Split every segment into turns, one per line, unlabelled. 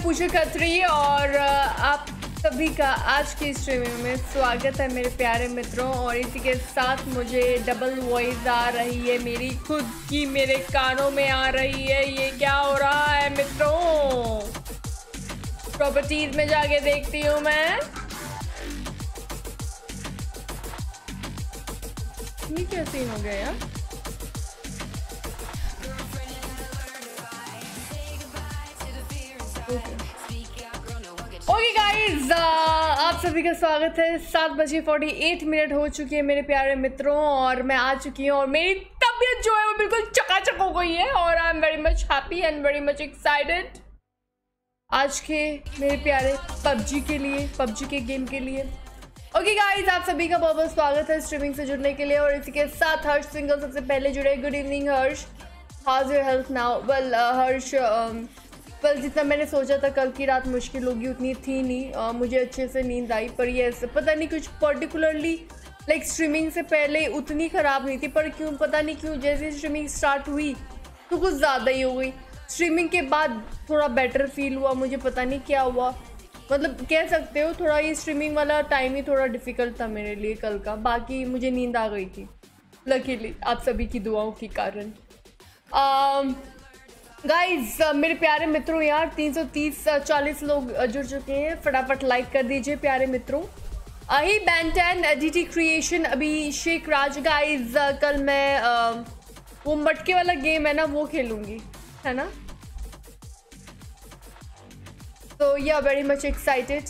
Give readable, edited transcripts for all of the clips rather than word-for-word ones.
पूजा खत्री और आप सभी का आज की स्ट्रीमिंग में स्वागत है मेरे प्यारे मित्रों। और इसी के साथ मुझे डबल वॉइस आ रही है, मेरी खुद की मेरे कानों में आ रही है। ये क्या हो रहा है मित्रों? प्रॉपर्टीज में जाके देखती हूँ मैं। ये क्या सीन हो गया यार? ओके गाइज, आप सभी का स्वागत है। 7:48 हो चुकी है मेरे प्यारे मित्रों और मैं आ चुकी हूँ और मेरी तबीयत जो है वो बिल्कुल चकाचक हो गई है और I am very much happy and very much excited आज के मेरे प्यारे पबजी के लिए, पबजी के गेम के लिए। ओके गाइज, आप सभी का बहुत बहुत स्वागत है स्ट्रीमिंग से जुड़ने के लिए। और इसी के साथ हर्ष सिंगल सबसे पहले जुड़े। Good evening Harsh, how is your health now? Well Harsh, कल जितना मैंने सोचा था कल की रात मुश्किल होगी उतनी थी नहीं। मुझे अच्छे से नींद आई, पर ये पता नहीं कुछ पर्टिकुलरली लाइक स्ट्रीमिंग से पहले उतनी ख़राब नहीं थी, पर क्यों पता नहीं क्यों जैसे स्ट्रीमिंग स्टार्ट हुई तो कुछ ज़्यादा ही हो गई। स्ट्रीमिंग के बाद थोड़ा बेटर फील हुआ, मुझे पता नहीं क्या हुआ। मतलब कह सकते हो थोड़ा ये स्ट्रीमिंग वाला टाइम ही थोड़ा डिफ़िकल्ट था मेरे लिए कल का। बाकी मुझे नींद आ गई थी लकीली आप सभी की दुआओं के कारण। गाइज मेरे प्यारे मित्रों यार 330-40 लोग जुड़ चुके हैं। फटाफट लाइक कर दीजिए प्यारे मित्रों। अही बैंटन, एडिटी क्रिएशन, अभिषेक राज। गाइज कल मैं वो मटके वाला गेम है ना वो खेलूंगी, है ना? तो या वेरी मच एक्साइटेड।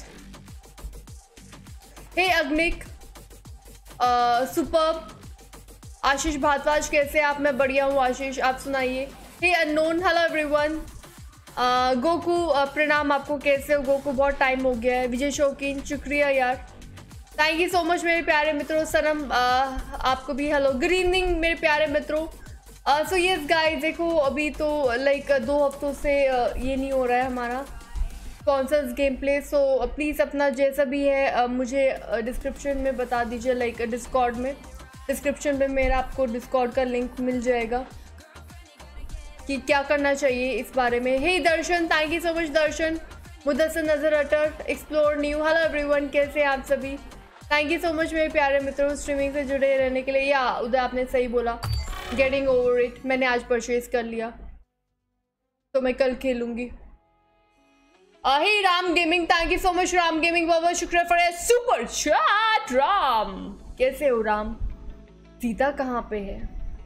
हे अग्निक, सुपर। आशीष भारद्वाज कैसे आप? मैं बढ़िया हूँ आशीष, आप सुनाइए। Hey unknown, hello everyone. Goku प्रणाम आपको, कैसे हो गोकू? बहुत टाइम हो गया है। विजय शौकीन, शुक्रिया यार, थैंक यू सो मच मेरे प्यारे मित्रों। सनम आपको भी हेलो, गुड इवनिंग मेरे प्यारे मित्रों। सो यस गाइस, देखो अभी तो लाइक 2 हफ्तों से ये नहीं हो रहा है हमारा sponsors game play. So please अपना जैसा भी है मुझे डिस्क्रिप्शन में बता दीजिए, लाइक डिस्कॉर्ड में। डिस्क्रिप्शन में मेरा आपको डिस्कॉर्ड का लिंक मिल जाएगा कि क्या करना चाहिए इस बारे में। Hey Darshan, thank you so much Darshan. Mudassir Nazar Attar, explore new, hello everyone, कैसे आप सभी? थैंक यू सो मच मेरे प्यारे मित्रों स्ट्रीमिंग से जुड़े रहने के लिए। या उधर आपने सही बोला, गेटिंग ओवर इट। मैंने आज परचेज कर लिया तो मैं कल खेलूंगी। Hey Ram gaming, thank you so much Ram gaming, बहुत शुक्रिया for a super chat. Ram कैसे हो राम? सीता कहाँ पे है?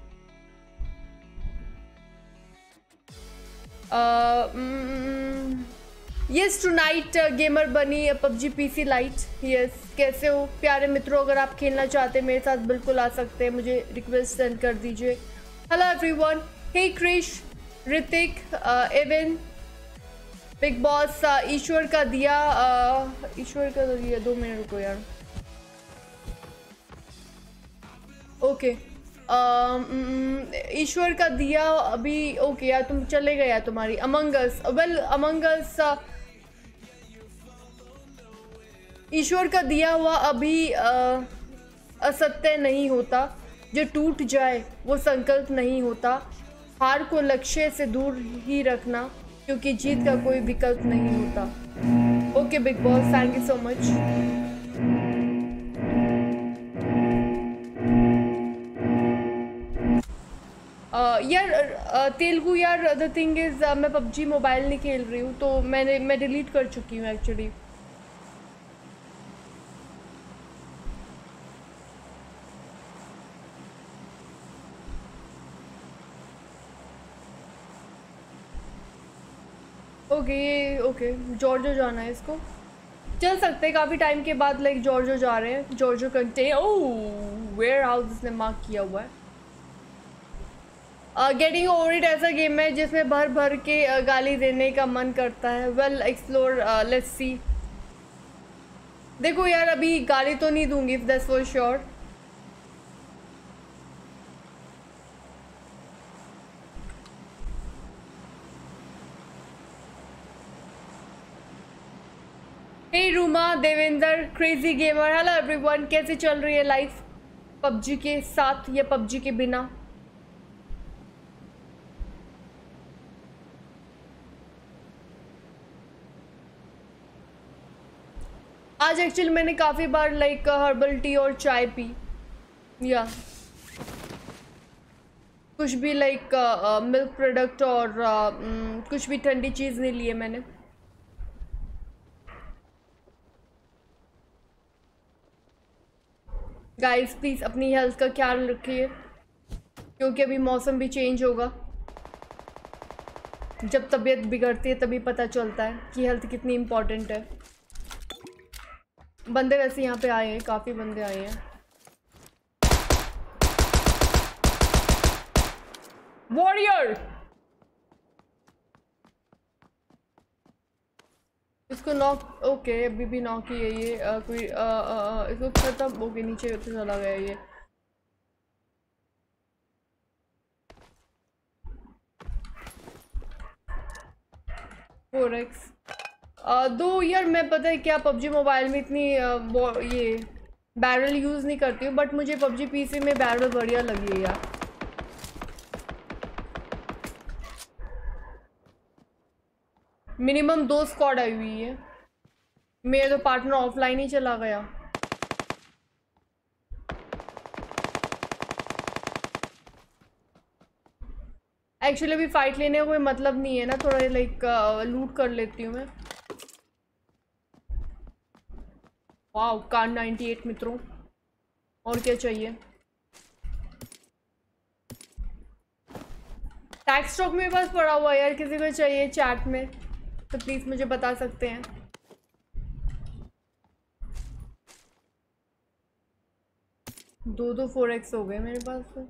यस टुनाइट गेमर बनी पबजी पीसी लाइट। यस, कैसे हो प्यारे मित्रों? अगर आप खेलना चाहते हैं मेरे साथ बिल्कुल आ सकते हैं, मुझे रिक्वेस्ट सेंड कर दीजिए। Hello everyone. Hey Krish, Hrithik, एवन, बिग बॉस, ईश्वर का दिया, ईश्वर का दिया। 2 मिनट रुको यार। ओके ईश्वर का दिया अभी। ओके यार तुम चले गया तुम्हारी among us. Well among us ईश्वर का दिया हुआ अभी असत्य नहीं होता। जो टूट जाए वो संकल्प नहीं होता। हार को लक्ष्य से दूर ही रखना, क्योंकि जीत का कोई विकल्प नहीं होता। Okay big boss, thank you so much. यार तेलुगु यार, द थिंग इज मैं पबजी मोबाइल नहीं खेल रही हूँ, तो मैं डिलीट कर चुकी हूँ एक्चुअली। ओके जॉर्जो जाना है इसको, चल सकते हैं काफ़ी टाइम के बाद। लाइक जॉर्जो जा रहे हैं, जॉर्जो कंटे। ओह वेयर हाउस इसने मार्क किया हुआ है। गेटिंग ओवर इट ऐसा गेम है जिसमें भर भर के गाली देने का मन करता है। Well explore, let's see. देखो यार अभी गाली तो नहीं दूंगी, that's for sure. Hey Ruma, Devendra, crazy gamer, hello everyone, कैसे चल रही है लाइफ पबजी के साथ या पबजी के बिना? आज एक्चुअली मैंने काफ़ी बार लाइक हर्बल टी और चाय पी, या कुछ भी लाइक मिल्क प्रोडक्ट और कुछ भी ठंडी चीज़ नहीं ली है मैंने। गाइस प्लीज़ अपनी हेल्थ का ख्याल रखिए, क्योंकि अभी मौसम भी चेंज होगा। जब तबीयत बिगड़ती है तभी पता चलता है कि हेल्थ कितनी इम्पोर्टेंट है। बंदे वैसे यहाँ पे आए हैं, काफ़ी बंदे आए हैं। वॉरियर, इसको नॉक, ओके अभी भी नॉक ही है ये। कोई इसको खत्म, ओके नीचे चला गया ये। फोरेक्स दो यार, मैं पता है क्या पबजी मोबाइल में इतनी ये बैरल यूज़ नहीं करती हूँ, बट मुझे पबजी पीसी में बैरल बढ़िया लगी है यार। मिनिमम 2 स्क्वाड आई हुई है। मेरा तो पार्टनर ऑफलाइन ही चला गया। एक्चुअली अभी फाइट लेने का कोई मतलब नहीं है ना, थोड़ा लाइक लूट कर लेती हूँ मैं। वाह कार 98 मित्रों, और क्या चाहिए। टैक्स स्टॉक मेरे पास पड़ा हुआ है यार, किसी को चाहिए चैट में तो प्लीज़ मुझे बता सकते हैं। दो 4x हो गए मेरे पास तो।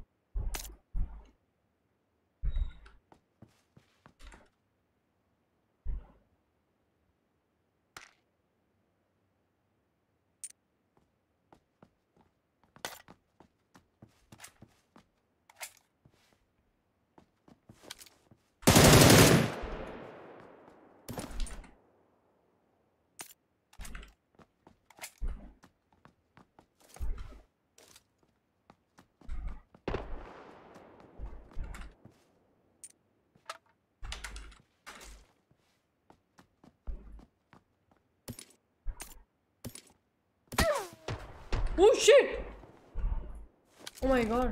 Oh shit! Oh my god!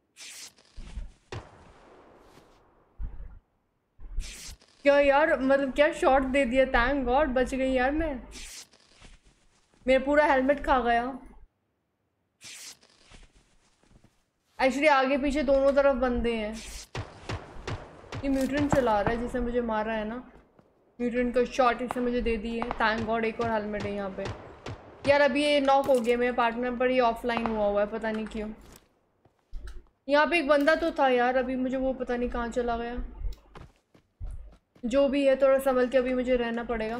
क्या यार, मतलब क्या शॉट दे दिया, थैंक गॉड बच गई यार मैं। मेरा पूरा हेलमेट खा गया। एक्चुअली आगे पीछे दोनों तरफ बंदे हैं। ये म्यूटेंट चला रहा है जिसने मुझे मारा है ना, म्यूटेंट को शॉट इसने मुझे दे दी है। थैंक गॉड एक और हेलमेट है यहाँ पे। यार अभी ये नॉक हो गया मेरे पार्टनर, पर ये ऑफलाइन हुआ है, पता नहीं क्यों। यहाँ पे एक बंदा तो था यार, अभी मुझे वो पता नहीं कहाँ चला गया। जो भी है थोड़ा संभल के अभी मुझे रहना पड़ेगा।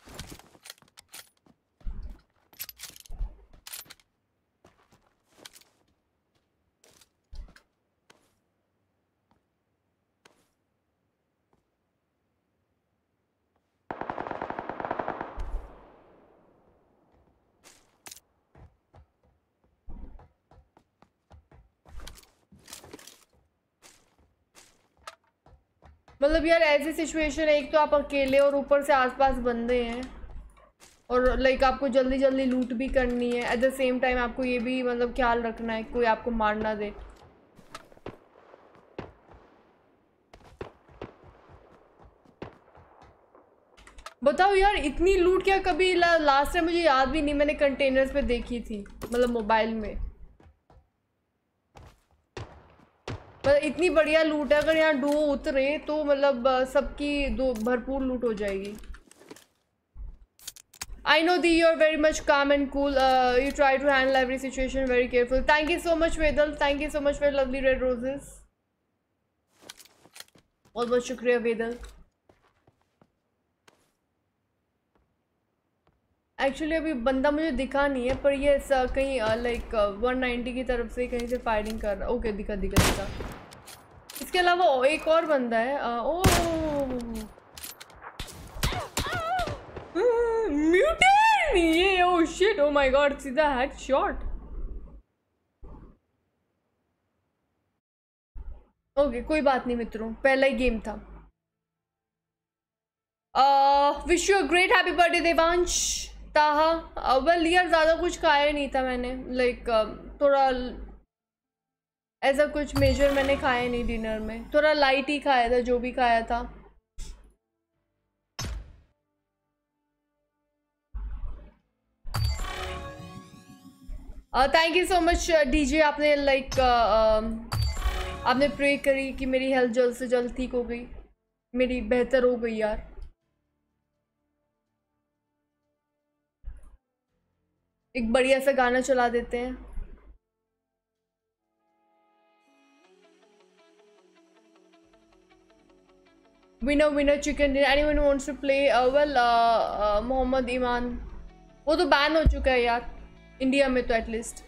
मतलब यार ऐसी सिचुएशन है, एक तो आप अकेले और ऊपर से आसपास बंदे हैं, और लाइक आपको जल्दी जल्दी लूट भी करनी है। एट द सेम टाइम आपको ये भी मतलब ख्याल रखना है कोई आपको मार ना दे। बताओ यार इतनी लूट क्या कभी लास्ट टाइम मुझे याद भी नहीं, मैंने कंटेनर्स पे देखी थी मतलब मोबाइल में। मतलब इतनी बढ़िया लूट है, अगर यहाँ डुओ उतरे तो मतलब सबकी दो भरपूर लूट हो जाएगी। I know that you are very much calm and cool. You try to handle every situation very careful. Thank you so much, Vedal. Thank you so much for lovely red roses. बहुत बहुत शुक्रिया वेदल। Actually अभी बंदा मुझे दिखा नहीं है, पर ये कहीं लाइक 190 की तरफ से कहीं से फायरिंग कर रहा है। ओके दिखा दिखा दिखा। इसके अलावा एक और बंदा है। म्यूटेंट ये, oh shit, oh my God, सीधा हेड शॉट। ओके कोई बात नहीं मित्रों, पहला ही गेम था। Wish you a great happy birthday Devansh. Taha well यार ज़्यादा कुछ खाया नहीं था मैंने, लाइक थोड़ा ऐसा कुछ मेजर मैंने खाया नहीं डिनर में, थोड़ा लाइट ही खाया था जो भी खाया था। Thank you so much DJ, आपने लाइक आपने प्रे करी कि मेरी हेल्थ जल्द से जल्द ठीक हो गई, मेरी बेहतर हो गई यार। एक बढ़िया सा गाना चला देते हैं। Winner winner chicken dinner, anyone wants to play? Well Mohammad Iman, वो तो बैन हो चुका है यार इंडिया में तो एटलीस्ट।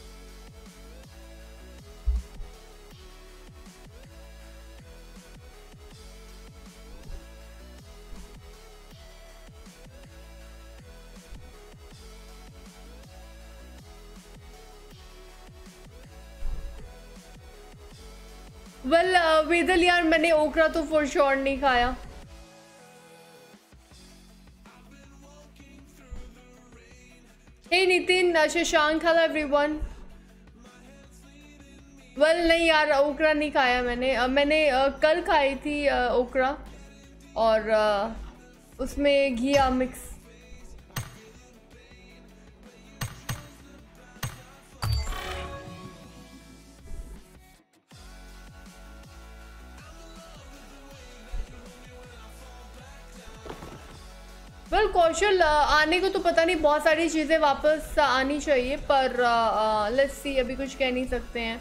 वेल वेदल यार मैंने ओकरा तो फॉर श्योर नहीं खाया। Hey Nitin, Shashank, hello everyone. Well नहीं यार ओकरा नहीं खाया मैंने। मैंने कल खाई थी ओकरा, और उसमें घिया मिक्स। वेल कौशल आने को तो पता नहीं, बहुत सारी चीज़ें वापस आनी चाहिए, पर लेट्स सी, अभी कुछ कह नहीं सकते हैं।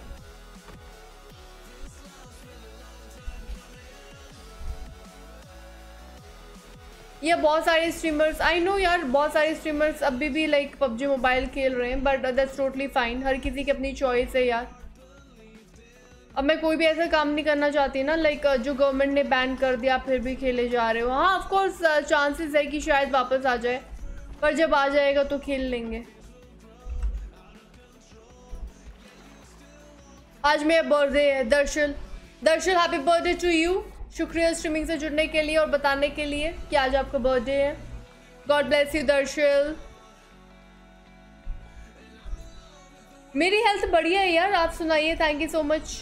ये बहुत सारे स्ट्रीमर्स, आई नो यार, बहुत सारे स्ट्रीमर्स अभी भी लाइक पबजी मोबाइल खेल रहे हैं, बट दैट्स टोटली फाइन, हर किसी की अपनी चॉइस है यार। अब मैं कोई भी ऐसा काम नहीं करना चाहती ना, लाइक जो गवर्नमेंट ने बैन कर दिया फिर भी खेले जा रहे हो। हाँ ऑफ कोर्स चांसेस है कि शायद वापस आ जाए, पर जब आ जाएगा तो खेल लेंगे। आज मेरा बर्थडे है Darshal. Darshal happy birthday to you. शुक्रिया स्ट्रीमिंग से जुड़ने के लिए और बताने के लिए कि आज आपका बर्थडे है। God bless you Darshal. मेरी हेल्थ बढ़िया है यार, आप सुनाइए। Thank you so much.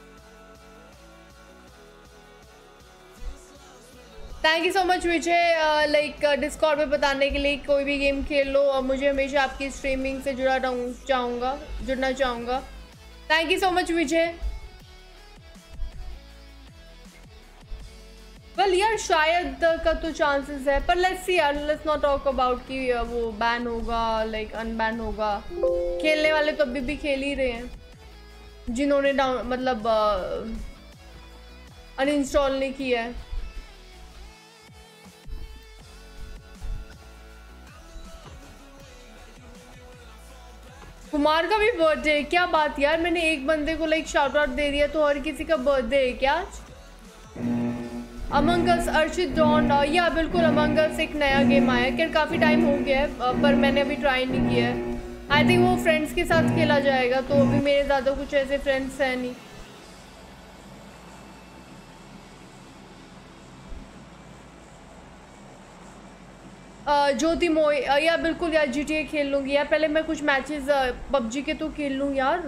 Thank you so much Vijay, like Discord पे बताने के लिए कोई भी गेम खेल लो, और मुझे हमेशा आपकी स्ट्रीमिंग से जुड़ना चाहूँगा। Thank you so much Vijay. Well यार शायद का तो चांसेस है, पर लेट्स सी यार, लेट्स नॉट टॉक अबाउट कि वो बैन होगा लाइक अनबैन होगा। खेलने वाले तो अभी भी खेल ही रहे हैं, जिन्होंने मतलब अनइंस्टॉल नहीं किया है। कुमार का भी बर्थडे है, क्या बात यार, मैंने एक बंदे को लाइक शाउट आउट दे दिया तो हर किसी का बर्थडे है क्या आज? अमंग अस, अर्शित डॉन, या बिल्कुल अमंग अस एक नया गेम आया है, काफ़ी टाइम हो गया है, पर मैंने अभी ट्राई नहीं किया है। आई थिंक वो फ्रेंड्स के साथ खेला जाएगा, तो अभी मेरे ज़्यादा कुछ ऐसे फ्रेंड्स हैं नहीं। ज्योति मोई, या बिल्कुल यार GTA खेल लूँगी यार, पहले मैं कुछ मैचेस पबजी के तो खेल लूँ यार।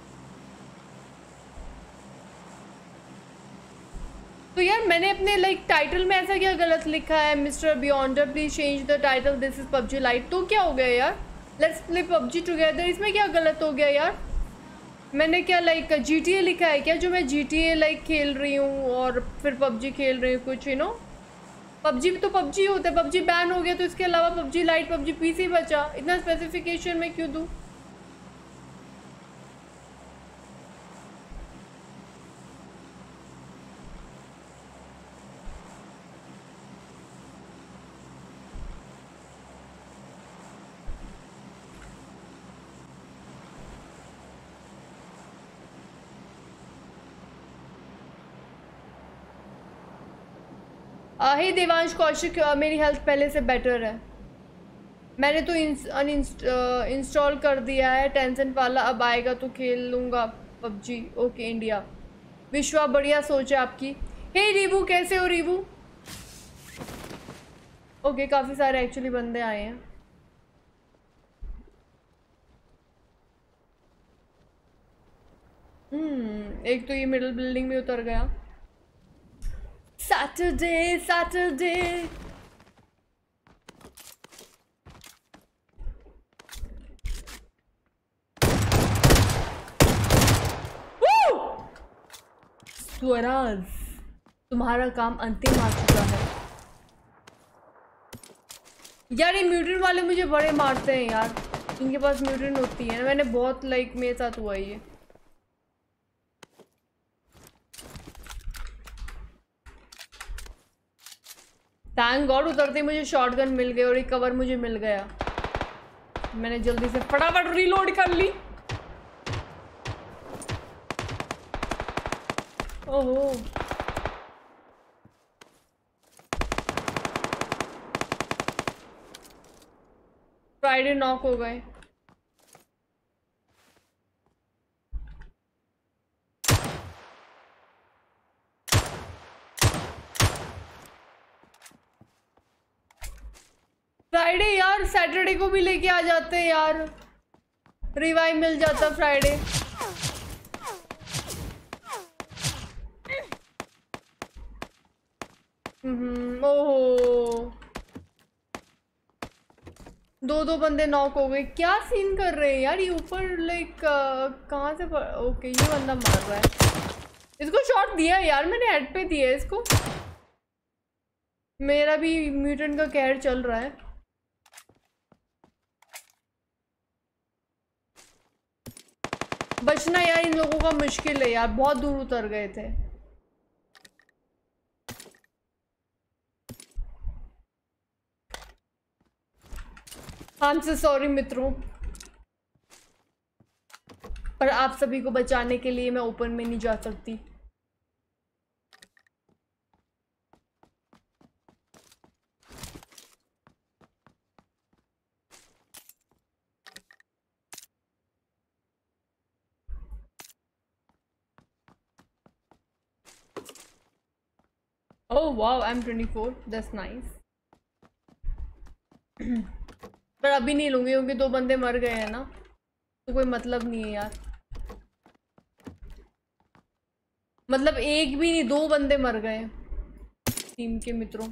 तो यार मैंने अपने लाइक टाइटल में ऐसा क्या गलत लिखा है? Mister Beyonder please change the title, this is PUBG lite. तो क्या हो गया यार, लेट्स प्ले पबजी टुगेदर, इसमें क्या गलत हो गया यार? मैंने क्या लाइक GTA लिखा है क्या, जो मैं GTA लाइक खेल रही हूँ और फिर पबजी खेल रही हूँ कुछ, यू नो? पबजी तो पबजी होता है, पबजी बैन हो गया तो इसके अलावा पबजी लाइट, पबजी PC बचा, इतना स्पेसिफिकेशन मैं क्यों दूँ? हे देवांश कौशिक, मेरी हेल्थ पहले से बेटर है, मैंने तो इंस्टॉल कर दिया है टेंसेंट वाला, अब आएगा तो खेल लूँगा पबजी। ओके इंडिया, विश्वा बढ़िया सोच है आपकी। हे रीबू, कैसे हो रीबू? ओके काफ़ी सारे एक्चुअली बंदे आए हैं। एक तो ये मिडिल बिल्डिंग में उतर गया। Saturday Saturday. स्वराज, तुम्हारा काम अंतिम आ चुका है। यार ये म्यूटेंट वाले मुझे बड़े मारते हैं यार, इनके पास म्यूटेंट होती है ना। मैंने बहुत लाइक मेरे साथ हुआ ये। थैंक गॉड उतरते ही मुझे शॉटगन मिल गई और एक कवर मुझे मिल गया। मैंने जल्दी से फटाफट रीलोड कर ली। ओहो, फ्राइडे नॉक हो गए। फ्राइडे यार सैटरडे को भी लेके आ जाते यार, रिवाइव मिल जाता फ्राइडे। ओहो, दो बंदे नॉक हो गए। क्या सीन कर रहे हैं यार ये ऊपर, लाइक कहाँ से ओके ये बंदा मार रहा है। इसको शॉट दिया है यार मैंने, हेड पे दिया है इसको। मेरा भी म्यूटेंट का कहर चल रहा है। बचना यार इन लोगों का मुश्किल है यार, बहुत दूर उतर गए थे। आई एम सो सॉरी मित्रों, पर आप सभी को बचाने के लिए मैं ओपन में नहीं जा सकती। Oh wow, I am 24, that's nice. पर अभी नहीं लूंगी क्योंकि दो बंदे मर गए हैं ना, तो कोई मतलब नहीं है यार। मतलब एक भी नहीं, दो बंदे मर गए टीम के मित्रों।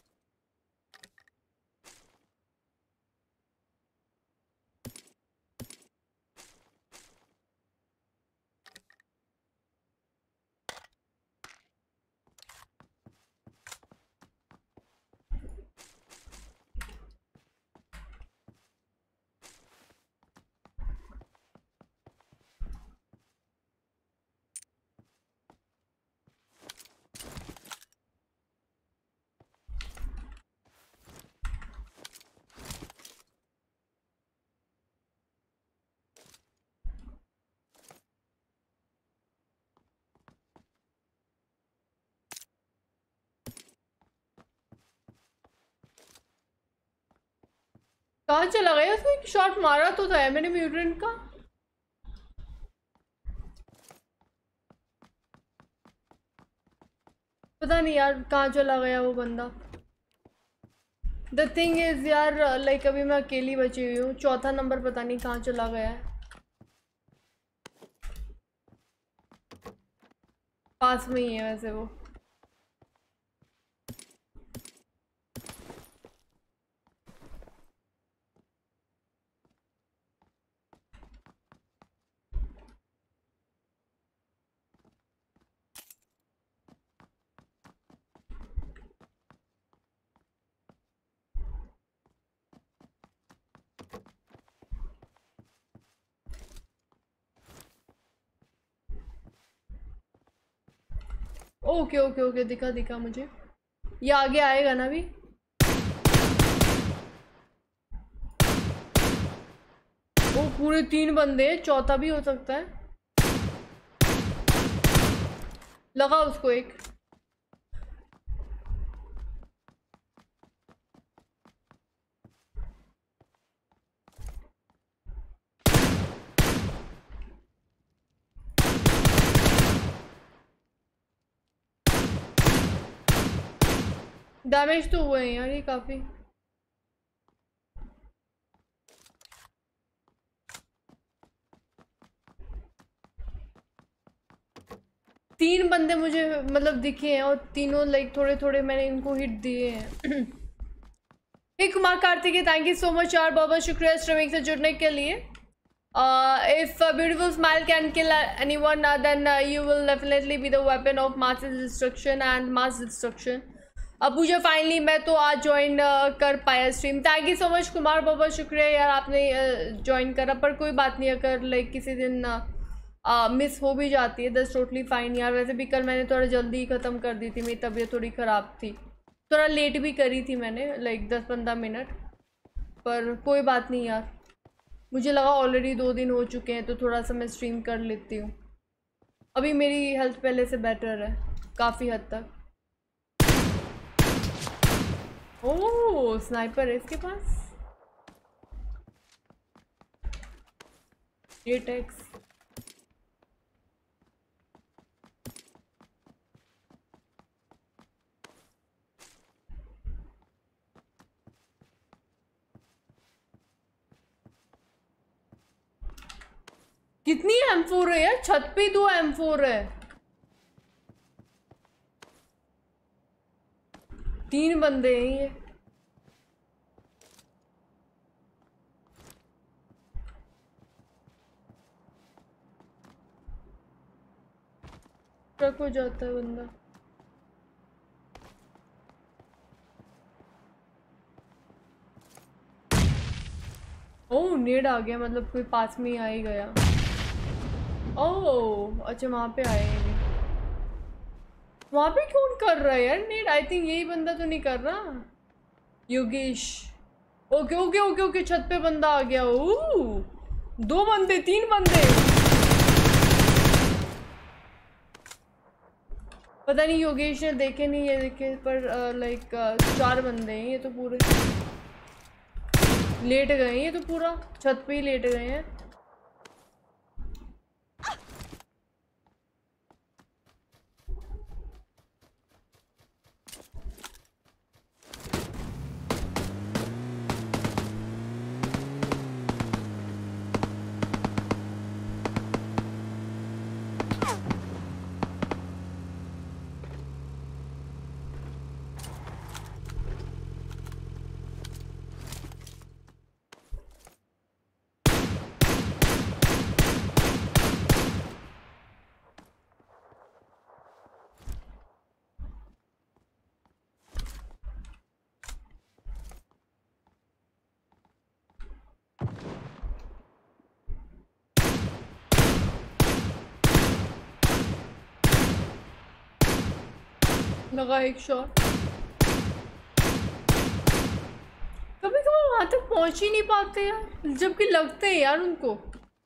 कहाँ चला गया? उसको एक शॉट मारा तो था मैंने म्यूटेंट का। पता नहीं यार कहाँ चला गया वो बंदा। द थिंग इज यार, लाइक अभी मैं अकेली बची हुई हूँ, चौथा नंबर पता नहीं कहाँ चला गया है। पास में ही है वैसे वो। ओके ओके ओके, दिखा दिखा मुझे। ये आगे आएगा ना अभी। वो पूरे 3 बंदे, चौथा भी हो सकता है। लगा उसको एक। डैमेज तो हुए हैं यार ये काफी। 3 बंदे मुझे मतलब दिखे हैं और तीनों लाइक थोड़े थोड़े मैंने इनको हिट दिए हैं। Hey Kumar Kartik, thank you so much यार, बहुत बहुत शुक्रिया स्ट्रीमिंग से जुड़ने के लिए। If a beautiful smile can kill anyone, then you will definitely be the weapon of mass destruction and mass destruction. अब मुझे फाइनली मैं तो आज ज्वाइन कर पाया stream. Thank you so much Kumar, बहुत बहुत शुक्रिया यार आपने ज्वाइन करा। पर कोई बात नहीं, अगर लाइक किसी दिन मिस हो भी जाती है दैट्स टोटली फाइन यार। वैसे भी कल मैंने थोड़ा जल्दी ही ख़त्म कर दी थी, मेरी तबीयत थोड़ी ख़राब थी, थोड़ा लेट भी करी थी मैंने लाइक 10-15 मिनट, पर कोई बात नहीं यार। मुझे लगा ऑलरेडी 2 दिन हो चुके हैं तो थोड़ा सा मैं स्ट्रीम कर लेती हूँ। अभी मेरी हेल्थ पहले से बेटर है काफ़ी हद तक। ओह स्नाइपर है इसके पास, ये टैक्स। कितनी M4 है यार, छत पे 2 M4 है। 3 बंदे हैं ये। ट्रक हो जाता है बंदा। ओह नेड आ गया, मतलब कोई पास में ही आ ही गया। ओह अच्छा वहाँ पे आए हैं। वहाँ पे कौन कर रहा है यार नेड? आई थिंक यही बंदा तो नहीं कर रहा, Yogesh. Okay okay okay okay, छत पे बंदा आ गया। ओह 2 बंदे 3 बंदे, पता नहीं योगेश ने देखे नहीं ये देखे, पर लाइक 4 बंदे हैं ये तो, पूरे लेट गए हैं ये तो, पूरा छत पे ही लेट गए हैं। लगा एक शॉट, कभी कभी वहां तक पहुंच ही नहीं पाते यार, जबकि लगते हैं यार उनको।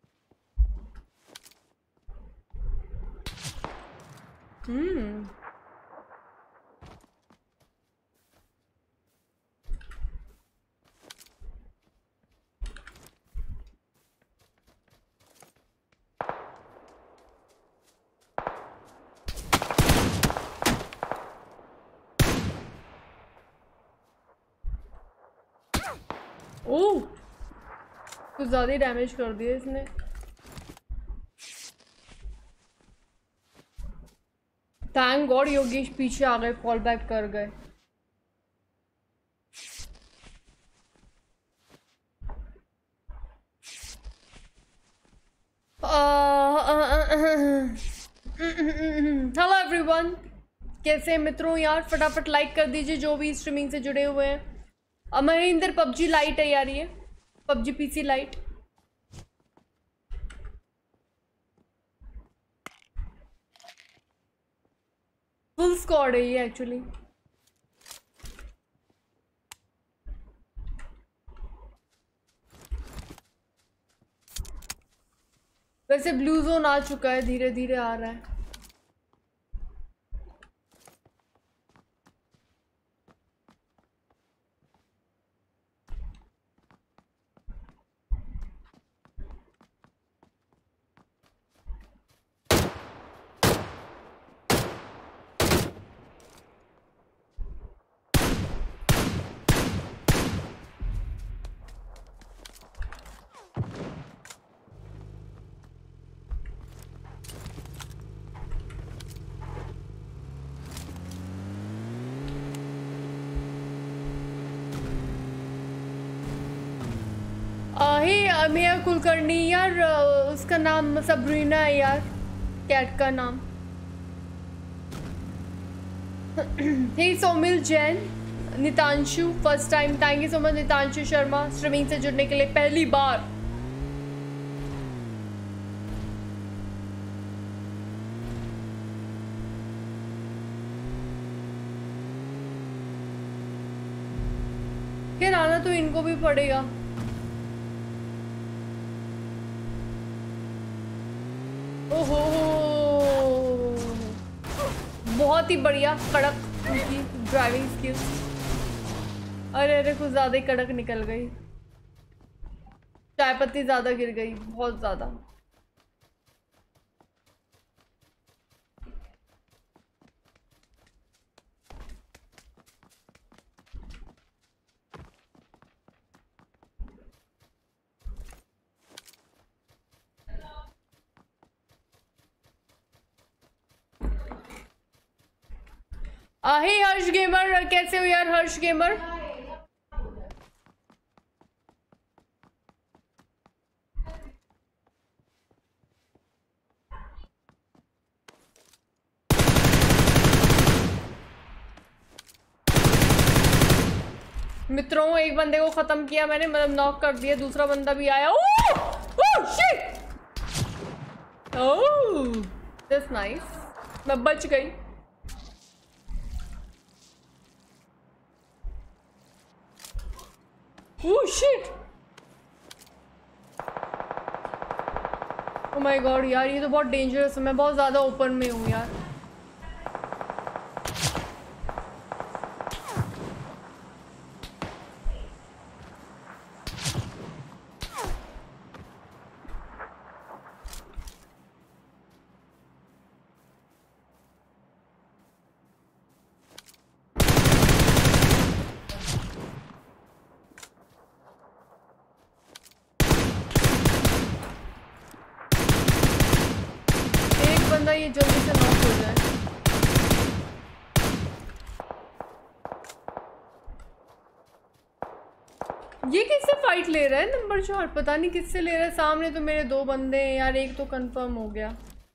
ओह कुछ ज्यादा ही डैमेज कर दिया इसने। थैंक गॉड योगेश पीछे आ गए, फॉल बैक कर गए। हेलो एवरीवन, कैसे मित्रों यार, फटाफट लाइक कर दीजिए जो भी स्ट्रीमिंग से जुड़े हुए हैं। महेंद्र पबजी लाइट है यार, ये PUBG PC lite. Full squad है ये एक्चुअली। वैसे ब्लू जोन आ चुका है, धीरे धीरे आ रहा है। लमिया कुलकर्णी यार, उसका नाम सबरीना है यार, कैट का नाम। Hey Somil Jain, Nitanshu first time, thank you so much Nitanshu Sharma streaming से जुड़ने के लिए पहली बार। खैर आना तो इनको भी पड़ेगा। ओहो, बहुत ही बढ़िया कड़क उनकी ड्राइविंग स्किल्स। अरे अरे कुछ ज्यादा ही कड़क निकल गई, चाय पत्ती ज्यादा गिर गई, बहुत ज्यादा। हे हर्ष गेमर, कैसे हो यार हर्ष गेमर? मित्रों एक बंदे को खत्म किया मैंने, मतलब नॉक कर दिया, दूसरा बंदा भी आया। Oh shit, oh that's nice, मैं बच गई। Oh shit, oh my God यार, ये तो बहुत डेंजरस है, मैं बहुत ज्यादा ओपन में हूँ यार। ये जल्दी से नॉक हो जाए। ये किससे फाइट ले रहा है नंबर 4? पता नहीं किससे ले रहा है। सामने तो मेरे 2 बंदे हैं यार, एक तो कंफर्म हो गया।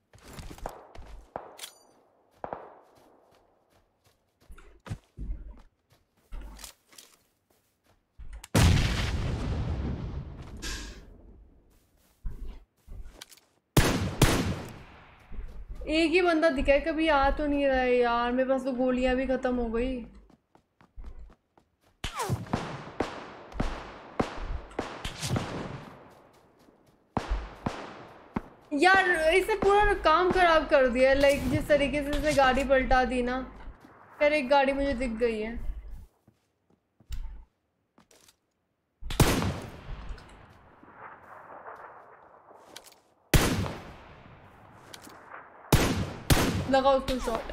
एक ही बंदा दिखा है, कभी आ तो नहीं रहा है यार। मेरे पास तो गोलियां भी खत्म हो गई। यार इसने पूरा काम खराब कर दिया, लाइक जिस तरीके से इसने गाड़ी पलटा दी ना। फिर एक गाड़ी मुझे दिख गई है। लगा उसको शॉट।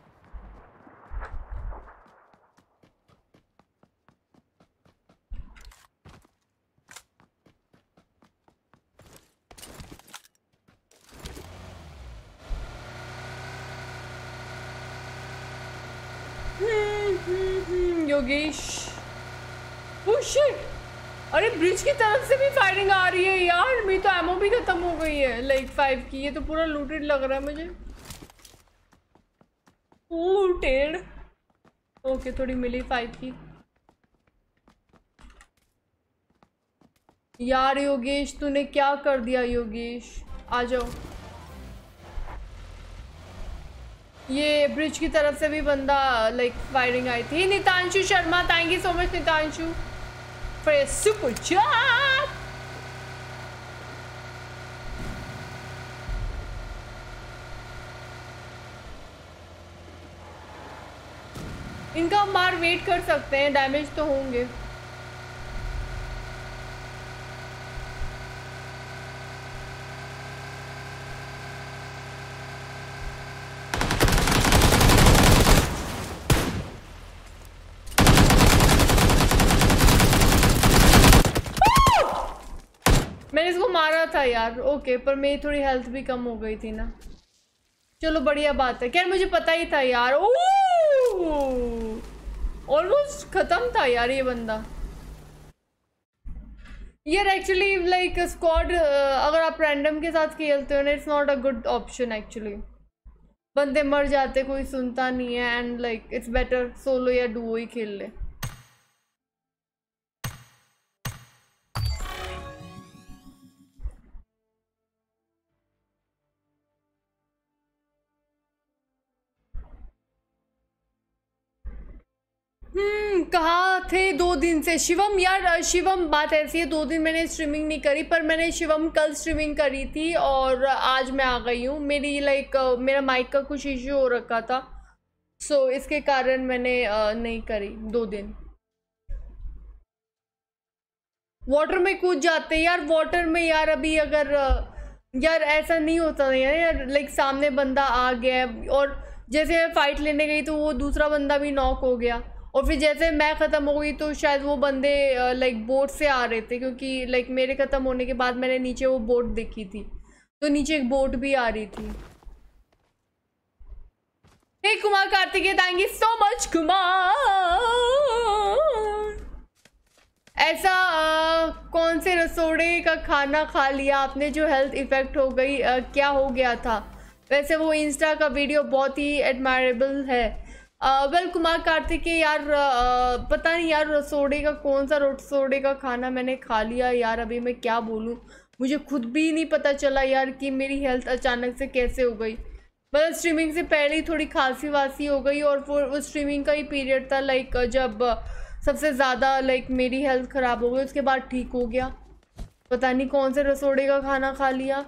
योगेश, ओह शिट, अरे ब्रिज की तरफ से भी फायरिंग आ रही है यार। मेरी तो एमओ भी खत्म हो गई है, लाइक 5 की। ये तो पूरा लूटेड लग रहा है मुझे। लूटेड, ओके थोड़ी मिली 5 की। यार योगेश तूने क्या कर दिया योगेश, आ जाओ। ये ब्रिज की तरफ से भी बंदा लाइक फायरिंग आई थी। Nitanshu Sharma, thank you so much Nitanshu for super chat. इनका हम बाहर वेट कर सकते हैं, डैमेज तो होंगे। मैंने इसको मारा था यार, ओके, पर मेरी थोड़ी हेल्थ भी कम हो गई थी ना। चलो बढ़िया बात है। क्या मुझे पता ही था यार। ऑलमोस्ट खत्म था यार ये बंदा। यार एक्चुअली लाइक स्क्वाड अगर आप रैंडम के साथ खेलते हो ना, it's not a good option actually. बंदे मर जाते, कोई सुनता नहीं है, and like it's better solo या डुओ ही खेल ले। कहाँ थे 2 दिन से शिवम? यार शिवम बात ऐसी है, 2 दिन मैंने स्ट्रीमिंग नहीं करी, पर मैंने शिवम कल स्ट्रीमिंग करी थी और आज मैं आ गई हूँ। मेरी लाइक मेरा माइक का कुछ इश्यू हो रखा था, सो इसके कारण मैंने नहीं करी 2 दिन। वाटर में कूद जाते यार, वाटर में यार अभी अगर यार ऐसा नहीं होता है यार, लाइक सामने बंदा आ गया है और जैसे मैं फाइट लेने गई तो वो दूसरा बंदा भी नॉक हो गया, और फिर जैसे मैं ख़त्म हो गई तो शायद वो बंदे लाइक बोट से आ रहे थे, क्योंकि लाइक मेरे ख़त्म होने के बाद मैंने नीचे वो बोट देखी थी, तो नीचे एक बोट भी आ रही थी। Hey Kumar Kartikeya, thank you so much Kumar. ऐसा कौन से रसोड़े का खाना खा लिया आपने जो हेल्थ इफेक्ट हो गई? क्या हो गया था? वैसे वो इंस्टा का वीडियो बहुत ही एडमायरेबल है। वेल कुमार कार्तिकेय यार, पता नहीं यार रसोड़े का कौन सा रसोड़े का खाना मैंने खा लिया यार, अभी मैं क्या बोलूँ, मुझे खुद भी नहीं पता चला यार कि मेरी हेल्थ अचानक से कैसे हो गई। मतलब स्ट्रीमिंग से पहले ही थोड़ी खांसी वासी हो गई, और वो स्ट्रीमिंग का ही पीरियड था लाइक जब सबसे ज़्यादा लाइक मेरी हेल्थ ख़राब हो गई, उसके बाद ठीक हो गया। पता नहीं कौन से रसोड़े का खाना खा लिया।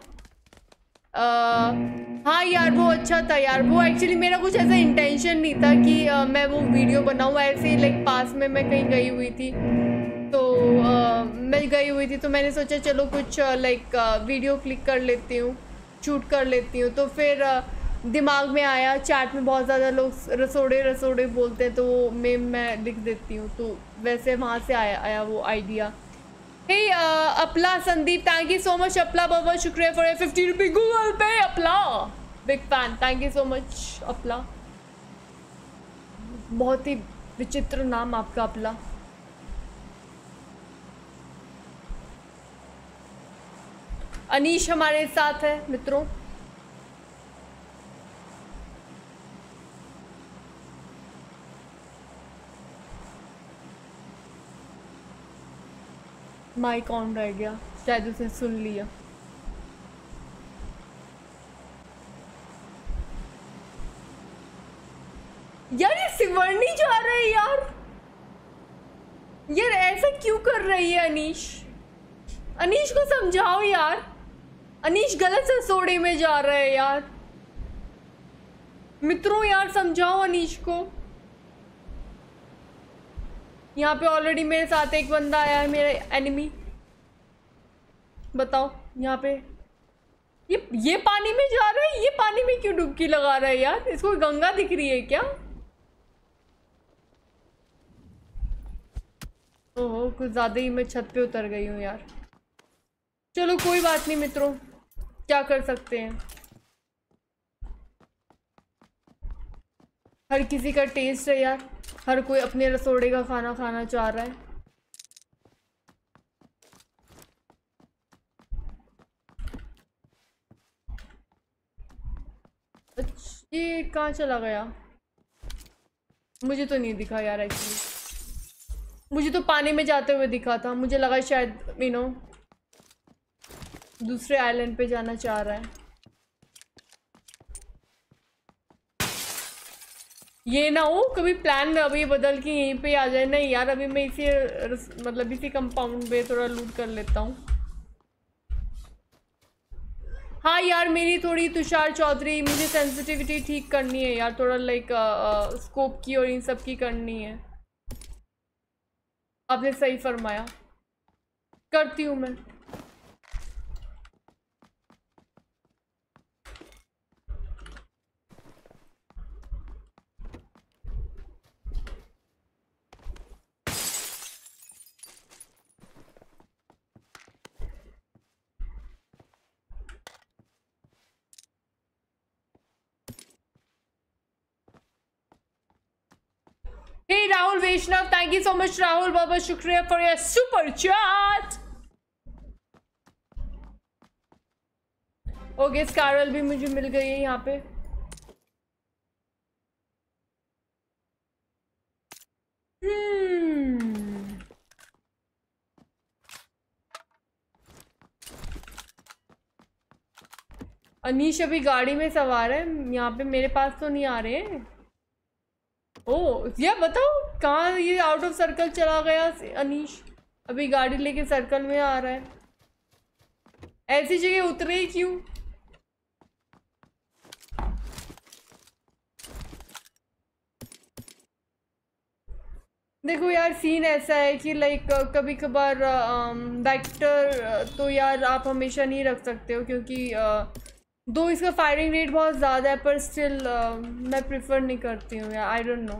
हाँ यार वो अच्छा था यार, वो एक्चुअली मेरा कुछ ऐसा इंटेंशन नहीं था कि मैं वो वीडियो बनाऊँ, ऐसे ही लाइक पास में मैं कहीं गई हुई थी, तो मैं गई हुई थी तो मैंने सोचा चलो कुछ लाइक वीडियो क्लिक कर लेती हूँ, शूट कर लेती हूँ, तो फिर दिमाग में आया, चैट में बहुत ज़्यादा लोग रसोड़े रसोड़े बोलते हैं, तो वो मैं लिख देती हूँ, तो वैसे वहाँ से आया वो idea. Hey Apla Sandeep, thank you so much Apla, बहुत बहुत शुक्रिया for 50 rupee Google Pay. Apla big fan, thank you so much Apla, बहुत ही विचित्र नाम आपका अपला। अनीश हमारे साथ है मित्रों। माइक ऑन रह गया, शायद उसने सुन लिया। यार ये सिवर्णी जा रहा है यार, यार ऐसा क्यों कर रही है अनीश? अनीश को समझाओ यार, अनीश गलत रसोड़े में जा रहा है यार। मित्रों यार समझाओ अनीश को। यहाँ पे ऑलरेडी मेरे साथ एक बंदा आया है, मेरा एनिमी। बताओ यहाँ पे ये पानी में जा रहा है, ये पानी में क्यों डुबकी लगा रहा है यार? इसको गंगा दिख रही है क्या? ओहो कुछ ज़्यादा ही मैं छत पे उतर गई हूँ यार। चलो कोई बात नहीं मित्रों, क्या कर सकते हैं, हर किसी का टेस्ट है यार, हर कोई अपने रसोड़े का खाना खाना चाह रहा है। अच्छा ये कहाँ चला गया? मुझे तो नहीं दिखा यार एक्चुअली, मुझे तो पानी में जाते हुए दिखा था, मुझे लगा शायद यू नो दूसरे आइलैंड पे जाना चाह रहा है। ये ना हो कभी प्लान अभी बदल के यहीं पे आ जाए। नहीं यार अभी मैं इसी मतलब इसी कंपाउंड पे थोड़ा लूट कर लेता हूँ। हाँ यार मेरी थोड़ी तुषार चौधरी, मुझे सेंसिटिविटी ठीक करनी है यार, थोड़ा लाइक स्कोप की और इन सब की करनी है। आपने सही फरमाया, करती हूँ मैं। Hey Rahul Vaishnav, thank you so much Rahul, बहुत बहुत शुक्रिया for your super chat। Okay SCARL भी मुझे मिल गई है यहाँ पे। अनीश अभी गाड़ी में सवार है, यहाँ पे मेरे पास तो नहीं आ रहे हैं। ओ ये बताओ कहाँ ये आउट ऑफ सर्कल चला गया अनीश, अभी गाड़ी लेके सर्कल में आ रहा है। ऐसी जगह उतरे ही क्यों? देखो यार सीन ऐसा है कि लाइक कभी कभार वेक्टर तो यार आप हमेशा नहीं रख सकते हो, क्योंकि दो इसका फायरिंग रेट बहुत ज़्यादा है, पर स्टिल मैं प्रिफर नहीं करती हूँ यार, आई डोंट नो।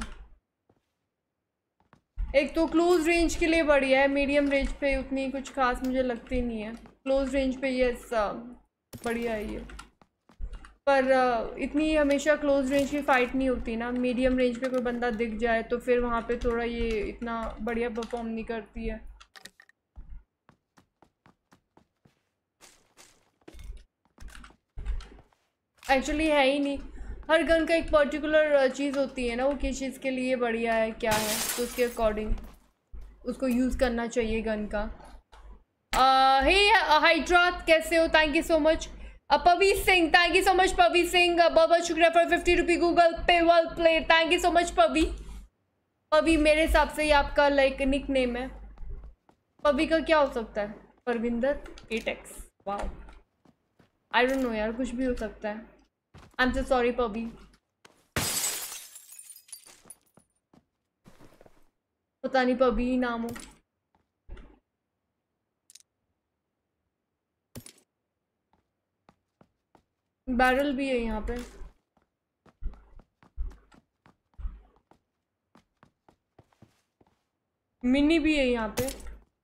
एक तो क्लोज रेंज के लिए बढ़िया है, मीडियम रेंज पे उतनी कुछ खास मुझे लगती नहीं है। क्लोज रेंज पे ये बढ़िया है ये, पर इतनी हमेशा क्लोज रेंज की फ़ाइट नहीं होती ना। मीडियम रेंज पे कोई बंदा दिख जाए तो फिर वहाँ पे थोड़ा ये इतना बढ़िया परफॉर्म नहीं करती है। एक्चुअली है ही नहीं, हर गन का एक पर्टिकुलर चीज़ होती है ना, वो किस चीज़ के लिए बढ़िया है क्या है, तो उसके अकॉर्डिंग उसको यूज़ करना चाहिए गन का। हे हाइड्रा कैसे हो? Thank you so much. Pavi Singh, thank you so much Pavi Singh. बहुत बहुत शुक्रिया for 50 rupee Google Pay well play, thank you so much Pavi. Pavi मेरे हिसाब से ये आपका लाइक निक नेम है। पवी का क्या हो सकता है? परविंदर एटेक्स, वाओ आई डोंट नो यार, कुछ भी हो सकता है। आई एम सो सॉरी पवी, पता नहीं पवी ही नाम हो। बैरल भी है यहाँ पे। मिनी भी है यहाँ पे।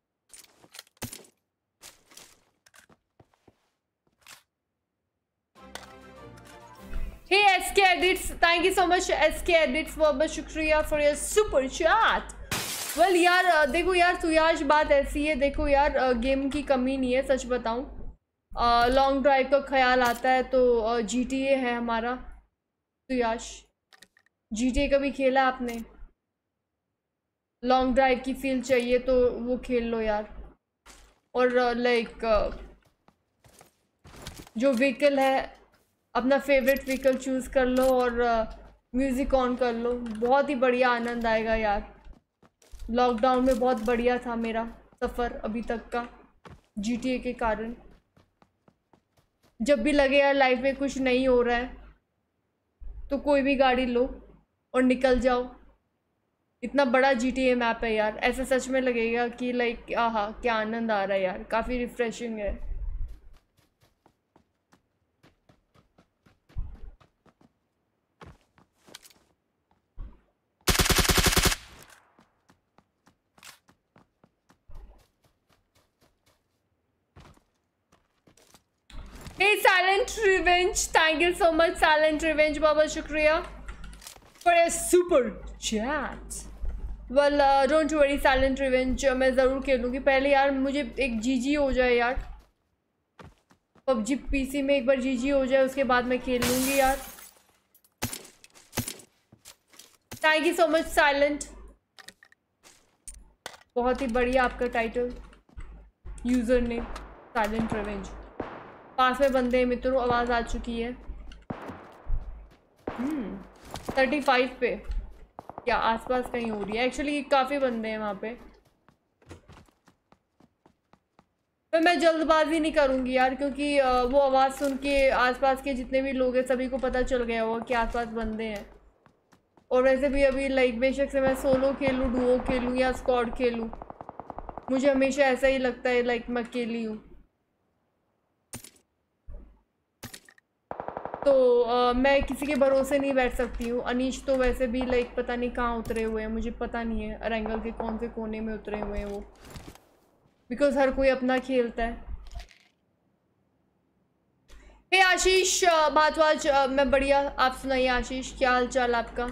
Hey SK edits, thank you so much SK edits, बहुत बहुत शुक्रिया for your super chat. Well यार देखो यार सुयाश, बात ऐसी है, देखो यार गेम की कमी नहीं है, सच बताऊं। लॉन्ग ड्राइव का ख्याल आता है तो GTA है हमारा। सुयाश GTA कभी खेला आपने? लॉन्ग ड्राइव की फील चाहिए तो वो खेल लो यार। और लाइक जो व्हीकल है अपना फेवरेट व्हीकल चूज़ कर लो और म्यूज़िक ऑन कर लो, बहुत ही बढ़िया आनंद आएगा यार। लॉकडाउन में बहुत बढ़िया था मेरा सफ़र अभी तक का GTA के कारण। जब भी लगे यार लाइफ में कुछ नहीं हो रहा है तो कोई भी गाड़ी लो और निकल जाओ। इतना बड़ा GTA मैप है यार, ऐसा सच में लगेगा कि लाइक आहा क्या आनंद आ रहा है यार, काफ़ी रिफ्रेशिंग है। Hey Silent Revenge, thank you so much Silent Revenge, बहुत शुक्रिया for a super chat. Well don't worry Silent Revenge, मैं ज़रूर खेलूँगी। पहले यार मुझे एक GG हो जाए यार, PUBG PC में एक बार GG हो जाए, उसके बाद मैं खेल लूँगी यार। Thank you so much silent, बहुत ही बढ़िया आपका title, user name silent revenge. पास में बंदे हैं मित्रों, आवाज़ आ चुकी है। 35 पे क्या आसपास कहीं हो रही है? एक्चुअली काफ़ी बंदे हैं वहाँ पे, पर मैं जल्दबाजी नहीं करूँगी यार, क्योंकि वो आवाज़ सुन के आसपास के जितने भी लोग हैं सभी को पता चल गया होगा कि आसपास बंदे हैं। और वैसे भी अभी लाइक बेशक से मैं सोलो खेलूँ, डुओ खेलूँ या स्क्वाड खेलूँ, मुझे हमेशा ऐसा ही लगता है लाइक मैं अकेली हूँ। तो मैं किसी के भरोसे नहीं बैठ सकती हूँ। अनीश तो वैसे भी लाइक पता नहीं कहाँ उतरे हुए हैं, मुझे पता नहीं है अरंगल के कौन से कोने में उतरे हुए हैं वो, बिकॉज हर कोई अपना खेलता है। हे आशीष भारद्वाज, मैं बढ़िया, आप सुनाइए आशीष, क्या हाल चाल आपका?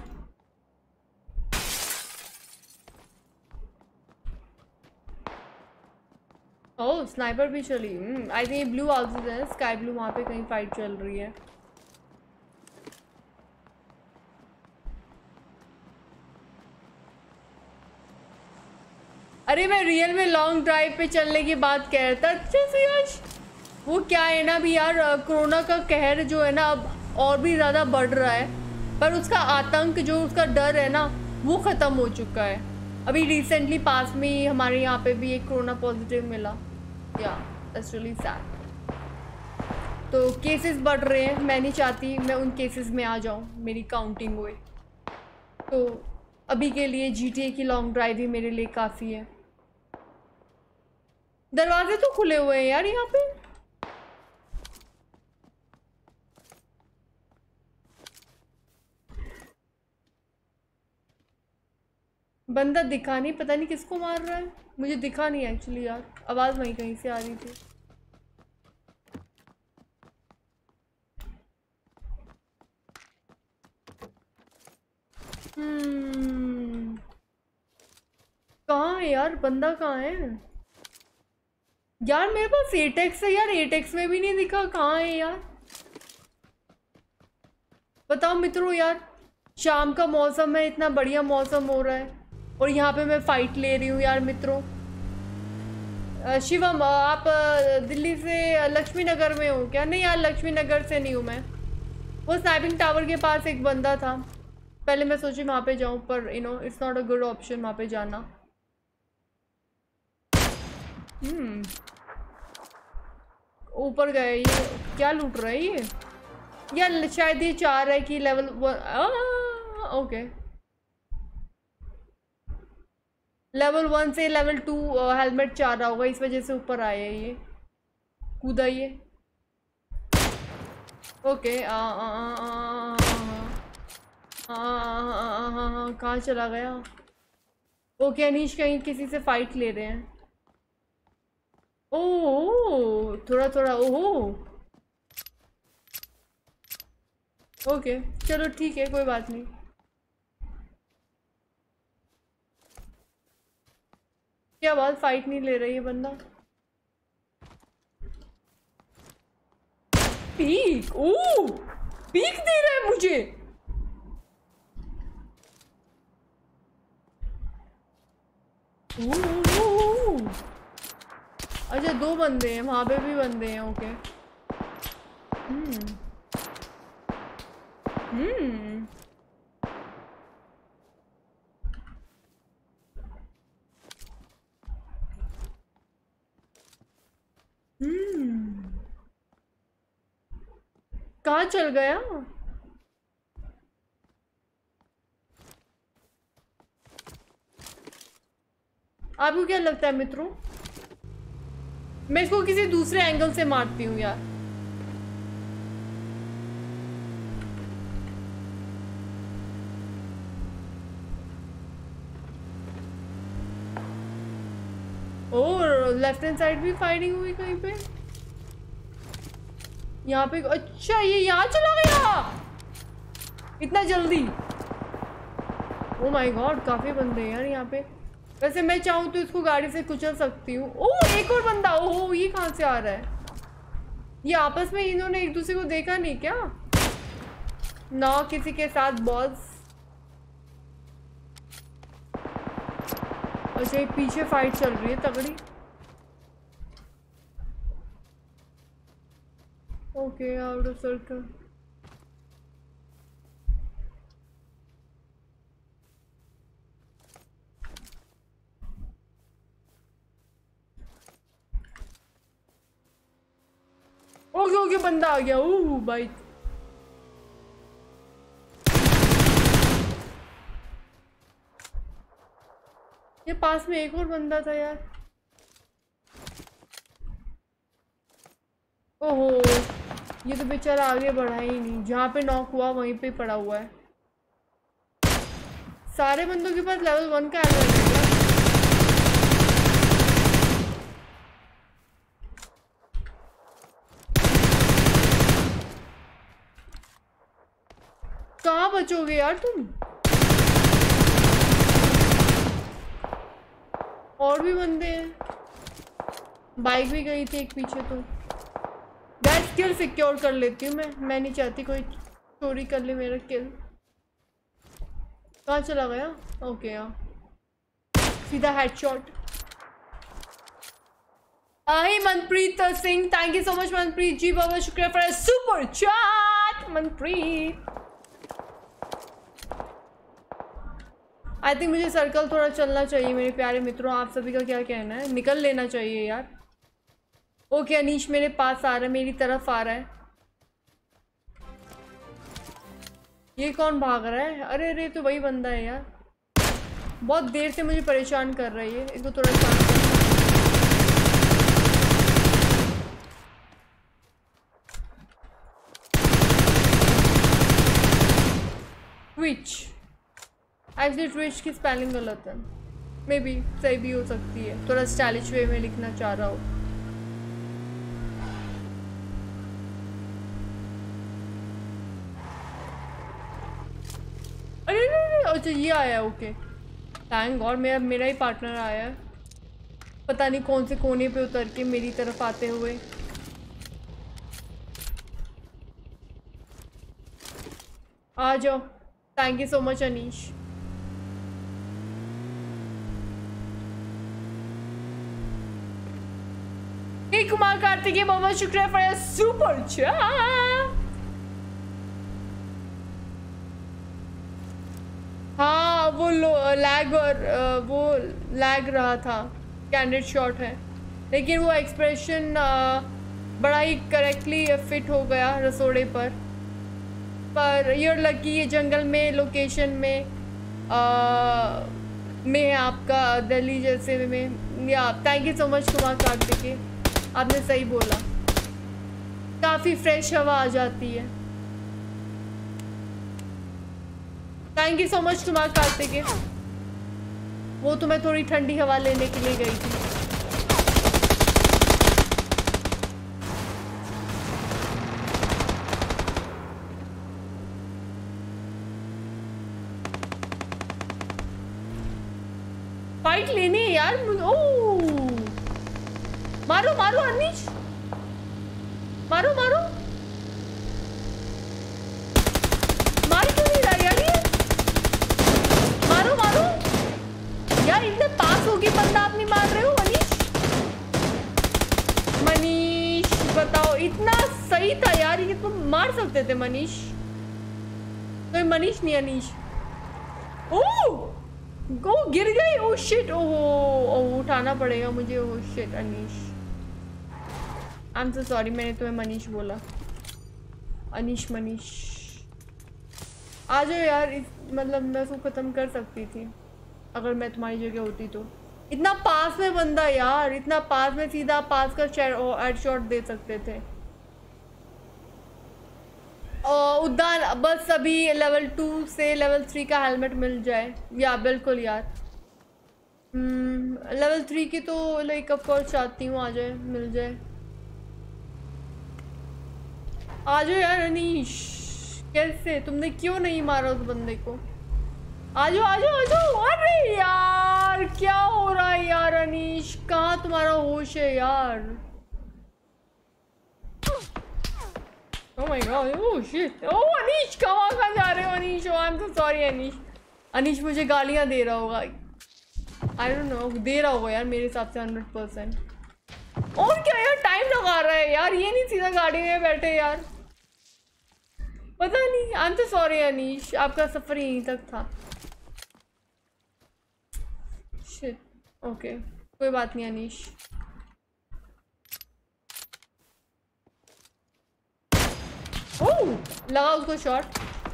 ओह स्नाइपर भी चली। आई थिंक ब्लू हाउसेस है, स्काई ब्लू, वहाँ पे कहीं फाइट चल रही है। अरे मैं रियल में लॉन्ग ड्राइव पे चलने की बात कह रहा था। अच्छा सुयश, वो क्या है ना भी यार, कोरोना का कहर जो है ना अब और भी ज़्यादा बढ़ रहा है, पर उसका आतंक जो उसका डर है ना वो ख़त्म हो चुका है। अभी रिसेंटली पास में ही हमारे यहाँ पे भी एक कोरोना पॉजिटिव मिला। Yeah that's really sad. तो केसेस बढ़ रहे हैं, मैं नहीं चाहती मैं उन केसेस में आ जाऊँ, मेरी काउंटिंग हुए। तो अभी के लिए GTA की लॉन्ग ड्राइव ही मेरे लिए काफ़ी है। दरवाजे तो खुले हुए हैं यार यहाँ पे। बंदा दिखा नहीं, पता नहीं किसको मार रहा है, मुझे दिखा नहीं एक्चुअली यार, आवाज़ वहीं कहीं से आ रही थी। कहाँ है यार, बंदा कहाँ है यार? मेरे पास एटेक्स है यार, एटेक्स में भी नहीं दिखा, कहाँ है यार? बताओ मित्रों यार, शाम का मौसम है, इतना बढ़िया मौसम हो रहा है और यहाँ पे मैं फाइट ले रही हूँ यार मित्रों। शिवम आप दिल्ली से लक्ष्मी नगर में हो क्या? नहीं यार, लक्ष्मी नगर से नहीं हूँ मैं। वो स्नाइपिंग टावर के पास एक बंदा था, पहले मैं सोची वहाँ पे जाऊँ, पर you know it's not a good option वहाँ पे जाना। ऊपर गए, ये क्या लूट रहा है ये? या शायद ये चाह रहा है कि लेवल 1, ओके, लेवल 1 से लेवल 2 हेलमेट चाह रहा होगा, इस वजह से ऊपर आया है ये, कूदा ये। ओके कहाँ चला गया? ओके अनीश कहीं किसी से फाइट ले रहे हैं। ओह थोड़ा थोड़ा, ओहो ओके चलो ठीक है, कोई बात नहीं। क्या बात, फाइट नहीं ले रही है बंदा? पीक, ओह पीक दे रहा है मुझे। अच्छा 2 बंदे हैं, वहां पे भी बंदे हैं, ओके। कहाँ चल गया? आपको क्या लगता है मित्रों? मैं इसको किसी दूसरे एंगल से मारती हूँ यार। और लेफ्ट हैंड साइड भी फायरिंग हुई कहीं पे, यहाँ पे। अच्छा ये यहाँ चला गया इतना जल्दी? ओ माय गॉड, काफी बंदे हैं यार यहाँ पे। वैसे मैं चाहूँ तो इसको गाड़ी से कुचल सकती हूँ। ओह एक और बंदा, ओह ये कहाँ से आ रहा है? ये आपस में इन्होंने एक दूसरे को देखा नहीं क्या? ना किसी के साथ बॉस। अच्छा एक पीछे फाइट चल रही है तगड़ी। Okay out of circle. Okay okay बंदा आ गया। Oh bike. ये पास में एक और बंदा था यार। ओहो ये तो बेचारा आगे बढ़ा ही नहीं, जहाँ पे नॉक हुआ वहीं पे पड़ा हुआ है। सारे बंदों के पास लेवल 1 का एमो है। कहाँ बचोगे यार तुम? और भी बंदे हैं। बाइक भी गई थी एक पीछे। तो गैस किल सिक्योर कर लेती हूँ मैं नहीं चाहती कोई चोरी कर ले मेरा किल। कहाँ चला गया? ओके यार सीधा headshot. Hi Manpreet Singh, thank you so much Manpreet ji, बहुत शुक्रिया for super chat Manpreet. I think मुझे सर्कल थोड़ा चलना चाहिए मेरे प्यारे मित्रों। आप सभी का क्या कहना है? निकल लेना चाहिए यार। ओके अनीश मेरे पास आ रहा है, मेरी तरफ आ रहा है। ये कौन भाग रहा है? अरे अरे तो वही बंदा है यार, बहुत देर से मुझे परेशान कर रही है। इसको थोड़ा शांत कर। ट्विच, एक्चुअली ट्विच की स्पेलिंग गलत है। मे बी सही भी हो सकती है, थोड़ा स्टाइलिश वे में लिखना चाह रहा हूँ। अरे अच्छा ये आया। ओके थैंक गॉड मेरा ही पार्टनर आया है। पता नहीं कौन से कोने पे उतर के मेरी तरफ आते हुए। आ जाओ। Thank you so much Anish. Kumar Kartikeya बहुत शुक्रिया फॉर सुपर चैट। हाँ वो लैग और वो लैग रहा था। कैंडिड शॉट है लेकिन वो एक्सप्रेशन बड़ा ही करेक्टली फिट हो गया रसोड़े पर यूर लकी ये जंगल में लोकेशन में आपका दिल्ली जैसे में। Yeah thank you so much Kumar Kartikeya, आपने सही बोला। काफ़ी फ्रेश हवा आ जाती है। Thank you so much Kumar Kartikeya. वो तो मैं थोड़ी ठंडी हवा लेने के लिए गई थी। फाइट लेनी है यार। ओह मारो मारो अनीश, मारो मारो। मार क्यों नहीं रहा यार ये? मारो मारो यार, इतने पास होके बंदा आप नहीं मार रहे हो अनीश। मनीष बताओ, इतना सही था यार, ये तो मार सकते थे मनीष। तो मनीष नहीं अनीश। ओह गो गिर गई। Oh shit. ओह उठाना पड़ेगा मुझे। Oh shit Anish, I am so sorry, मैंने तुम्हें मनीष बोला। अनीश मनीष आ जाओ यार। मतलब मैं उसको ख़त्म कर सकती थी अगर मैं तुम्हारी जगह होती तो। इतना पास में बंदा यार, इतना पास में, सीधा पास का हेडशॉट दे सकते थे। उद्यान बस अभी लेवल 2 से लेवल 3 का हेलमेट मिल जाए। या बिल्कुल यार। लेवल 3 की तो लाइक ऑफ कोर्स चाहती हूँ आ जाए, मिल जाए। आ जाओ यार अनीश। कैसे तुमने क्यों नहीं मारा उस बंदे को? आ जाओ आ जाओ आ जाओ। अरे यार क्या हो रहा है यार अनीश, कहाँ तुम्हारा होश है यार? Oh my God, oh shit, oh Anish कहाँ जा रहे हो Anish? Oh I'm so sorry Anish. Anish मुझे गालियाँ दे रहा होगा, I don't know, दे रहा होगा यार मेरे हिसाब से 100%। और क्या यार, टाइम लगा रहा है यार, ये नहीं सीधा गाड़ी में बैठे यार, पता नहीं। I'm so sorry अनीश, आपका सफर यहीं तक था। Shit, okay, कोई बात नहीं अनीश। ओह लगा उसको शॉट।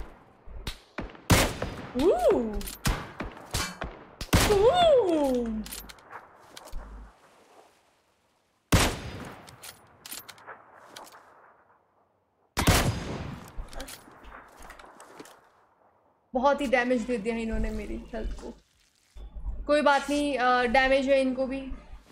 बहुत ही डैमेज दे दिया इन्होंने मेरी हेल्थ को। कोई बात नहीं, डैमेज है इनको भी।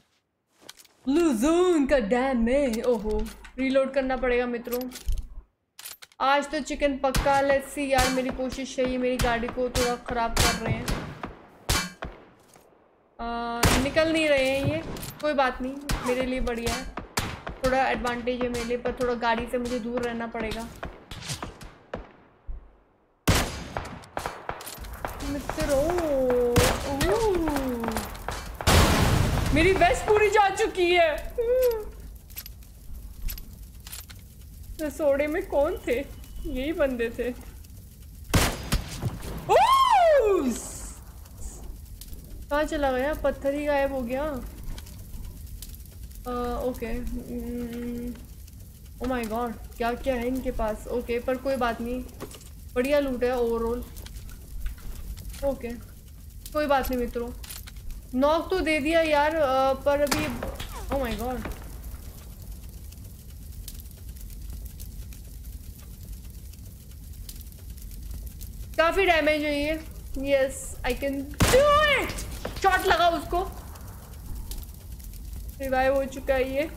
लूजून का डैमेज। ओहो रीलोड करना पड़ेगा मित्रों। आज तो चिकन पक्का। लेट्स सी यार, मेरी कोशिश है, ये मेरी गाड़ी को थोड़ा ख़राब कर रहे हैं। निकल नहीं रहे हैं ये, कोई बात नहीं, मेरे लिए बढ़िया है, थोड़ा एडवांटेज है मेरे लिए, पर थोड़ा गाड़ी से मुझे दूर रहना पड़ेगा। मित्रों, मेरी वेस्ट पूरी जा चुकी है। रसोड़े में कौन थे? यही बंदे थे। कहाँ चला गया? पत्थर ही गायब हो गया। ओके, ओ माय गॉड, क्या क्या है इनके पास। ओके, पर कोई बात नहीं, बढ़िया लूट है ओवरऑल। ओके, कोई बात नहीं मित्रों, नॉक तो दे दिया यार, पर अभी ओ माय गॉड, काफी डैमेज है ये। Yes, I can do it. Shot लगा उसको, रिवाइव हो चुका है ये।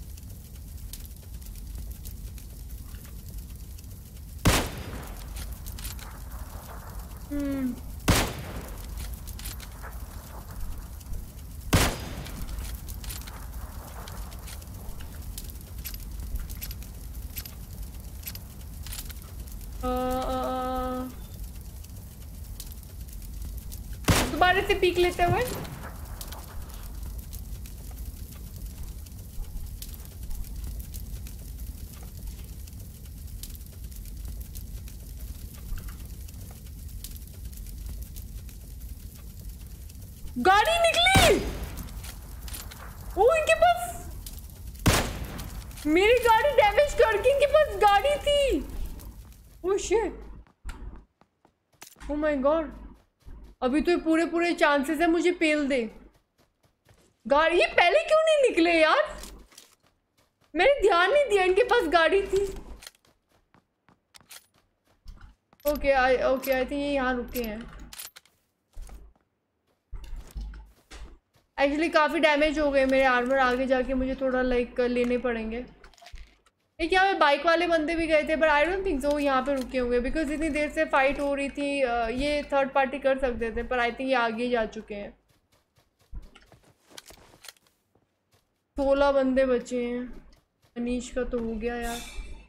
दोबारा से पीक लेते हुए। गाड़ी निकली। ओ, इनके पास मेरी गाड़ी डैमेज करके इनके पास गाड़ी थी। Oh shit, oh my God, अभी तो पूरे पूरे चांसेस है मुझे पेल दे। गाड़ी ये पहले क्यों नहीं निकले यार? मैंने ध्यान नहीं दिया इनके पास गाड़ी थी। ओके आई थिंक ये यहाँ रुके हैं। एक्चुअली काफ़ी डैमेज हो गए मेरे आर्मर, आगे जाके मुझे थोड़ा लाइक लेने पड़ेंगे। एक यहाँ पे बाइक वाले बंदे भी गए थे, but I don't think so यहाँ पे रुके होंगे, बिकॉज इतनी देर से फाइट हो रही थी। ये थर्ड पार्टी कर सकते थे, पर आई थिंक ये आगे जा चुके हैं। 16 बंदे बचे हैं। अनीश का तो हो गया यार।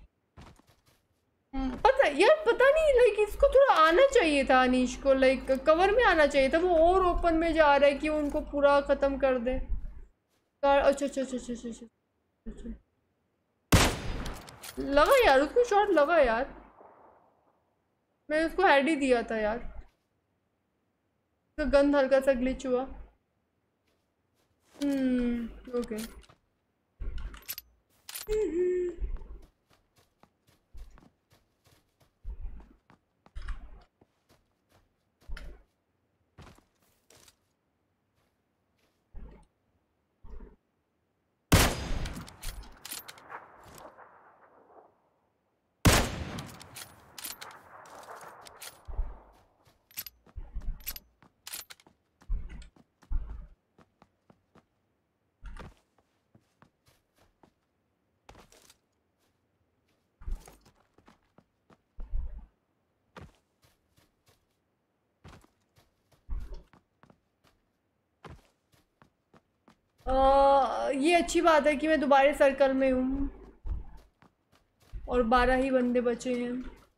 पता नहीं लाइक इसको थोड़ा आना चाहिए था, अनीश को लाइक कवर में आना चाहिए था। वो और ओपन में जा रहा है कि उनको पूरा खत्म कर दे। अच्छा अच्छा अच्छा अच्छा अच्छा, लगा यार उसको, शॉट लगा यार, मैं उसको हेड ही दिया था यार। तो गन हल्का सा ग्लिच हुआ। ओके। ये अच्छी बात है कि मैं दोबारा सर्कल में हूँ और 12 ही बंदे बचे हैं।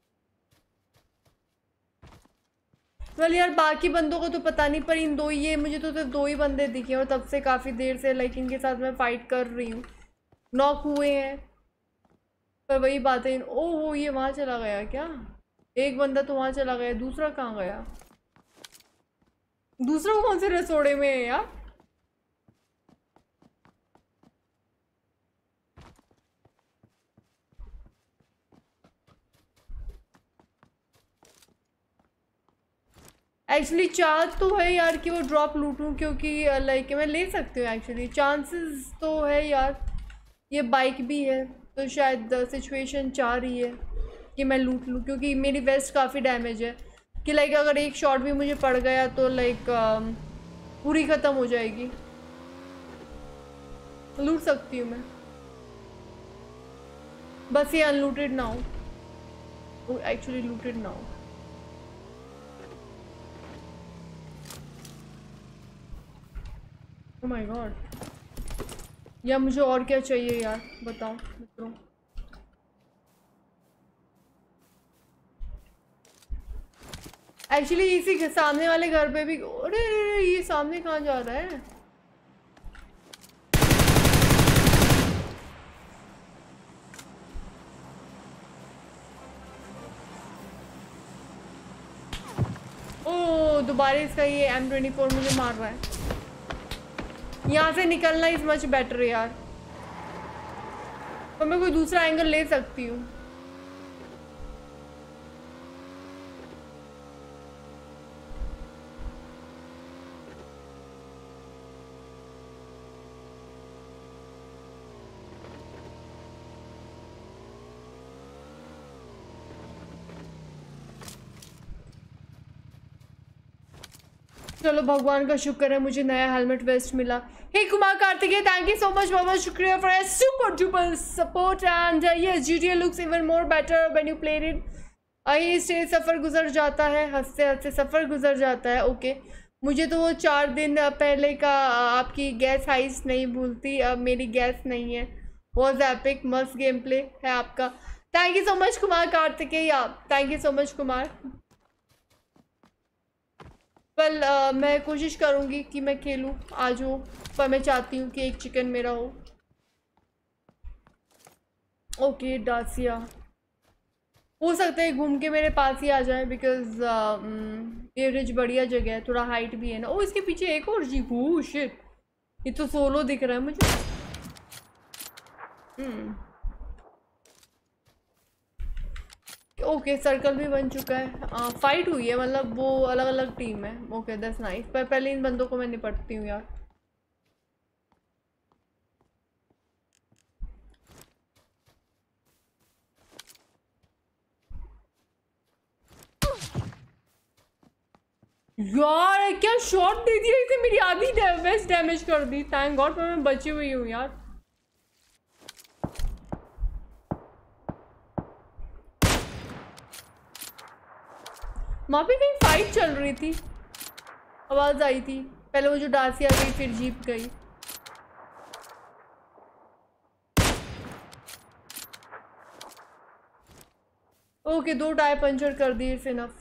वेल यार बाकी बंदों को तो पता नहीं, पर इन दो ही, ये मुझे तो सिर्फ 2 ही बंदे दिखे और तब से काफ़ी देर से लाइक इनके साथ मैं फाइट कर रही हूँ। नॉक हुए हैं, पर वही बात है। ओह ये वहाँ चला गया क्या? एक बंदा तो वहाँ चला गया, दूसरा कहाँ गया? दूसरा कौन से रसोड़े में है यार? एक्चुअली चांस तो है यार कि वो ड्रॉप लूटूं, क्योंकि लाइक मैं ले सकती हूँ। एक्चुअली चांसेस तो है यार, ये बाइक भी है तो शायद सिचुएशन चाह रही है कि मैं लूट लूँ, क्योंकि मेरी वेस्ट काफ़ी डैमेज है कि लाइक अगर एक शॉट भी मुझे पड़ गया तो लाइक पूरी ख़त्म हो जाएगी। लूट सकती हूँ मैं, बस ये अनलूटेड ना हो। एक्चुअली लूटेड ना हो। ओह माय गॉड, या मुझे और क्या चाहिए यार, बताओ मित्रों। एक्चुअली इसी के सामने वाले घर पे भी, अरे ये सामने कहाँ जा रहा है? ओ दोबारा इसका ये M24 मुझे मार रहा है। यहाँ से निकलना इज मच बेटर यार, तो मैं कोई दूसरा एंगल ले सकती हूँ। चलो भगवान का शुक्र है मुझे नया हेलमेट वेस्ट मिला। Hey Kumar Kartikeya, thank you so much, बहुत बहुत शुक्रिया for super duper support and yes GTA looks even more better when you play it. आई स्टेज सफ़र गुजर जाता है, हंसते हंसते सफ़र गुजर जाता है। ओके मुझे तो वो 4 दिन पहले का आपकी गैस हाइस नहीं भूलती, अब मेरी गैस नहीं है। वॉज एपिक, मस्त गेम प्ले है आपका। Thank you so much Kumar Kartikeya, thank you so much Kumar. Well मैं कोशिश करूँगी कि मैं खेलूँ आज हो, पर मैं चाहती हूँ कि एक चिकन मेरा हो। ओके डासिया हो सकता है घूम के मेरे पास ही आ जाए, बिकॉज एवरेज बढ़िया जगह है, थोड़ा हाइट भी है ना। ओ इसके पीछे एक और जीप, ओह शिट, ये तो सोलो दिख रहा है मुझे। ओके सर्कल भी बन चुका है, फाइट हुई है, मतलब वो अलग अलग टीम है। ओके दैट्स नाइस, पर पहले इन बंदों को मैं निपटती हूँ यार। यार क्या शॉट दे दिया इसे, मेरी आधी वेस्ट डैमेज कर दी। थैंक गॉड मैं बची हुई हूँ यार। वहाँ पे कहीं फाइट चल रही थी, आवाज आई थी पहले, वो जो डासिया गई फिर जीप गई। ओके 2 टायर पंचर कर दिए, इट्स इनफ।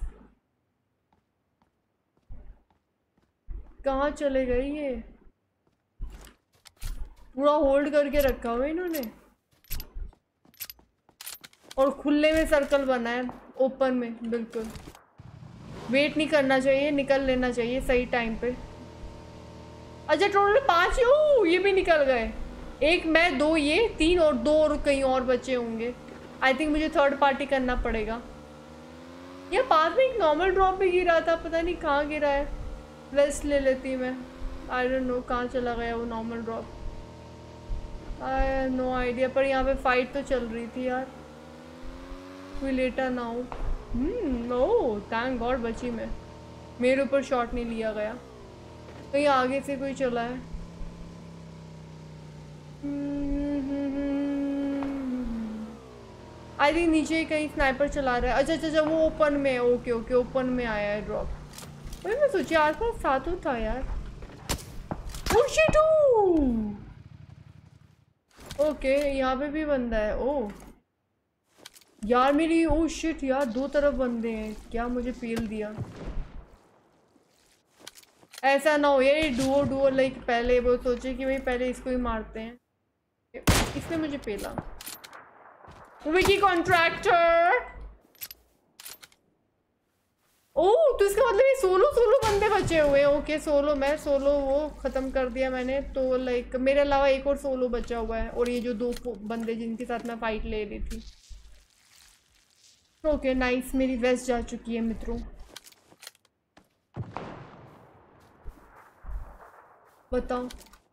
कहाँ चले गए ये, पूरा होल्ड करके रखा हुआ इन्होंने, और खुले में सर्कल बना है, ओपन में बिल्कुल। वेट नहीं करना चाहिए, निकल लेना चाहिए सही टाइम पे। अच्छा टोटल 5 ये भी निकल गए, 1 मैं 2 ये 3 और 2 और कहीं और बचे होंगे। आई थिंक मुझे थर्ड पार्टी करना पड़ेगा। ये पास में एक नॉर्मल ड्रॉप भी गिरा था, पता नहीं कहाँ गिरा है। वेस्ट ले लेती मैं, आई डोंट नो कहाँ चला गया वो normal drop, I have no idea. पर यहाँ पे फाइट तो चल रही थी यार, कोई लेटा ना हो। ओह थैंक गॉड बची मैं, मेरे ऊपर शॉट नहीं लिया गया। कहीं आगे से कोई चला है। आई थिंक नीचे कहीं स्नाइपर चला रहा है। अच्छा अच्छा अच्छा वो ओपन में है, ओके ओके ओपन में आया है ड्रॉप। वही मैं सोची आसपास साथ था यार। ओके यहाँ पे भी बंदा है। ओ यार मेरी, ओ शिट यार 2 तरफ बंदे हैं, क्या मुझे पेल दिया। ऐसा ना हो यार डुओ डुओ लाइक पहले वो सोचे कि भाई पहले इसको ही मारते हैं, इसने मुझे पेला। विकी कॉन्ट्रैक्टर, ओह तो इसका मतलब ये सोलो सोलो बंदे बचे हुए हैं। ओके सोलो, मैं सोलो वो ख़त्म कर दिया मैंने, तो लाइक मेरे अलावा एक और सोलो बचा हुआ है, और ये जो 2 बंदे जिनके साथ मैं फाइट ले रही थी। ओके नाइस, मेरी वेस्ट जा चुकी है मित्रों। बताओ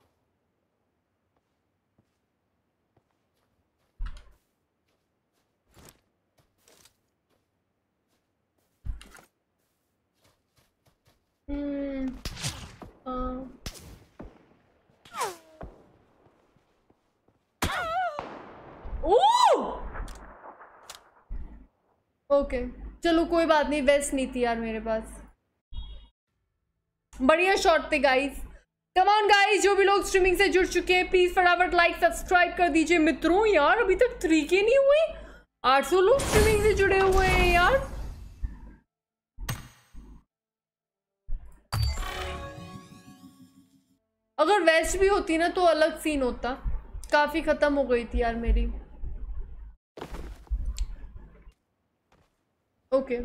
ओके चलो कोई बात नहीं, वेस्ट नहीं थी यार मेरे पास। बढ़िया शॉट थे गाइस, कम ऑन गाइस, जो भी लोग स्ट्रीमिंग से जुड़ चुके हैं प्लीज फटाफट लाइक सब्सक्राइब कर दीजिए मित्रों। यार अभी तक 3K नहीं हुए, 800 लोग स्ट्रीमिंग से जुड़े हुए हैं यार। अगर वेस्ट भी होती ना तो अलग सीन होता। काफी खत्म हो गई थी यार मेरी। ओके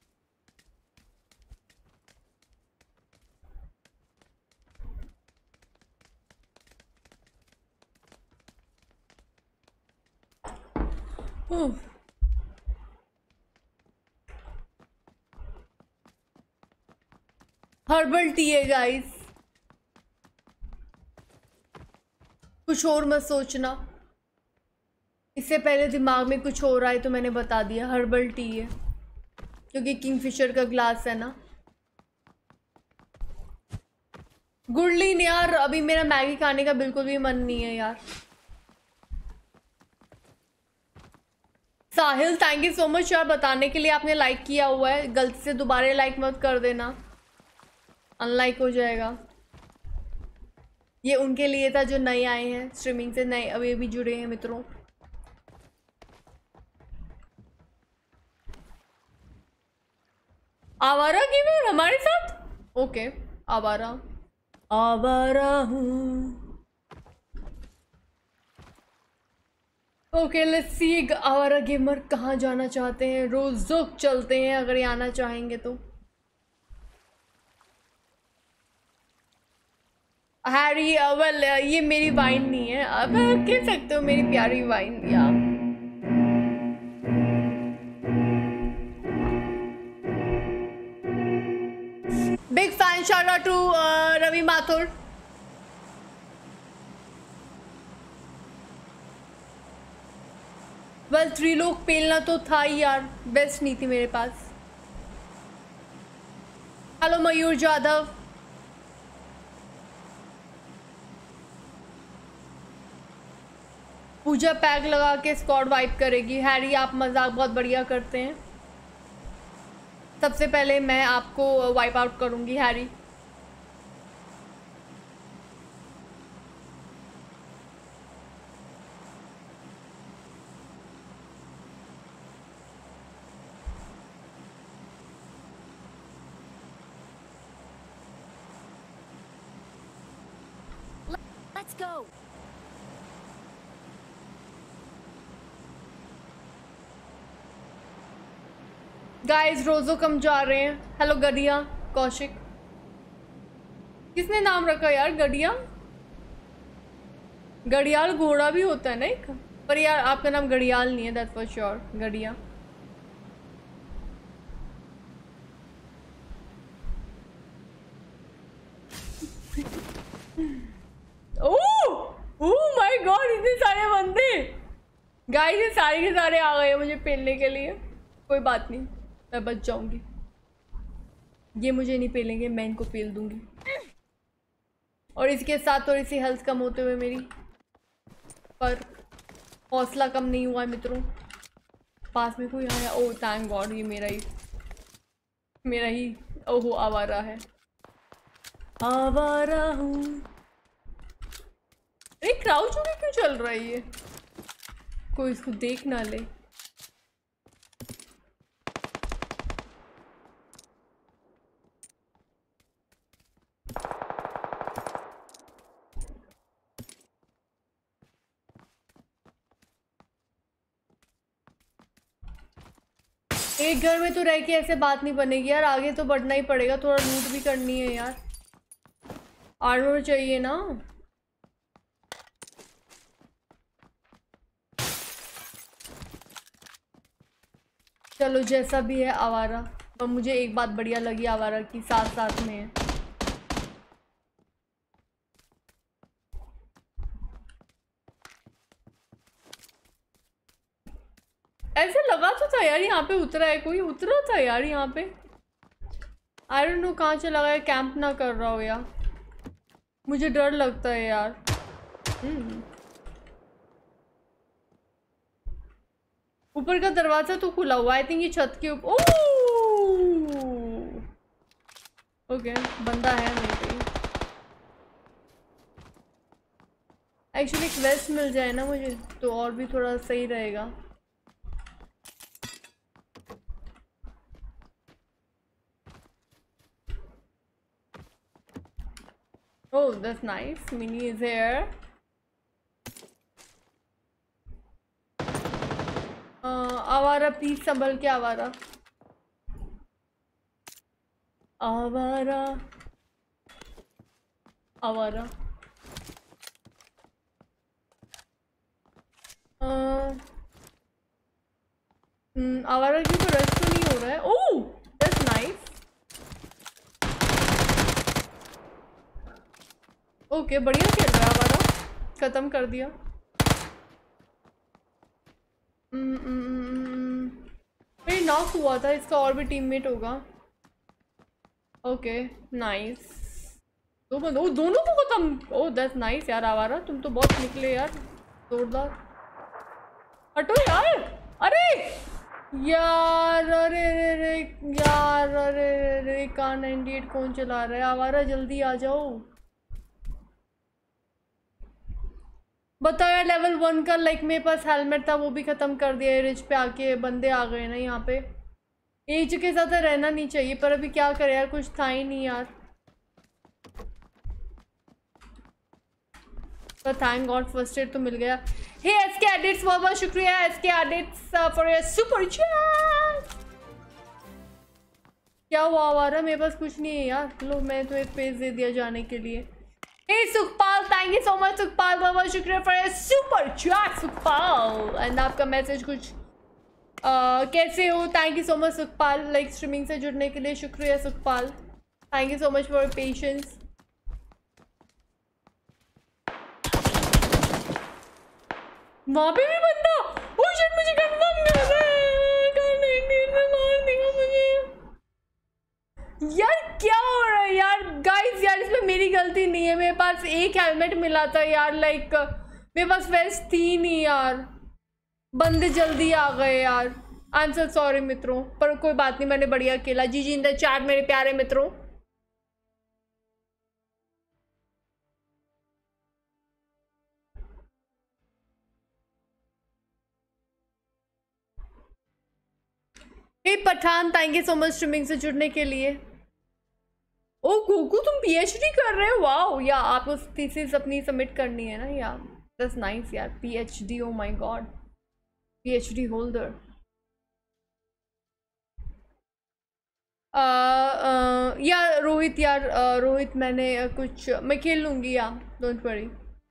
हर्बल टी है गाइस, कुछ और मत सोचना। इससे पहले दिमाग में कुछ हो रहा है तो मैंने बता दिया, हर्बल टी है क्योंकि किंगफिशर का ग्लास है ना। गुडलीन यार, अभी मेरा मैगी खाने का बिल्कुल भी मन नहीं है यार। Sahil thank you so much यार बताने के लिए, आपने लाइक किया हुआ है, गलती से दोबारा लाइक मत कर देना, अनलाइक हो जाएगा। ये उनके लिए था जो नए आए हैं स्ट्रीमिंग से, नए अभी अभी जुड़े हैं मित्रों। आवारा गेमर हमारे साथ, ओके आवारा आवारा हूँ। ओके लेट्स सी आवारा गेमर कहाँ जाना चाहते हैं। रोज़ुक चलते हैं अगर ये आना चाहेंगे तो। हैरी वेल ये मेरी वाइन नहीं है, अब कह सकते हो मेरी प्यारी वाइन या। Big fan, shout out to Ravi Mathur. Well 3 लोग पेलना तो था ही यार, बेस्ट नहीं थी मेरे पास। हेलो मयूर जाधव, पूजा पैक लगा के स्क्वाड वाइप करेगी। हैरी आप मजाक बहुत बढ़िया करते हैं, सबसे पहले मैं आपको वाइप आउट करूंगी हैरी।
Let's go.
गाइस रोजो कम जा रहे हैं। हेलो गडिया कौशिक, किसने नाम रखा यार गडिया? गडियाल घोड़ा भी होता है ना एक, पर यार आपका नाम गडियाल नहीं है, that's for sure Gadiya. Oh my God इतने सारे बंदे। गाइस ये सारे के सारे आ गए मुझे पेलने के लिए। कोई बात नहीं, मैं बच जाऊंगी। ये मुझे नहीं पेलेंगे, मैं इनको पेल दूंगी। और इसके साथ थोड़ी सी हेल्थ कम होते हुए मेरी, पर हौसला कम नहीं हुआ है मित्रों। पास में कोई आया, ओह थैंक गॉड, ये मेरा ही ओहो आवारा है, आवारा हूँ। अरे क्राउच होके क्यों चल रहा है ये? कोई इसको देख ना ले। एक घर में तो रह के ऐसे बात नहीं बनेगी यार, आगे तो बढ़ना ही पड़ेगा, थोड़ा लूट भी करनी है यार, आर्मर चाहिए ना। चलो जैसा भी है आवारा, पर मुझे एक बात बढ़िया लगी आवारा की, साथ साथ में है। ऐसे लगा तो था यार यहाँ पे उतरा है, कोई उतरा था यार यहाँ पे। आई डोंट नो कहाँ चला गया, कैंप ना कर रहा हो यार, मुझे डर लगता है यार। ऊपर का दरवाजा तो खुला हुआ, आई थिंक ये छत के ऊपर। ओके बंदा है नहीं पे। एक्चुअली क्वेस्ट मिल जाए ना मुझे तो और भी थोड़ा सही रहेगा। Oh, that's nice. Mini is here. Awara please संभल के आवारा। आवारा आवारा आवारा की तो रश तो नहीं हो रहा है। Oh that's nice. ओके बढ़िया खेल रहा है आवारा। खत्म कर दिया। मेरी नॉक हुआ था, इसका और भी टीममेट होगा। Okay nice. दोनों को खत्म। ओह दैट्स नाइस यार आवारा, तुम तो बहुत निकले यार, जोरदार। हटो यार। अरे यार, अरे रे यार, अरे रे कार 98 कौन चला रहा है? आवारा जल्दी आ जाओ। बताओ यार, लेवल 1 का लाइक मेरे पास हेलमेट था वो भी खत्म कर दिया। रिच पे आके बंदे आ गए ना यहाँ पे। एज के साथ रहना नहीं चाहिए पर अभी क्या करे यार, कुछ था ही नहीं यार। पर थैंक गॉड फर्स्ट एड तो मिल गया। हे एसके एडिट्स, बहुत बहुत शुक्रिया SK edits for your super chat. क्या हुआ आवारा? मेरे पास कुछ नहीं है यार। लो मैं तो एक पेज दे दिया जाने के लिए। Hey Sukhpal, thank you so much Sukhpal, बहुत बहुत शुक्रिया for your super chat Sukhpal. And आपका मैसेज कुछ कैसे हो? Thank you so much Sukhpal, like streaming से जुड़ने के लिए शुक्रिया सुखपाल। Thank you so much for patience. वहां पे भी बंदा। ओह शिट, मुझे कंफर्म कर रहा है, मार देगा मुझे। यार क्या हो रहा है यार? गाइस यार इसमें मेरी गलती नहीं है, मेरे पास एक हेलमेट मिला था यार, लाइक मेरे पास वेस्ट थी नहीं यार। बंदे जल्दी आ गए यार। आई एम सो सॉरी मित्रों, पर कोई बात नहीं, मैंने बढ़िया खेला। जी जी इन द चैट मेरे प्यारे मित्रों। Hey Pathan, thank you so much streaming से जुड़ने के लिए। ओ गोकू तुम पीएचडी कर रहे हो? वाओ, या आपको थीसिस अपनी सबमिट करनी है ना यार। दैट्स नाइस यार, PhD, oh my God, PhD holder. Yeah Rohit यार, रोहित मैंने कुछ मैं खेल लूंगी यार, don't worry.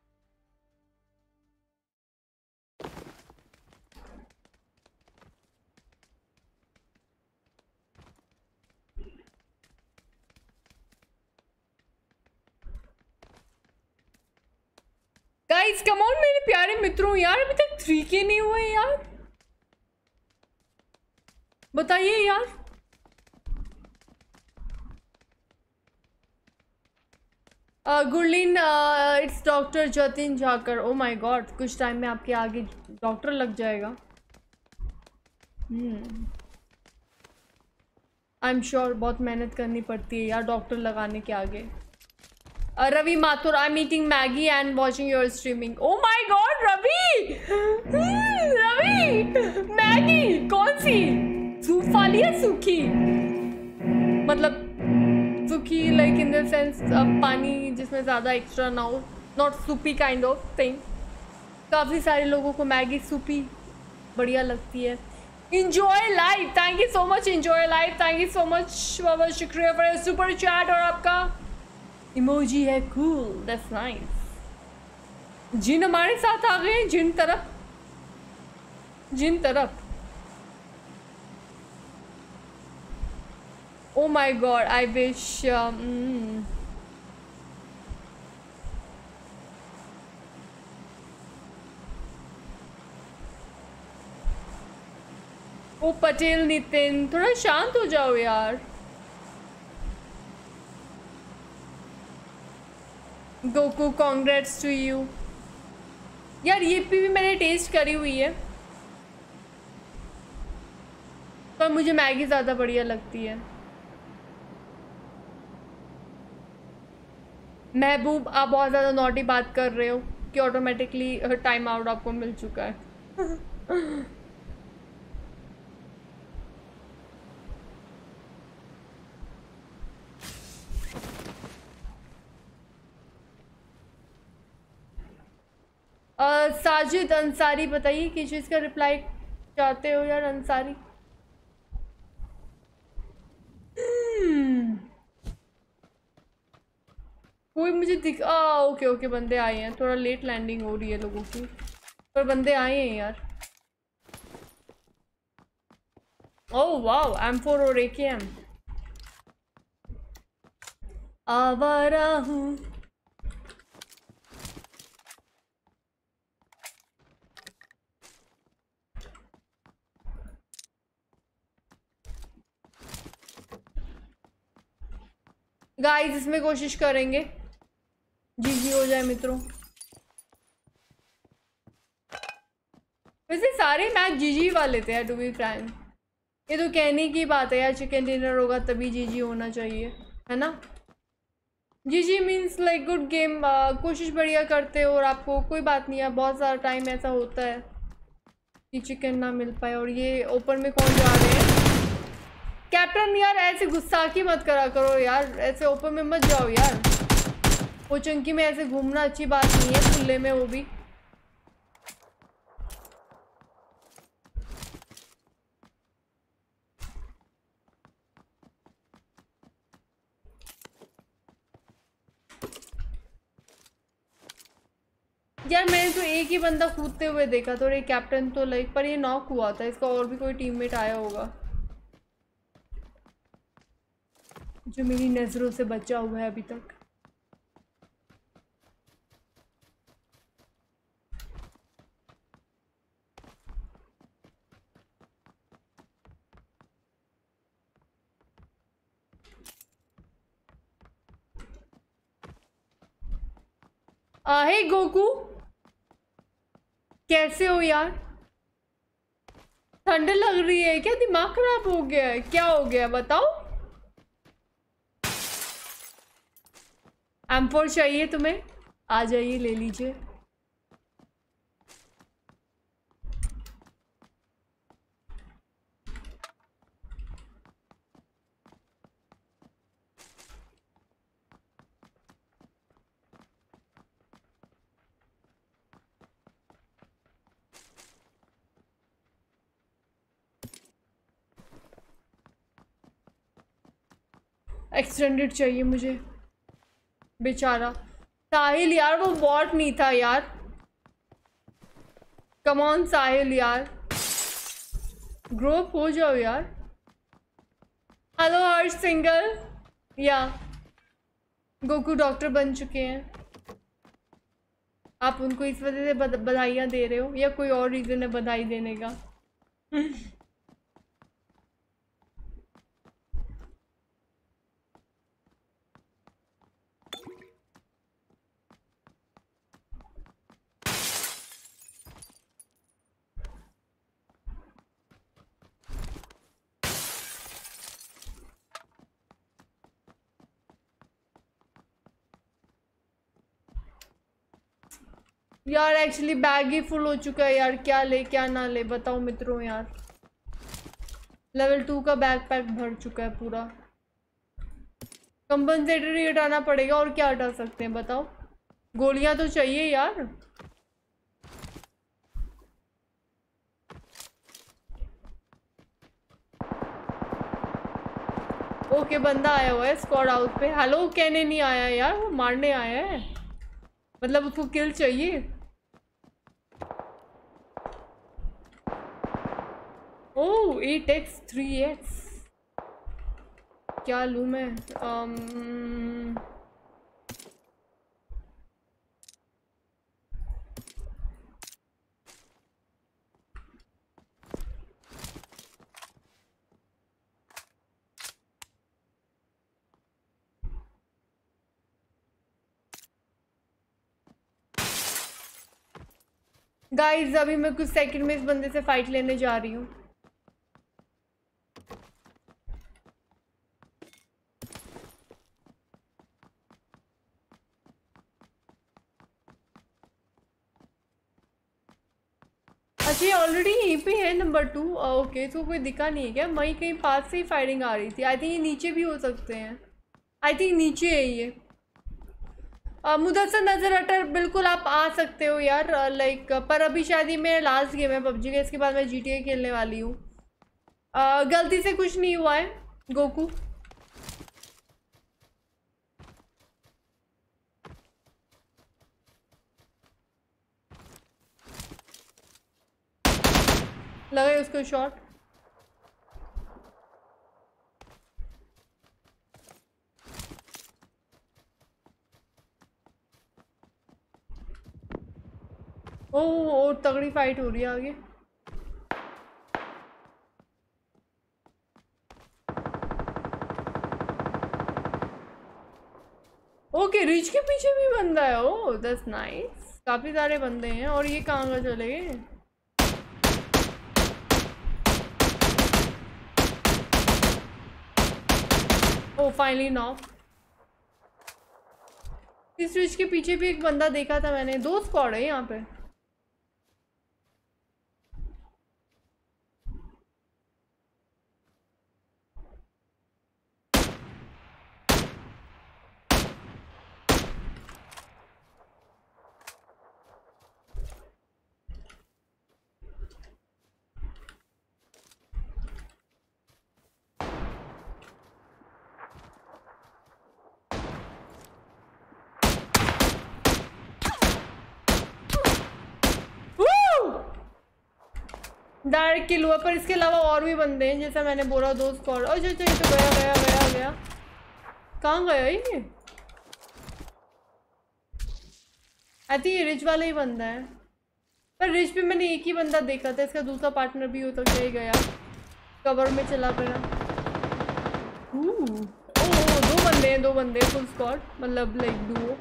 Guys come on मेरे प्यारे मित्रों यार, अभी तक 3K नहीं हुए यार, बताइए यार। Gurleen, it's doctor Jatin Jhakar. Oh my God, कुछ टाइम में आपके आगे डॉक्टर लग जाएगा। आई एम श्योर बहुत मेहनत करनी पड़ती है यार डॉक्टर लगाने के आगे। Ravi Mathur, I am eating Maggi and watching your streaming. Oh my God Ravi, Ravi Maggi कौन सी? सूप वाली या सूखी? मतलब सूखी लाइक इन द सेंस पानी जिसमें ज़्यादा एक्स्ट्रा ना हो, not soupy kind of thing. काफ़ी सारे लोगों को मैगी सूपी बढ़िया लगती है। Enjoy life, thank you so much enjoy life, thank you so much, बहुत शुक्रिया फॉर सुपर चैट। और आपका इमोजी है कूल, दैट्स नाइस। जिन हमारे साथ आ गए हैं, जिन तरफ, जिन तरफ। Oh my god, I wish ओ पटेल नितिन, थोड़ा शांत हो जाओ यार। गोकू कॉन्ग्रेट्स टू यू यार। ये भी मैंने टेस्ट करी हुई है पर मुझे मैगी ज़्यादा बढ़िया लगती है। महबूब, आप बहुत ज़्यादा नॉटी बात कर रहे हो। कि ऑटोमेटिकली टाइम आउट आपको मिल चुका है। साजिद अंसारी बताइए किस चीज़ का रिप्लाई चाहते हो यार अंसारी? कोई मुझे ओके ओके, बंदे आए हैं। थोड़ा लेट लैंडिंग हो रही है लोगों की, पर बंदे आए हैं यार। ओह वाओ, M4 और AKM। आवारा हूँ। गाइस इसमें कोशिश करेंगे जी हो जाए मित्रों। वैसे सारे मैच जीजी वाले थे यार, टू बी फ्रैंक। ये तो कहने की बात है यार, चिकन डिनर होगा तभी जीजी होना चाहिए, है ना? जीजी मीन्स लाइक गुड गेम। कोशिश बढ़िया करते हो और आपको कोई बात नहीं है, बहुत सारा टाइम ऐसा होता है कि चिकन ना मिल पाए। और ये ओपन में कौन जा रहे हैं? कैप्टन यार ऐसे गुस्साखी मत करा करो यार, ऐसे ओपन में मत जाओ यार। वो चंकी में ऐसे घूमना अच्छी बात नहीं है, खुले में वो भी। यार मैंने तो एक ही बंदा कूदते हुए देखा था और एक कैप्टन तो लाइक, पर ये नॉक हुआ था। इसका और भी कोई टीममेट आया होगा जो मेरी नजरों से बचा हुआ है अभी तक। हे गोकू, कैसे हो यार? ठंड लग रही है क्या? दिमाग खराब हो गया है क्या? हो गया बताओ। M4 चाहिए तुम्हें? आ जाइए ले लीजिए। एक्सटेंडेड चाहिए मुझे। बेचारा साहिल यार, वो बॉट नहीं था यार। कम ऑन साहिल यार, ग्रो अप हो जाओ यार। Hello Harsh single. Yeah Goku doctor बन चुके हैं। आप उनको इस वजह से बधाइयाँ दे रहे हो या कोई और रीजन है बधाई देने का? यार एक्चुअली बैग ही फुल हो चुका है यार, क्या ले क्या ना ले बताओ मित्रों यार। लेवल 2 का बैग पैक भर चुका है पूरा। कंपनसेटर ही हटाना पड़ेगा, और क्या हटा सकते हैं बताओ? गोलियां तो चाहिए यार। ओके बंदा आया हुआ है स्क्वाड हाउस पे। हेलो कहने नहीं आया यार, वो मारने आया है। मतलब उसको किल चाहिए। ओह 8x 3x, क्या लूँ मैं? गाइस अभी मैं कुछ सेकंड में इस बंदे से फाइट लेने जा रही हूँ। अच्छा ये ऑलरेडी यहीं पे है नंबर 2। ओके, तो कोई दिखा नहीं है क्या? वहीं कहीं पास से ही फायरिंग आ रही थी। आई थिंक ये नीचे भी हो सकते हैं। आई थिंक नीचे है ये। मुदस्सर नजर अटर, बिल्कुल आप आ सकते हो यार। लाइक पर अभी शायद ये मेरा लास्ट गेम है पबजी का, इसके बाद मैं GTA खेलने वाली हूँ। गलती से कुछ नहीं हुआ है गोकू। लगा उसको शॉट। ओह, और तगड़ी फाइट हो रही है आगे। ओके, रिच के पीछे भी बंदा है। Oh that's nice. काफी सारे बंदे हैं। और ये कहाँ का चले गए? Oh finally knock. इस रिच के पीछे भी एक बंदा देखा था मैंने। 2 स्क्वाड है यहाँ पे। डायरेक्ट किल हुआ, पर इसके अलावा और भी बंदे हैं जैसा मैंने बोला। 2 स्क्वाड। अच्छा अच्छा, ये तो गया गया गया गया। कहाँ गया ये? आई थिंक ये रिच वाला ही बंदा है। पर रिच पे मैंने एक ही बंदा देखा था। इसका दूसरा पार्टनर भी हो तो क्या ही गया, कवर में चला गया। ओह 2 बंदे हैं, 2 बंदे फुल स्क्वाड, मतलब like duo.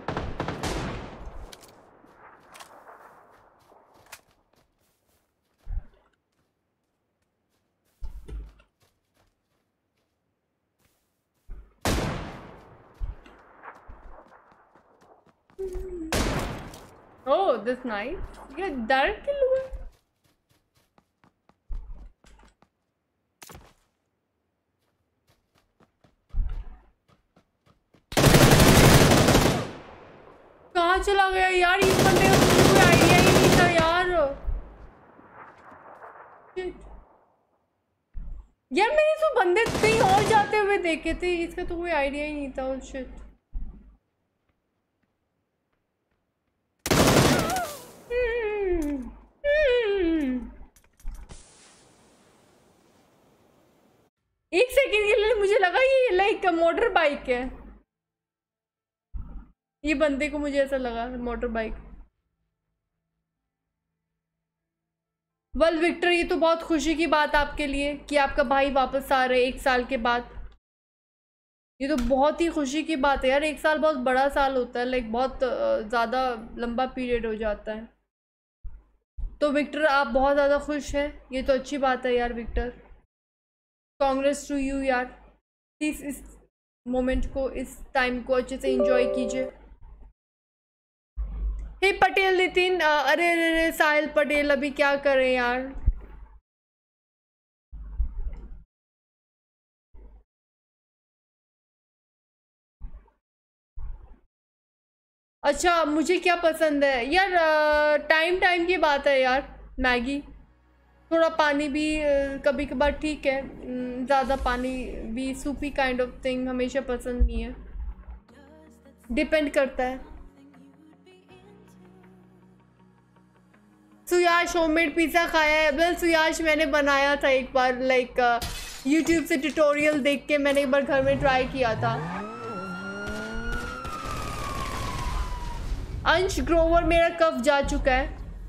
Oh, that's nice. Yeah, direct kill हुआ। कहाँ चला गया यार ये बंदे का? मुझे कोई आइडिया ही नहीं था यार। यार मैंने तो बंदे कहीं और जाते हुए देखे थे, इसका तो कोई आइडिया ही नहीं था। oh shit। एक सेकंड के लिए मुझे लगा ये लाइक मोटर बाइक है। ये बंदे को मुझे ऐसा लगा मोटर बाइक। वेल विक्टर, ये तो बहुत खुशी की बात आपके लिए कि आपका भाई वापस आ रहे 1 साल के बाद। ये तो बहुत ही खुशी की बात है यार। 1 साल बहुत बड़ा साल होता है, लाइक बहुत ज़्यादा लंबा पीरियड हो जाता है। तो विक्टर आप बहुत ज़्यादा खुश हैं, ये तो अच्छी बात है यार विक्टर। कांग्रेस टू यू यार। प्लीज़ इस मोमेंट को, इस टाइम को अच्छे से एंजॉय कीजिए। हे पटेल नितिन, अरे अरे अरे साहिल पटेल, अभी क्या करें यार। अच्छा मुझे क्या पसंद है यार? टाइम टाइम की बात है यार। मैगी, थोड़ा पानी भी कभी कभार ठीक है। ज़्यादा पानी भी, सूपी काइंड ऑफ थिंग हमेशा पसंद नहीं है। डिपेंड करता है। सुयाश होममेड पिज़्ज़ा खाया है? वेल सुयाश, मैंने बनाया था एक बार, लाइक यूट्यूब से ट्यूटोरियल देख के मैंने एक बार घर में ट्राई किया था। अंश ग्रोवर, मेरा कफ जा चुका है।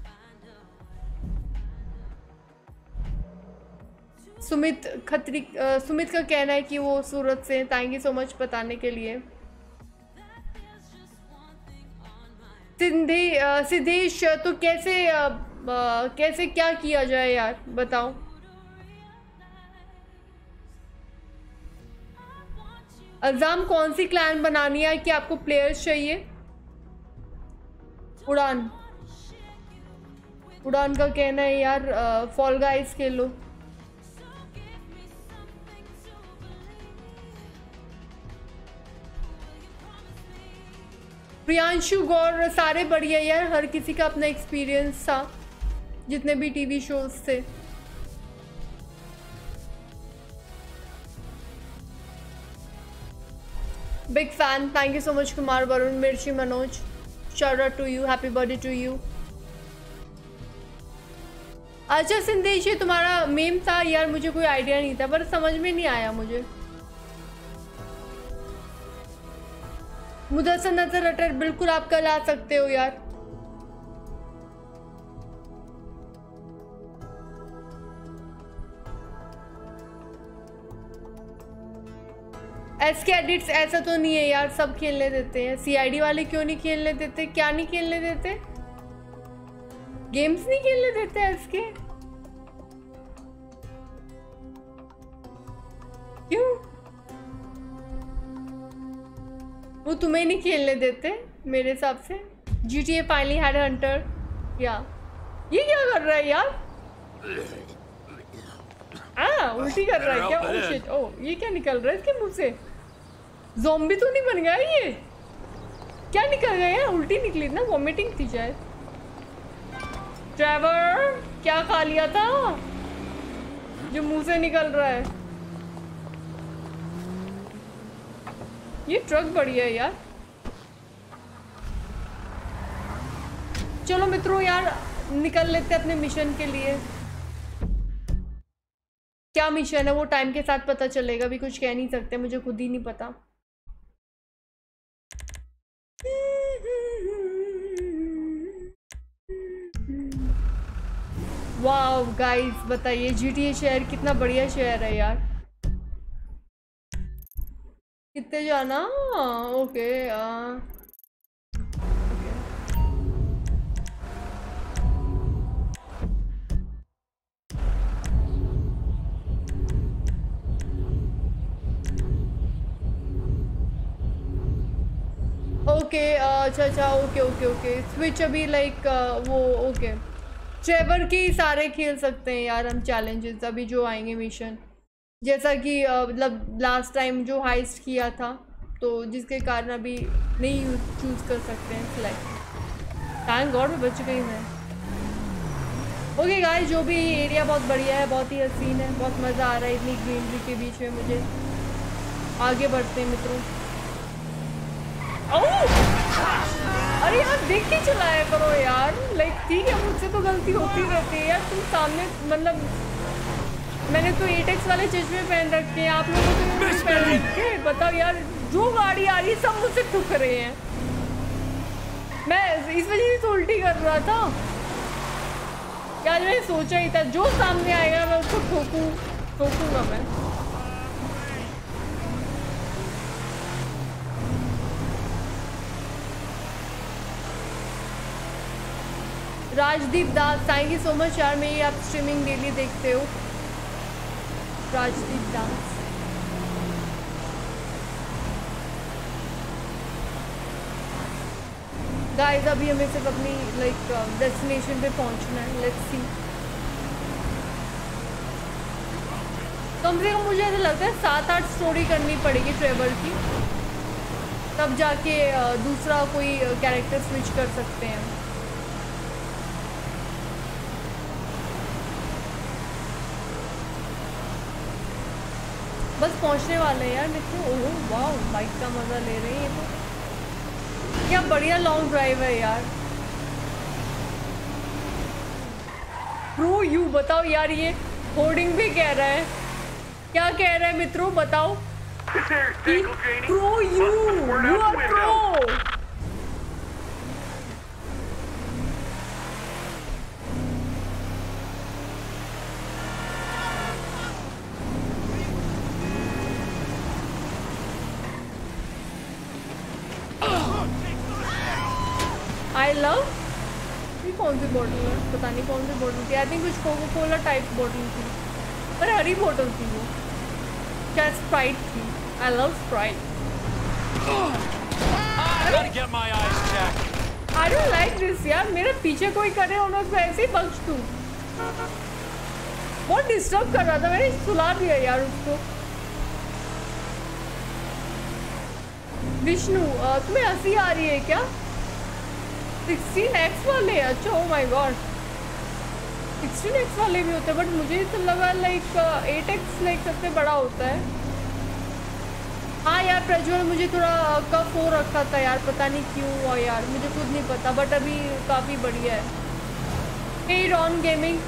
सुमित खत्री, सुमित का कहना है कि वो सूरत से। थैंक यू सो मच बताने के लिए। सिद्धेश, तो कैसे क्या किया जाए यार, बताओ। अज़ाम, कौन सी क्लैन बनानी है कि आपको प्लेयर्स चाहिए? उड़ान, उड़ान का कहना है यार फॉल गाइस खेलो। प्रियांशु गौर सारे बढ़िया यार, हर किसी का अपना एक्सपीरियंस था जितने भी टीवी शोज थे। Big fan, thank you so much Kumar Varun, Mirchi Manoj, shout out to you, happy birthday to you. अच्छा संदेश, ये तुम्हारा मेम था यार, मुझे कोई आइडिया नहीं था पर समझ में नहीं आया मुझे। मुदस्सर नजर अटर, बिल्कुल आप कल आ सकते हो यार। एसके एडिट्स ऐसा तो नहीं है यार, सब खेलने देते हैं। सीआईडी वाले क्यों नहीं खेलने देते? क्या नहीं खेलने देते? गेम्स नहीं खेलने देते एसके? क्यों? वो तुम्हें नहीं खेलने देते मेरे हिसाब से। GTA finally head hunter. या ये क्या कर रहा है यार? उल्टी कर रहा है क्या? ओह शिट, ओह ये क्या निकल रहा है इसके मुंह से? ज़ॉम्बी तो नहीं बन गया ये? क्या निकल गया यार? उल्टी निकली ना, वॉमिटिंग थी शायद। ट्रेवर क्या खा लिया था जो मुंह से निकल रहा है? ये ट्रक बढ़िया है यार। चलो मित्रों यार निकल लेते हैं अपने मिशन के लिए। क्या मिशन है वो टाइम के साथ पता चलेगा, अभी कुछ कह नहीं सकते, मुझे खुद ही नहीं पता। वाओ गाइस बताइए, GTA शहर कितना बढ़िया शहर है यार। कितने जाना? ओके ओके अच्छा ओके ओके ओके स्विच अभी लाइक वो ओके। ट्रेवर की सारे खेल सकते हैं यार हम चैलेंजेस अभी जो आएंगे मिशन, जैसा कि मतलब लास्ट टाइम जो हाइस्ट किया था तो जिसके कारण अभी नहीं चूज कर सकते हैं सिलेक्ट। थैंक गॉड मैं बच गई मैं। ओके गाइस, जो भी एरिया बहुत बढ़िया है, बहुत ही हसीन है, बहुत मज़ा आ रहा है इतनी ग्रीनरी के बीच में मुझे। आगे बढ़ते हैं मित्रों। अरे यार देख के चलाया करो यार, लाइक ठीक है मुझसे तो गलती होती रहती है यार। तुम सामने मतलब मैंने तो 8x वाले चश्मे पहन रखे हैं, आप लोगों को तो पहन रखे। बताओ यार जो गाड़ी आ रही है सब मुझसे ठुक रहे हैं। मैं इस वजह से तो उल्टी कर रहा था यार। मैंने सोचा ही था जो सामने आएगा मैं उसको ठोकूंगा मैं। Rajdeep Das, thank you so much यार, मेरी आप स्ट्रीमिंग डेली देखते हो। राजदीप दास गाइस अभी हमें सिर्फ अपनी लाइक डेस्टिनेशन पे पहुंचना है। Let's see. कम से कम मुझे ऐसा लगता है 7-8 स्टोरी करनी पड़ेगी ट्रेवल की, तब जाके दूसरा कोई कैरेक्टर स्विच कर सकते हैं। बस पहुंचने वाले हैं यार मित्रों। ओह वाह बाइक का मजा ले रहे हैं ये तो। क्या बढ़िया लॉन्ग ड्राइव है यार। प्रो यू बताओ यार, ये होर्डिंग भी कह रहा है। क्या कह रहा है मित्रों बताओ? Pro you are pro. I love, ये कौन सी बोतल है? पता नहीं कौन सी बोतल थी। आई थिंक कुछ कोको कोला टाइप बोतल थी, पर हरी बोतल थी वो। क्या स्प्राइट थी? I love Sprite. I don't like this यार, मेरे पीछे कोई करे और मैं उसको ऐसे ही बख्श दूं। बहुत डिस्टर्ब कर रहा था, मैंने सुला दिया यार उसको। विष्णु तुम्हें हंसी आ रही है क्या? 16x वाले? अच्छा, ओ माय गॉड, 16x वाले भी होते हैं, बट मुझे तो लगा लाइक 8x लाइक सबसे बड़ा होता है। हाँ यार प्रज्वल, मुझे थोड़ा कफ हो रखा था यार, पता नहीं क्यों हुआ यार, मुझे खुद नहीं पता, बट अभी काफ़ी बढ़िया है। Hey Ron gaming,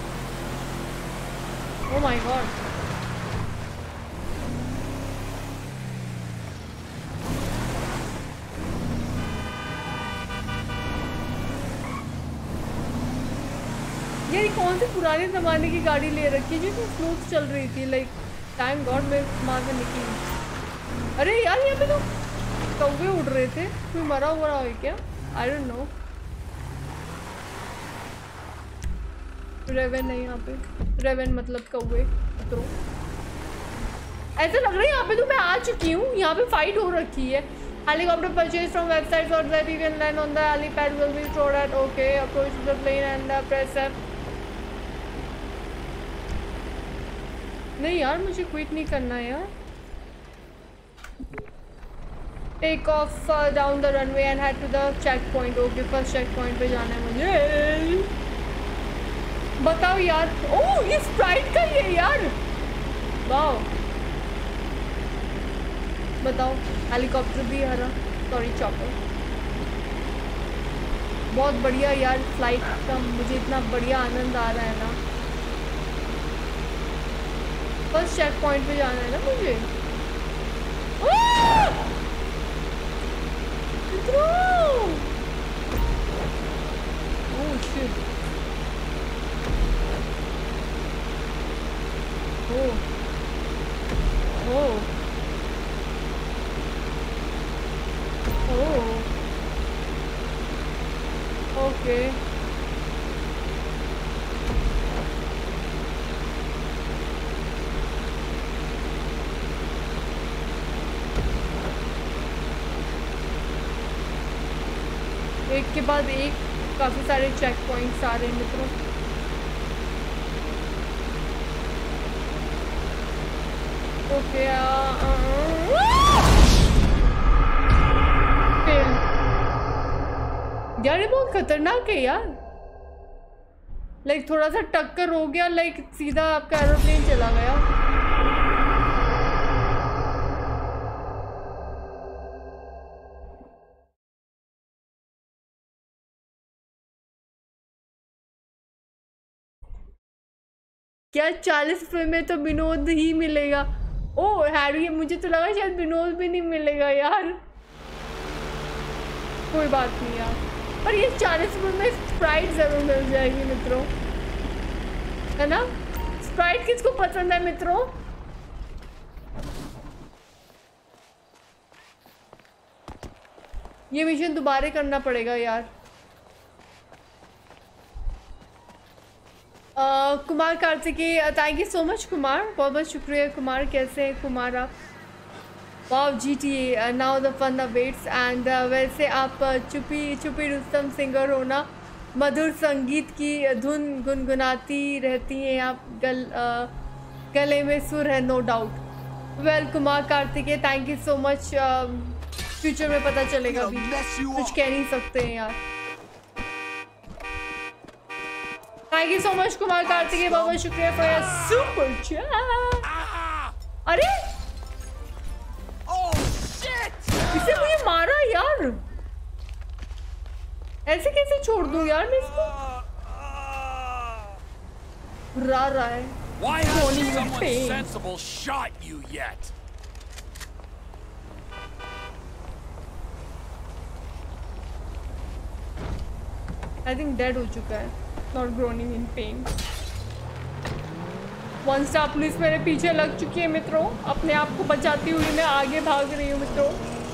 oh my god, ये कौन सी पुराने ज़माने की गाड़ी ले रखी है जो कि स्मूथ चल रही थी, लाइक थैंक गॉड मैं वहाँ से निकली। अरे यार यहाँ पे तो कौवे उड़ रहे थे, कोई मरा हुआ है क्या? आई डोंट नो। रेवन है यहाँ पे, रेवन मतलब कौवे। उतरो, ऐसा लग रहा है यहाँ पे तो मैं आ चुकी हूँ, यहाँ पे फाइट हो रखी है। हेलीकॉप्टर परचेज फ्रॉम वेबसाइट और that you can land on the helipad will be stored at okay approach the plane and press F. नहीं यार मुझे क्विट नहीं करना यार। Take off down the runway and head to the check point. Okay first check point पे जाना है मुझे। बताओ यार, ओह ये स्प्राइट का ही है यार, वाओ। बताओ, हेलीकॉप्टर भी हरा, सॉरी चॉपर। बहुत बढ़िया यार फ्लाइट का, मुझे इतना बढ़िया आनंद आ रहा है ना। बस चेक पॉइंट पे जाना है ना मुझे। Oh shit, oh oh oh okay. एक के बाद एक काफ़ी सारे चेक पॉइंट्स आ रहे हैं मित्रों। ओके यार ये बहुत खतरनाक है यार, लाइक थोड़ा सा टक्कर हो गया, लाइक सीधा आपका एरोप्लेन चला गया। क्या 40 रुपये में तो विनोद ही मिलेगा? ओह हैरी, मुझे तो लगा शायद विनोद भी नहीं मिलेगा यार। कोई बात नहीं यार, पर ये 40 रुपये में स्प्राइट जरूर मिल जाएगी मित्रों, है ना? स्प्राइट किसको पसंद है मित्रों? ये मिशन दोबारा करना पड़ेगा यार। Kumar Kartikeya, thank you so much Kumar, बहुत बहुत शुक्रिया कुमार। कैसे हैं कुमार आप? Wow GTA now the fun awaits. And वैसे आप चुपी चुपी रुस्तम सिंगर हो ना, मधुर संगीत की धुन गुनगुनाती रहती हैं आप, गले में सुर है no doubt. Well Kumar Kartikeya thank you so much. Future में पता चलेगा, अभी कुछ कह नहीं सकते हैं यार। Thank you so much Kumar Kartikeya, बहुत बहुत शुक्रिया फॉर योर सुपर चैट। अरे इसे मुझे मारा यार, ऐसे कैसे छोड़ दूं यार मैं इसको? रा रहा है।
Why hasn't someone sensible shot you yet?
I think dead हो चुका है, not groaning in pain। 1 star police मेरे पीछे लग चुकी है मित्रों, अपने आप को बचाती हुई मैं आगे भाग रही हूँ मित्रों।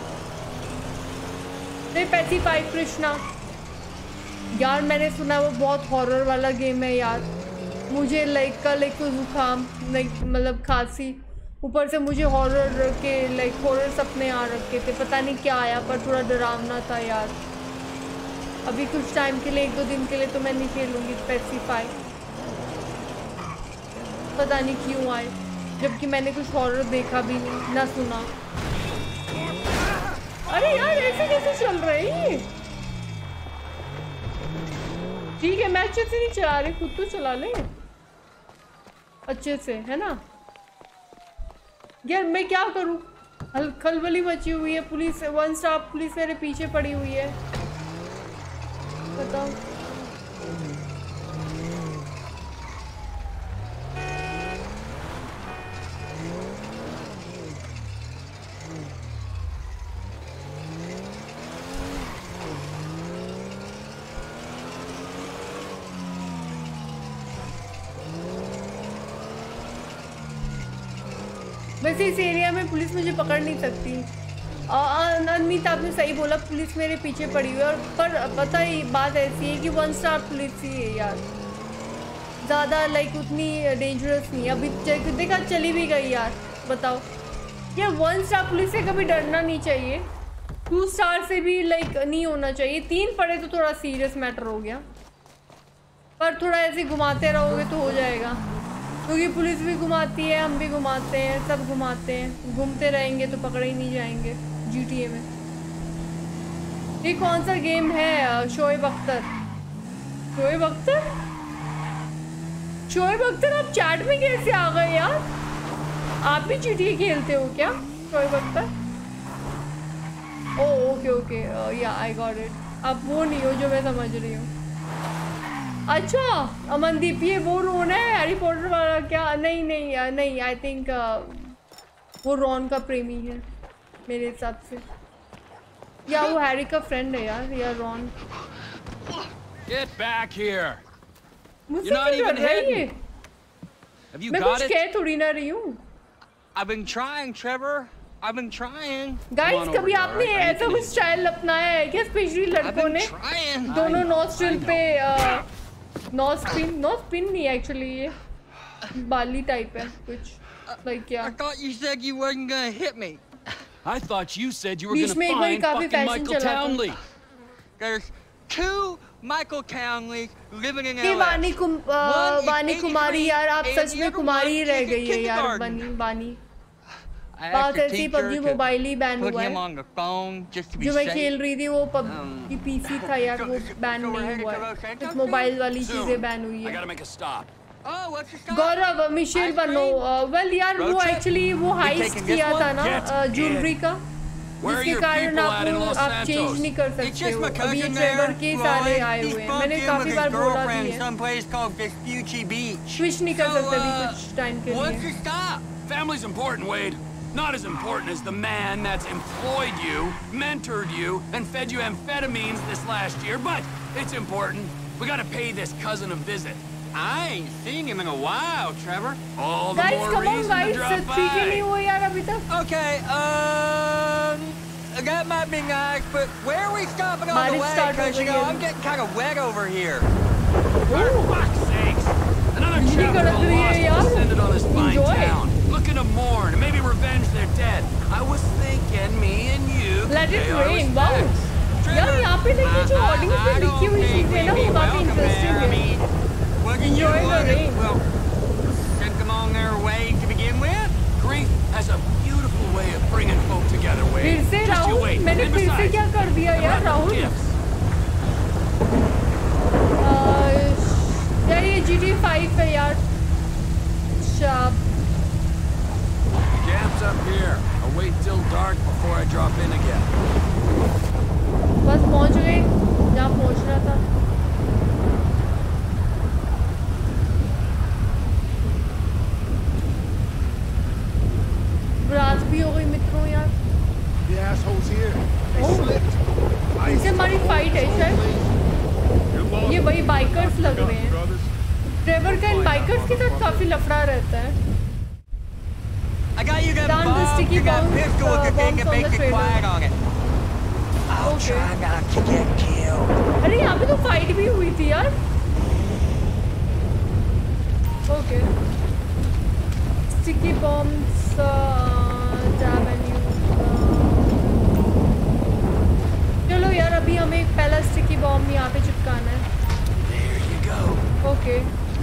पैसिफाई कृष्णा यार, मैंने सुना वो बहुत हॉरर वाला गेम है यार। मुझे लाइक कल एक तो जुकाम, लाइक मतलब खांसी, ऊपर से मुझे हॉरर के लाइक हॉरर सपने आ रखे थे, पता नहीं क्या आया पर थोड़ा डरावना था यार। अभी कुछ टाइम के लिए, 1-2 दिन के लिए तो मैं नहीं खेलूंगी स्पेसिफाई। पता नहीं क्यों आए, जबकि मैंने कुछ हॉरर देखा भी नहीं ना सुना। अरे यार ऐसे कैसे चल रहे हैं? ठीक है, मैं अच्छे से नहीं चला रही, खुद तो चला ले अच्छे से, है ना यार। मैं क्या करूं, खलबली मची हुई है, पुलिस 1 स्टाफ पुलिस मेरे पीछे पड़ी हुई है, बताओ। वैसे इस एरिया में पुलिस मुझे पकड़ नहीं सकती। अनमीत आपने सही बोला, पुलिस मेरे पीछे पड़ी हुई है। और पर पता ही बात ऐसी है कि 1 स्टार पुलिस ही है यार, ज़्यादा लाइक उतनी डेंजरस नहीं। अभी देखा चली भी गई यार, बताओ यार। 1 स्टार पुलिस से कभी डरना नहीं चाहिए, 2 स्टार से भी लाइक नहीं होना चाहिए। 3 पड़े तो थोड़ा सीरियस मैटर हो गया, पर थोड़ा ऐसे घुमाते रहोगे तो हो जाएगा, क्योंकि पुलिस भी घुमाती है, हम भी घुमाते हैं, सब घुमाते हैं। घूमते रहेंगे तो पकड़े ही नहीं जाएंगे GTA में। ये कौन सा गेम है? शोएब अख्तर, शोएब अख्तर, शोएब अख्तर आप चैट में कैसे आ गए यार? आप भी GTA खेलते हो क्या Shoaib Akhtar? Oh okay okay, या आई गॉट इट। आप वो नहीं हो जो मैं समझ रही हूँ। अच्छा अमनदीप, ये वो रोन है हैरी पॉटर वाला क्या? नहीं नहीं नहीं, आई थिंक वो रॉन का प्रेमी है मेरे हिसाब से, या वो हैरी का फ्रेंड है यार, या रॉन।
Get back here.
मुझसे
You're not
क्यों
even
डर रही है?
Have you
मैं
got
कुछ
it?
कह थोड़ी ना रही हूँ।
I've been trying, Trevor. I've been trying.
Guys
Come on
कभी
over,
आपने
all right? I need
ऐसा
to
कुछ
leave.
स्टाइल अपनाया है क्या? स्पेशली
I've
लड़कों
been
ने
trying.
दोनों
I
नॉस्ट्रिल
know.
पे नो स्पिन नहीं एक्चुअली, ये बाली टाइप है कुछ, लाइक क्या।
I thought you said you wasn't gonna hit me. I thought you said you were
beach
gonna
में एक बारी
find
काफी
fucking
फैशन
Michael
चला था।
Townley. There's 2 Michael Townleys living in
कि
LA.
वानी कुमारी यार, आप सच में कुमारी ही रह गई है यार। वानी बात ऐसी, PUBG मोबाइल ही बैन हुआ है। जो मैं खेल रही थी वो PUBG PC था यार, वो बैन नहीं हुआ है। इस मोबाइल वाली चीजें बैन हुई
I
है।
gotta make a stop.
Gaurav Michelle बनो, वेल यार वो एक्चुअली वो हाइस्ट किया था ना ज्वेलरी का, जिसके कारण आप चेंज नहीं कर सकते हो। अभी ये ट्रेवर के सारे आए हुए हैं, मैंने काफी बार बोला भी है, स्विच नहीं कर सकते अभी कुछ टाइम के लिए।
Family's important, Wade. Not as important as the man that's employed you, mentored you, and fed you amphetamines this last year, but it's important. We gotta pay this cousin a visit. I ain't seen him in a while, Trevor. All the
Guys,
more
come on,
reason
guys.
to drop by.
ठीक नहीं हुआ यार अभी तक।
Okay, that might be nice, but where are we stopping on the way? Because, you know, I'm getting kind of wet over here. For fuck's sakes! Another chapter of loss descended on this fine town. Looking to mourn and maybe revenge their dead. I was thinking me and you
Let
could
it
pay our
rain, wow.
respects.
यार यहाँ पे देखिए जो audience में लिखी हुई चीजें ना वो काफी इंटरेस्टिंग है। Enjoy the rain.
Well, sent them on their way to begin with. Grief has a beautiful way of bringing folk together, Wade.
फिर से
Just you
राहुल,
wait.
मैंने
And
फिर से
besides,
क्या कर दिया यार राहुल?
gifts.
यार ये GTA 5 है यार। शाप।
Camp's up here. I'll wait till dark before I drop in again.
बस पहुंच गए जहाँ पहुंचना था। रात भी हो गई मित्रों यार।
The assholes here. They slipped.
इनसे हमारी फाइट है शायद। ये वही बाइकर्स लग रहे हैं। ट्रेवर का इन बाइकर्स के साथ काफी लफड़ा रहता है।
I got you got
Down the
bombs,
sticky
you got
bombs,
pistol with the thing
bombs
and
on
make
the
it
trailer.
quiet on it. I'll
Okay.
try not to get killed.
अरे यहाँ पे तो fight भी हुई थी यार। Okay. Sticky bombs, jam and चलो यार अभी हमें पहला स्टिकी बॉम्ब यहाँ पे चिपकाना है।
There you go.
Okay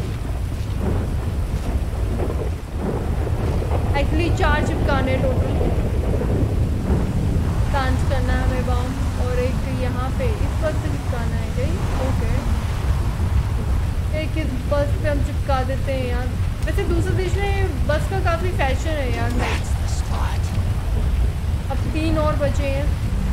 actually 4 चिपकाने टोटल। डांस करना है हमें बॉम्ब और एक यहाँ पे इस बस पे चिपकाना है कहीं। ओके एक इस बस पे हम चिपका देते हैं यार। वैसे दूसरे देश में बस का काफ़ी फैशन है यार। अब 3 और बचे हैं।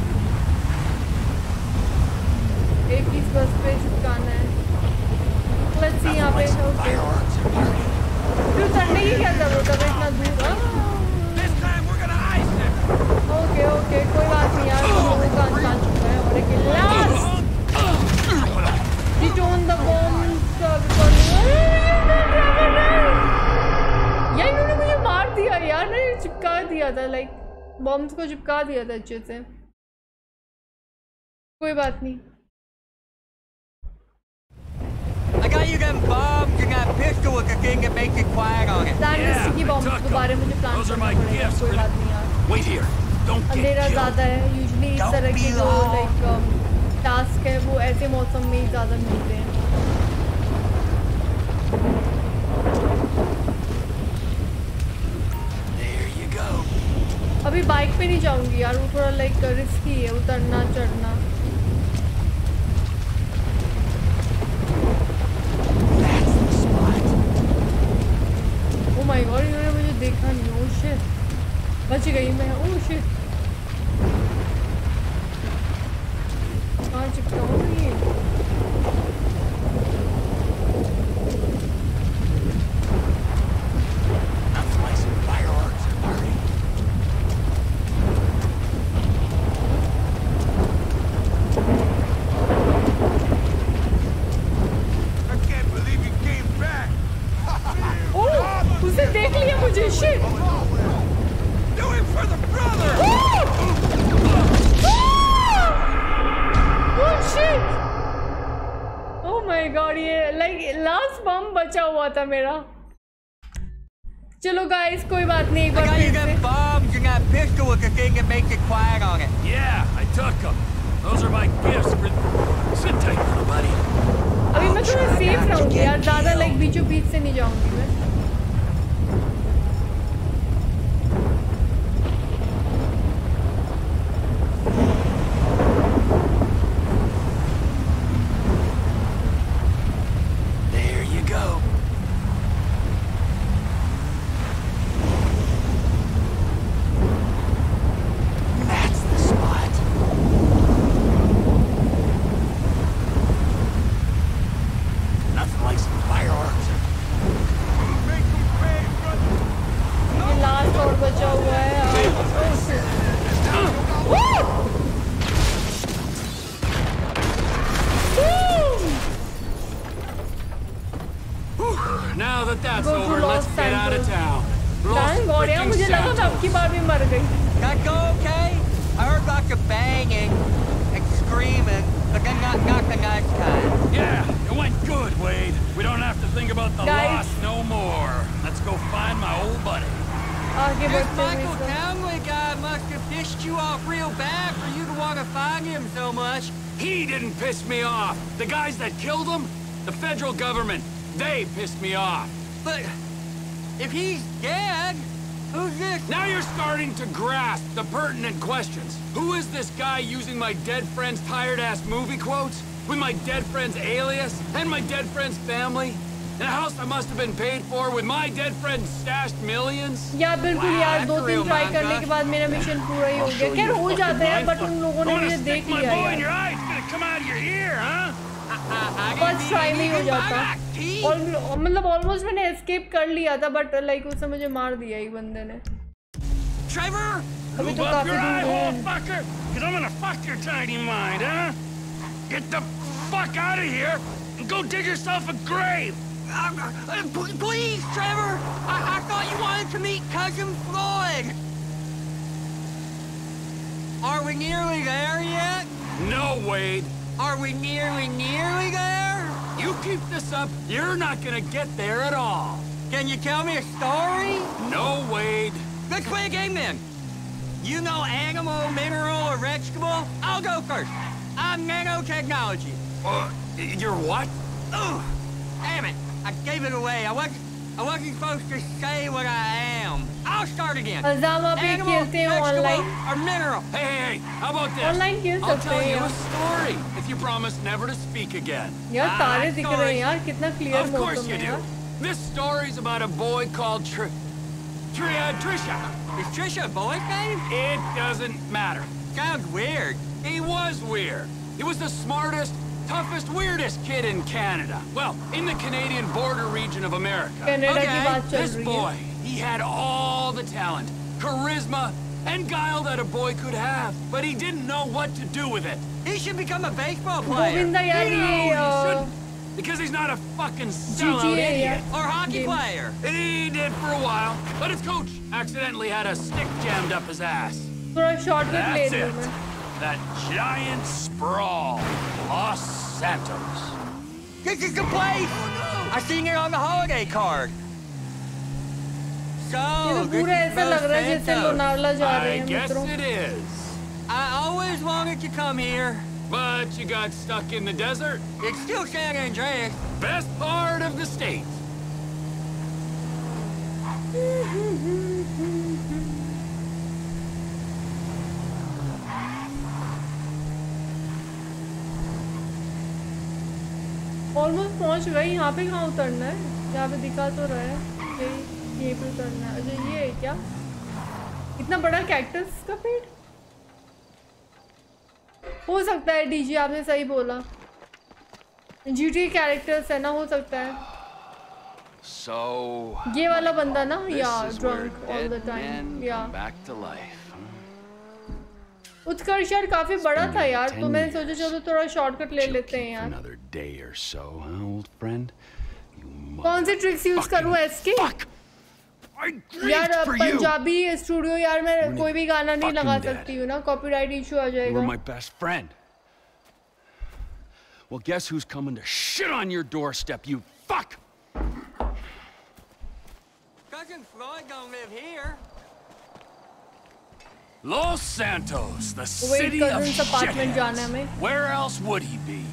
एक इस बस पे चिपकाना है। लेट्स सी यहाँ पे। ओके फिर उतरने की क्या जरूरत है इतना दूर? ओके ओके कोई बात नहीं यार, लोगों का अंत आ चुका है। और एक लास्ट डिटोन द बॉम्ब। यार इन्होंने मुझे मार दिया यार, मैंने चिपका दिया था, लाइक बॉम्ब्स को चिपका दिया था अच्छे से। कोई बात नहीं।
I got you them bombs and that pistol with the thing that makes it quiet on it.
Sandwich की बॉम्ब के बारे में मुझे प्लान करना पड़ेगा। कोई बात नहीं यार।
Wait here. Don't get
अंधेरा
killed.
ज़्यादा है। यूजुअली इस तरह के जो लाइक टास्क है वो ऐसे मौसम में ही ज़्यादा मिलते हैं।
There you go.
अभी बाइक पे नहीं जाऊंगी यार, वो थोड़ा लाइक रिस्की है उतरना चढ़ना। ओह माय गॉड इन्होंने मुझे देखा नहीं। ओह शिट बच गई मैं। ओह शिट कहाँ चिपकाऊँ ये? उसने देख लिया मुझे। शिट ओह माय गॉड ये लाइक लास्ट बम बचा हुआ था मेरा। चलो गाइस कोई बात नहीं। एक बार
I got you
फिर
them
से
bombs and that pistol with the thing that makes it quiet on it.
Yeah, I took them. Those are my gifts for... Sit tight, little buddy.
अभी मैं थोड़ा safe रहूंगी यार, ज़्यादा like बीचों बीच से नहीं जाऊंगी मैं।
There you go. That's the spot. Nothing like some fireworks.
ये लास्ट और बचा हुआ है यार।
Now that that's
Go to
over,
Los
let's get out of
Santos.
town.
Thank god यार, मुझे लगा मैं अब की बार भी मर गई।
That go okay? I heard lots of banging and screaming, but then not the nice kind.
Yeah, it went good, Wade. We don't have to think about the
Guys.
loss no more. Let's go find my old buddy.
आगे
This
बढ़ते हुए
Michael
सब।
Townley guy must have pissed you off real bad for you to want to find him so much.
He didn't piss me off. The guys that killed him, the federal government, they pissed me off.
But if he's dead, who's this?
Now you're starting to grasp the pertinent questions. Who is this guy using my dead friend's tired-ass movie quotes? With my dead friend's alias? And my dead friend's family? In a house that must have been paid for with my dead friend's stashed millions?
यार बिल्कुल यार, 2-3 try करने के बाद मेरा mission पूरा ही हो गया। खैर हो जाता है, बट उन लोगों ने मुझे देख लिया यार। फर्स्ट ट्राई में ही हो जाता। और मतलब ऑलमोस्ट मैंने एस्केप कर लिया था, बट लाइक उसने मुझे मार दिया एक बंदे ने।
Trevor?
अभी तो काफी दूर है।
fucker, because I'm gonna fuck your tiny mind, huh? Get the fuck out of here and go dig yourself a grave.
Please, Trevor! I thought you wanted to meet Cousin Floyd! Are we nearly there yet?
No, Wade.
Are we nearly there?
You keep this up, you're not gonna get there at all.
Can you tell me a story?
No, Wade.
Let's play a game then. You know animal, mineral, or vegetable? I'll go first. I'm nanotechnology.
You're what?
Ugh, damn it! I gave it away. I wasn't supposed to say what I am. I'll start again. Animal, vegetable, or mineral.
Hey, how about this? I'll tell you a story if you promise never to speak again.
यार तारे दिख रहे हैं यार कितना clear
Of course you do. This story's about a boy called Trisha.
Is Trisha a boy's name?
It doesn't matter.
Sounds weird.
He was weird. He was the smartest, toughest, weirdest kid in Canada. Well, in the Canadian border region of America. This boy, he had all the talent, charisma, and guile that a boy could have, but he didn't know what to do with it.
He should become a baseball player.
He shouldn't, because he's not a fucking sellout idiot.
Or hockey player.
He did for a while, but his coach accidentally had a stick jammed up his ass.
That's it.
That giant sprawl, Los Santos.
This is the place! I seen it on the holiday card. So, this is Los Santos.
I guess it is.
I always wanted to come here.
But you got stuck in the desert?
It's still San Andreas.
Best part of the state.
Almost पहुंच गए। यहाँ पे कहाँ उतरना है? यहाँ पे दिखा तो रहा है यहीं पे उतरना है। अच्छा ये है क्या? इतना बड़ा कैक्टस का पेड़? हो सकता है डीजी आपने सही बोला। जीटी कैरेक्टर्स है ना, हो सकता है। ये वाला बंदा ना या ड्रंक ऑल द टाइम या उत्कर्ष यार काफी बड़ा था यार, तो मैंने सोचा चलो थोड़ा शॉर्टकट ले लेते हैं यार। कौन सी ट्रिक्स यूज करूं एसके? यार पंजाबी स्टूडियो यार मैं कोई भी गाना नहीं लगा सकती हूँ ना, कॉपीराइट इशू आ जाएगा।
My best friend. Well, guess who's coming to shit on your doorstep, you fuck?
Cousin Floyd don't live here.
Los Santos, the city of shitheads. Where else would he be?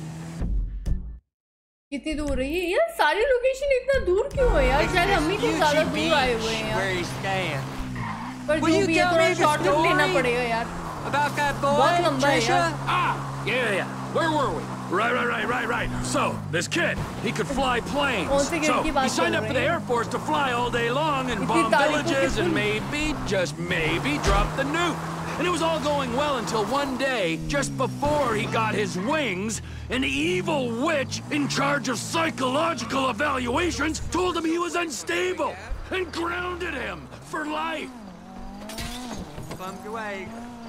कितनी दूर है ये? यार सारी location इतना दूर क्यों है यार? शायद हम ही तो ज़्यादा दूर आए हुए हैं यार। पर जो भी है थोड़ा शॉर्टकट लेना पड़ेगा यार। बहुत लंबा है यार।
Yeah. Where were we? Right. So, this kid, he could fly planes. So, he signed up for the Air Force to fly all day long and bomb villages and maybe, just maybe, drop the nuke. And it was all going well until one day, just before he got his wings, an evil witch in charge of psychological evaluations told him he was unstable and grounded him for life.
Bumped away.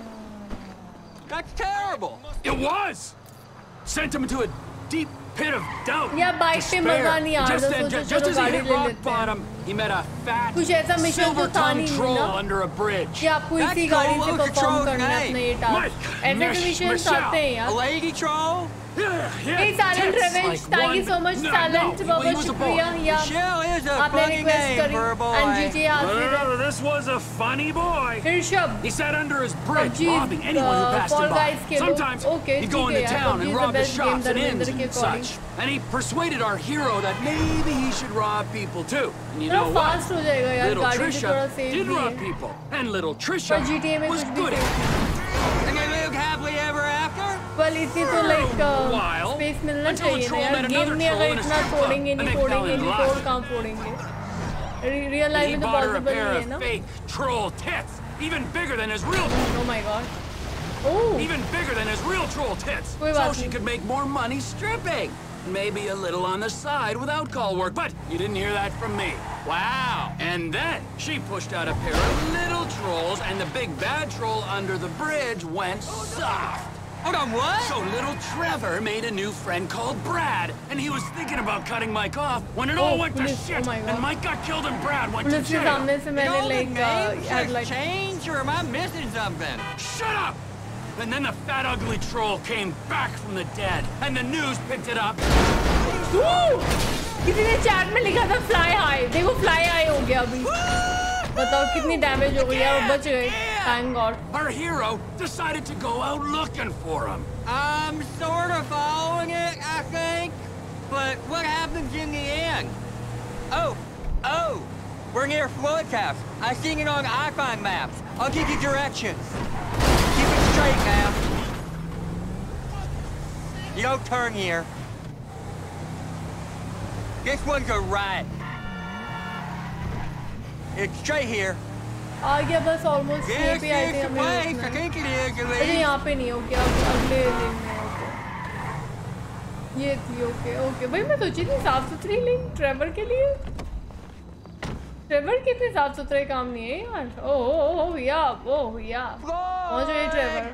That's terrible.
It was. Sent him into a deep pit of doubt.
Yeah, bike पे मजा नहीं आ रहा,
just as he hit rock bottom, he met a fat, silver-tongued troll under a bridge.
कि आपको इसी गाड़ी से perform करना है अपने ये टास्क। ऐसे मिशंस आते हैं यार।
A lady troll?
Hey, Silent Revenge, thank you so much, Silent. बहुत शुक्रिया यार। आपने रिक्वेस्ट करी। अंजीजी हाजिर।
This was a funny boy.
Irshab.
He sat under his bridge, robbing anyone who passed him by. Sometimes he'd go into town and rob the shops and inns and such. And he persuaded our hero that maybe he should rob people too. And you know what? Little Trisha did rob people, and little Trisha was good at it.
And they lived happily ever after?
Well, इतनी तो like space मिलना चाहिए ना यार। Game में अगर इतना फोड़ेंगे नहीं फोड़ कहाँ फोड़ेंगे? Real life में तो possible नहीं है ना?
Fake troll tits, even bigger than his real.
Oh my god. Oh.
Even bigger than his real troll tits. So she could make more money stripping. Maybe a little on the side without call work, but you didn't hear that from me. Wow. And then she pushed out a pair of little trolls, and the big bad troll under the bridge went soft.
Hold on, what?
So little Trevor made a new friend called Brad, and he was thinking about cutting Mike off when it all went to shit, and Mike got killed and Brad went to jail.
Did all the names change, or am I missing something?
Shut up! And then the fat, ugly troll came back from the dead, and the news picked it up.
किसी ने chat में लिखा था fly high, देखो fly high हो गया अभी। बताओ कितनी डैमेज हो गई यार, बच गए। Thank God.
Our hero decided to go out looking for him.
I'm sort of following it, I think. But what happens in the end? Oh, we're near Floydcast. I seen it on iPhone maps. I'll give you directions. Keep it straight now. You don't turn here. This one's a right. It's straight here.
आ गया बस almost ये पे आई थी हमें अरे यहाँ पे नहीं हो गया अगले लेन में ओके ये थी ओके भाई मैं सोची थी साफ सुथरी लेन ट्रेवर के लिए ट्रेवर के इतने साफ सुथरे काम नहीं है यार ओह या पहुँच गए ट्रेवर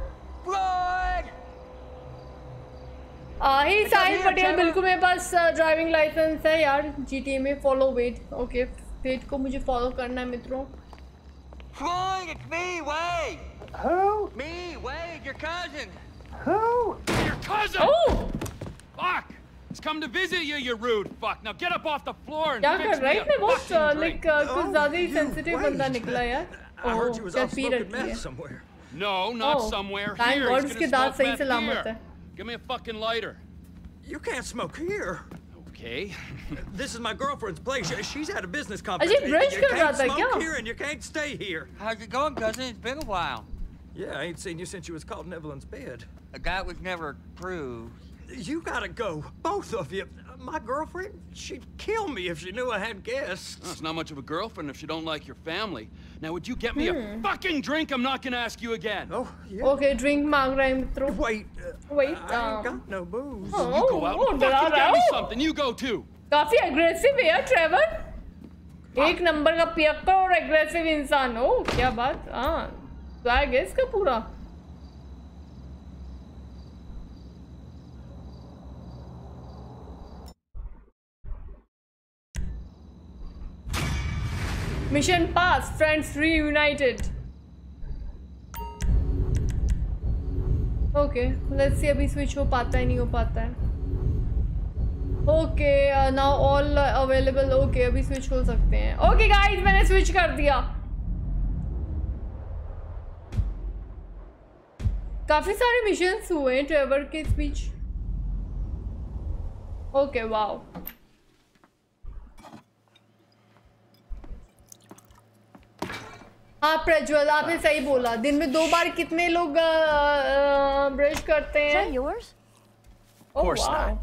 ही साहिल पटेल बिल्कुल मेरे पास ड्राइविंग लाइसेंस है यार GTA में फॉलो वेट ओके वेट को मुझे फॉलो करना है मित्रों
Floyd, it's me, Wade.
Who?
Me, Wade, your cousin.
Who?
Your cousin!
Oh!
Fuck! He's come to visit you, you rude fuck. Now get up off the floor and
क्या
fix
कर रहा
me
है मैं
a
बहुत
fucking drink.
कुछ ज़्यादा ही sensitive बंदा निकला यार
I heard you was off smoking meth somewhere.
No, not somewhere.
Thank
Here,
God
he's
उसके
gonna
दांत
smoke
सही
meth
सलामत
here.
है
Give me a fucking lighter.
You can't smoke here.
Okay.
This is my girlfriend's place. She's at a business
Ajay
conference.
Brush
You
कर रहा
can't
था
smoke
क्या
here and you can't stay here.
How's it going, cousin? It's been a while.
Yeah, I ain't seen you since you was caught in Evelyn's bed.
That was never proved.
You gotta go, both of you. My girlfriend, she'd kill me if she knew I had guests.
Well, it's not much of a girlfriend if she don't like your family. Now, would you get me a fucking drink? I'm not gonna ask you again.
Oh, yeah.
Okay drink मांग रहा है मित्रों
Wait.
Wait,
I ain't got no booze.
You go out and
डरा
fucking
रहा
get me
है
something. You go too.
काफी aggressive है यार ट्रेवर एक नंबर का पियक्कर और एग्रेसिव इंसान हो क्या बात हाँ स्वैग है इसका पूरा mission pass friends reunited okay let's see अभी स्विच हो पाता है नहीं हो पाता है okay now all available okay अभी स्विच हो सकते हैं ओके गाइस मैंने स्विच कर दिया काफी सारे मिशंस हुए हैं ट्रेवर के स्विच ओके वाओ हाँ प्रज्वल आपने सही बोला दिन में 2 बार कितने लोग ब्रश करते हैं
yours?
Oh, wow.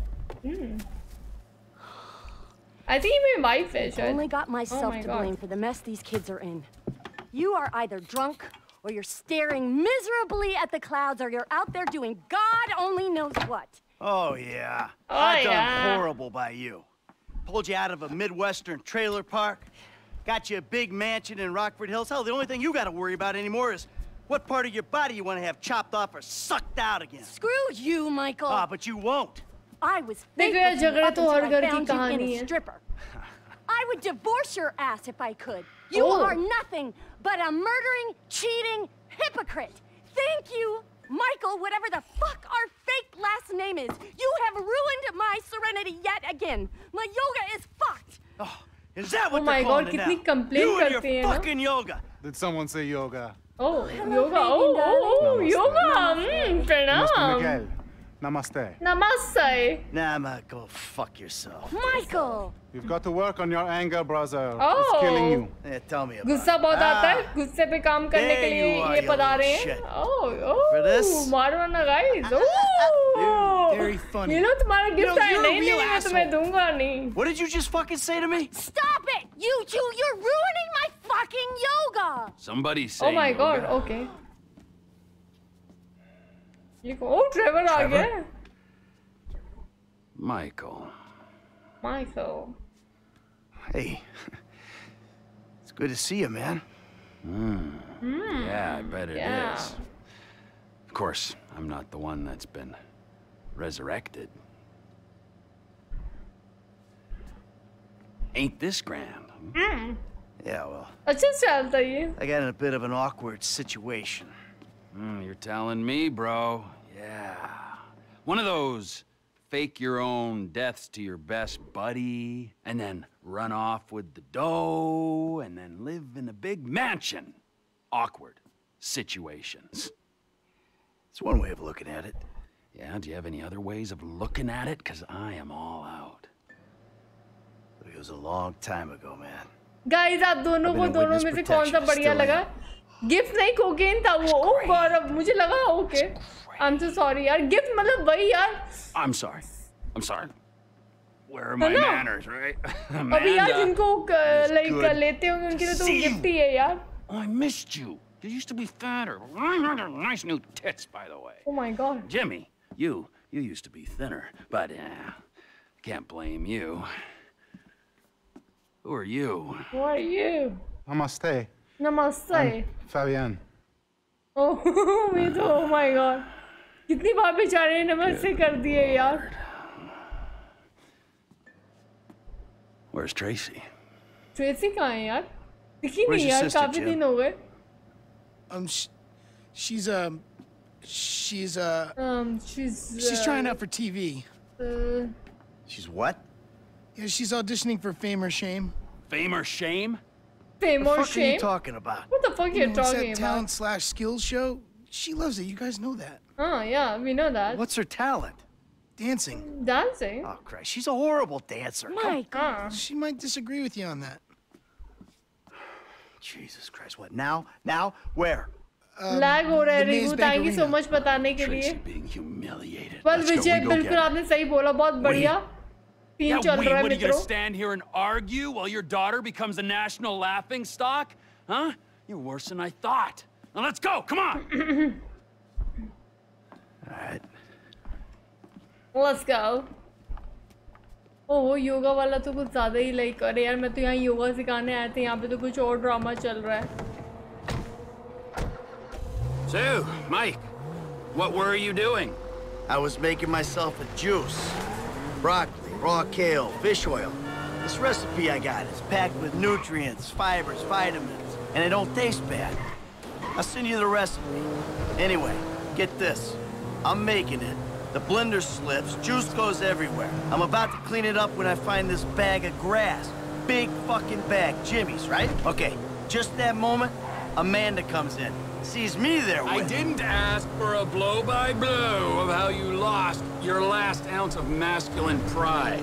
I think my wife is.
I've only got myself
my
to
God.
blame for the mess these kids are in. You are either drunk, or you're staring miserably at the clouds, or you're out there doing God only knows what.
Oh, yeah.
Oh,
I've done
yeah.
horrible by you. Pulled you out of a Midwestern trailer park. Got you a big mansion in Rockford Hills. Hell, the only thing you got to worry about anymore is what part of your body you want to have chopped off or sucked out again.
Screw you, Michael.
Ah, but you won't.
I was
देखो यार
faithful to you
झगड़ा
up
तो
until
her
I
घर की
found you in
कहानी
a
है
stripper. I would divorce your ass if I could. You
Oh.
are nothing but a murdering, cheating hypocrite. Thank you, Michael, whatever the fuck our fake last name is. You have ruined my serenity yet again. My yoga is fucked.
Oh, is that what
Oh
they're
my
calling
God,
it
कितनी
now?
complaint
You and your
करते हैं ना?
fucking yoga.
Did someone say yoga?
Oh,
Hello,
yoga.
baby
Oh,
darling.
yoga.
Mr.
Pranam.
Miguel. Namaste.
Namaste.
Nah, go fuck yourself.
Michael!
You've got to work on your anger, brother.
Oh.
It's killing you.
Yeah, tell me about
गुस्सा
it.
बहुत आता है
Ah,
गुस्से पे काम करने के
there
लिए
you are,
ये
you
पधा रहे
little
हैं
shit.
Oh
For this?
ओह मारो ना गाइस
Very funny.
ये लो तुम्हारा गिफ्ट
know,
है
you're a
नहीं
real
नहीं मैं तुम्हें
asshole.
दूंगा नहीं
What did you just fucking say to me?
Stop it! You two, you're ruining my fucking yoga!
Somebody say
oh my God
yoga.
Okay ये ओह ट्रेवर आ गया है
Michael.
Michael
Hey, it's good to see you, man.
Yeah, I bet it
Yeah.
is. Of course, I'm not the one that's been resurrected. Ain't this grand?
Yeah, well,
अच्छा चलता है ये
I got in a bit of an awkward situation.
You're telling me, bro. Yeah. One of those fake your own deaths to your best buddy, and then run off with the dough, and then live in a big mansion. Awkward. situations.
It's one way of looking at it.
Yeah, do you have any other ways of looking at it? Because I am all out.
It was a long time ago, man.
Guys, आप दोनों को दोनों में से कौन सा बढ़िया लगा? गिफ्ट नहीं कोकेन था वो. ओ गौरव, मुझे लगा ओके. I'm so sorry यार. गिफ्ट मतलब वही यार.
I'm sorry. Where are my manners, right?
अभी यार जिनको like लेते होंगे उनके लिए तो गिफ्ट ही है यार.
Oh, I missed you. You used to be fatter. Nice new tits, by the way.
Oh my God.
Jimmy, you used to be thinner, but can't blame you. Who are you?
Who are you?
Namaste.
Namaste.
I'm Fabian.
Oh, me too. Oh my God. कितनी बार बेचारे ने नमस्ते कर दिए यार.
Where's Tracy?
Tracy कहाँ है यार? दिखी नहीं यार, काफी दिन हो गए.
She's trying out for TV.
She's what?
Yeah, she's auditioning for Fame or Shame.
Fame or Shame?
Fame or
What the fuck are you
Shame?
talking about?
What the fuck are you
It's
talking
that
about?
talent/skills show. She loves it. You guys know that.
Yeah, we know that.
What's her talent?
Dancing.
Dancing?
Oh, Christ. She's a horrible dancer.
Michael.
She might disagree with you on that.
Jesus Christ. What? Now? Where?
Lag हो रहा है
the Maze
रिगू.
Bank
Thank you so
Arena.
much बताने के
Tracy
लिए.
being humiliated.
Well,
Let's go,
Vijay
we go
बिल्कुल
get her.
आपने सही बोला. बहुत बढ़िया. Team चल रहा है
what are you gonna
मित्रों.
stand here and argue while your daughter becomes a national laughingstock? Huh? You're worse than I thought. Now let's go. Come on.
All right.
Let's go. ओह योगा वाला तो कुछ ज़्यादा ही like. अरे यार मैं तो यहाँ योगा सिखाने आए थे. यहाँ पे तो कुछ और ड्रामा चल रहा है.
So, Mike, what were you doing?
I was making myself a juice. Broccoli, raw kale, fish oil. This recipe I got is packed with nutrients, fibers, vitamins, and it don't taste bad. I'll send you the recipe. Anyway, get this. I'm making it. The blender slips, juice goes everywhere. I'm about to clean it up when I find this bag of grass. Big fucking bag, Jimmy's, right? Okay, just that moment, Amanda comes in. Sees me there with
I didn't ask for a blow-by-blow of how you lost your last ounce of masculine pride.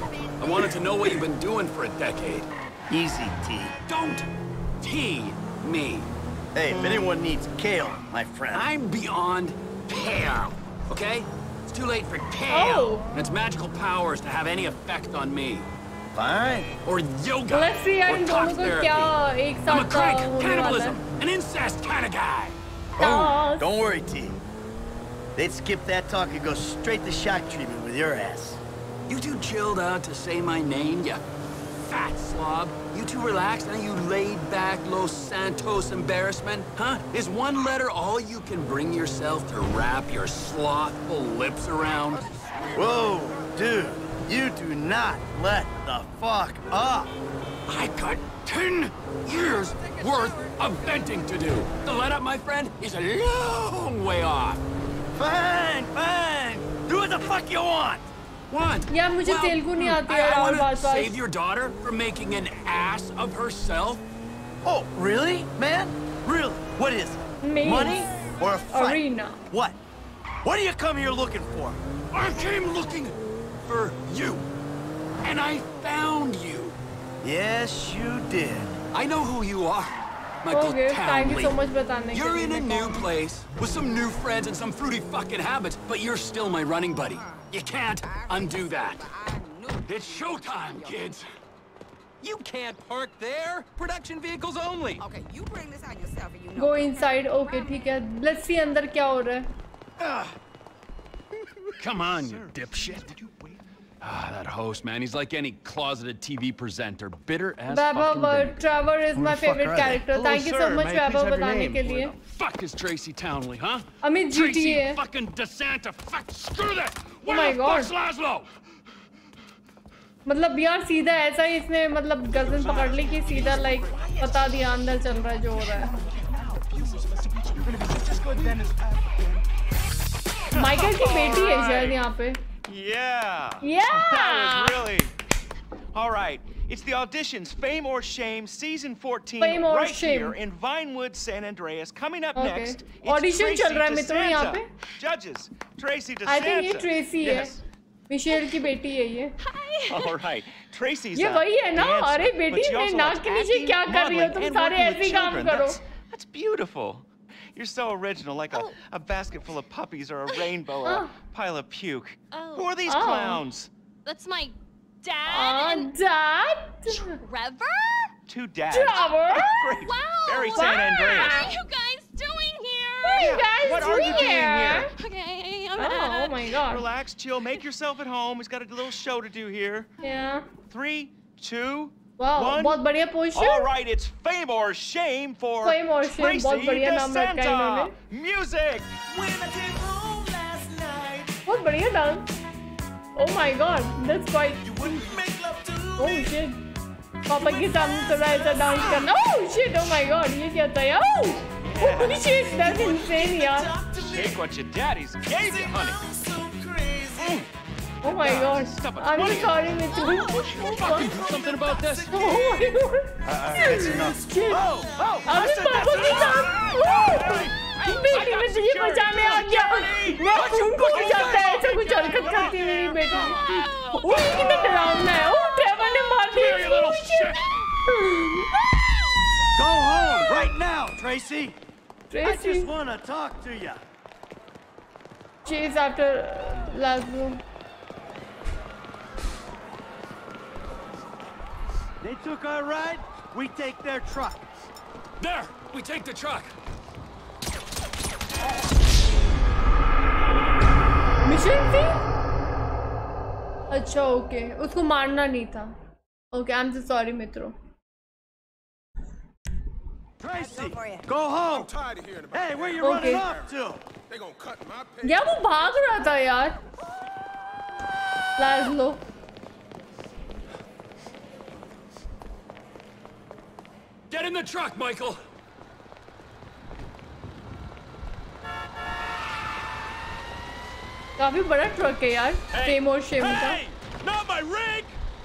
I wanted to know what you've been doing for a decade.
Easy, T.
Don't T me.
Hey, if anyone needs kale, my friend.
I'm beyond pale, okay? It's too late for kale and its magical powers to have any effect on me.
Fine.
Or yoga.
Let's see यार
or
in
talk
दोनों को
therapy.
क्या एक
I'm
साथ
a crank,
होने वाला
cannibalism,
है.
an incest kind of guy.
Oh, don't worry, T. They'd skip that talk and go straight to shock treatment with your ass.
You too chilled out to say my name, you fat slob. You too relaxed and you laid back Los Santos embarrassment, huh? Is one letter all you can bring yourself to wrap your slothful lips around?
Whoa, dude. You do not let the fuck up.
I got 10 years worth of venting to do. The let up, my friend, is a long way off.
Fine. Do what the fuck you want.
What?
यार मुझे तेलुगु नहीं आती यार
I
और
want
बात
to save your daughter from making an ass of herself.
Oh, really, man? Really? What is it?
Maze
Money or a fight?
Arena.
What? What do you come here looking for?
I came looking for you, and I found you.
Yes, you did.
I know who you are, Michael
Okay, thank you so
Townley.
much बताने के
You're
लिए.
in a new place with some new friends and some fruity fucking habits, but you're still my running buddy. You can't undo that. It's showtime, kids.
You can't park there. Production vehicles only.
Okay, you bring this on yourself and you know.
Go inside. Okay, ठीक है. Let's see अंदर क्या हो रहा है.
Come on, you dipshit. That host, man, he's like any closeted TV presenter, bitter as fucking vinegar.
Trevor is my favorite character.
Hello,
Thank you so
sir.
much,
May I please
Trevor,
have your
बताने
name?
के लिए.
Fuck is Tracy Townley, huh?
Amit
Tracy
GT है.
fucking DeSanta. Fuck, screw that. Where
my
the
God.
fuck's Laszlo?
मतलब यार सीधा ऐसा ही इसने मतलब गर्दन पकड़ ली कि सीधा लाइक बता दिया अंदर चल रहा है जो हो रहा है. माइकल की बेटी है शायद यहाँ पे.
Yeah.
Yeah.
That was really... All right.
It's the auditions, Fame or Shame, season 14,
Fame or
right
Shame.
here in Vinewood, San Andreas. Coming up next, it's
Audition
Tracy
चल रहा है मित्रों यहाँ
DeSanta.
पे.
Judges, Tracy DeSanta.
I think ये Tracy है.
Yes.
Michelle की बेटी है ये.
All right. Tracy's
ये वही है ना?
dancer,
अरे बेटी
but she
मैं
also
नाक
likes
के नीचे
acting,
क्या कर रही हो?
modeling,
तुम
and
सारे
working with
ऐसे ही काम
children.
करो.
That's beautiful. You're so original, like a basket full of puppies or a rainbow or a pile of puke. Who are these clowns?
That's my dad.
Dad?
Trevor?
Two dads.
Trevor?
Great.
Wow.
Very San Andreas.
What are you guys doing here?
What are you guys
What are you doing here?
Okay, I'm
Oh my god.
Relax, chill, make yourself at home. He's got a little show to do here.
Yeah.
3, 2,
Wow,
1.
बहुत बढ़िया position.
All right, it's Fame or Shame for
Fame or Shame,
Tracy
बहुत बढ़िया नाम रखा है
DeSanta.
इन्होंने.
Music.
बहुत बढ़िया dance. Oh my god, that's quite. Oh shit. पापा के सामने थोड़ा ऐसा डांस करना. Oh shit, oh my god, ये क्या था यार? Oh, holy shit, that's insane यार.
Take what your daddies gave you, honey.
Oh my god. I'm so sorry, Mithu.
Fucking do something about this.
Oh my god.
That's enough.
Shit. आपने पापा के साथ. बेटी मैं तुझे बचाने आ गया. मैं खून को जाता है ऐसा कुछ हरकत करती है मेरी बेटी. वो कितना डरावना है. वो ट्रेवर ने मार दिया.
Go home right now, Tracy. I
Tracy.
just want to talk to you.
Chase after Laszlo.
They took our ride, we take their truck.
There, we take the truck.
Mission थी? अच्छा okay उसको मारना नहीं था. Okay I am so sorry मित्रों.
Tracy, go home. Hey, where you running off to?
यार वो भाग रहा था यार. लाज़लो.
Get in the truck, Michael.
काफी बड़ा ट्रक है यार. फेम और शेम का.
Not my rig.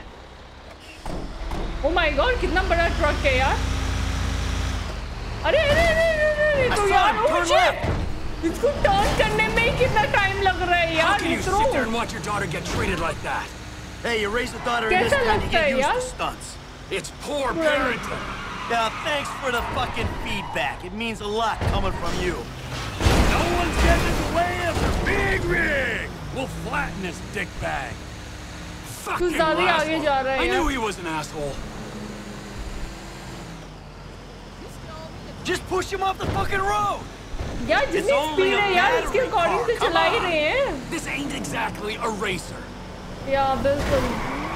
Oh my god कितना बड़ा ट्रक है यार. अरे अरे अरे अरे तो यार oh shit. इसको टर्न करने में ही कितना टाइम लग रहा है
How
यार.
can you sit there and watch your daughter get treated like that?
Hey, you raise a daughter in this
कैसा
town, you
लगता
get
है
used
यार?
to stunts.
It's poor parenting.
Yeah, thanks for the fucking feedback. It means a lot coming from you.
No one's getting in the way of the big rig. We'll flatten this dick bag. Fucking
ज़्यादा ही आगे जा रहा है
I
यार.
knew he was an asshole.
Just push him off the fucking road.
यार जितनी speed है यार उसके अकॉर्डिंग से चला ही रहे हैं.
This ain't exactly a racer.
यार बिल्कुल.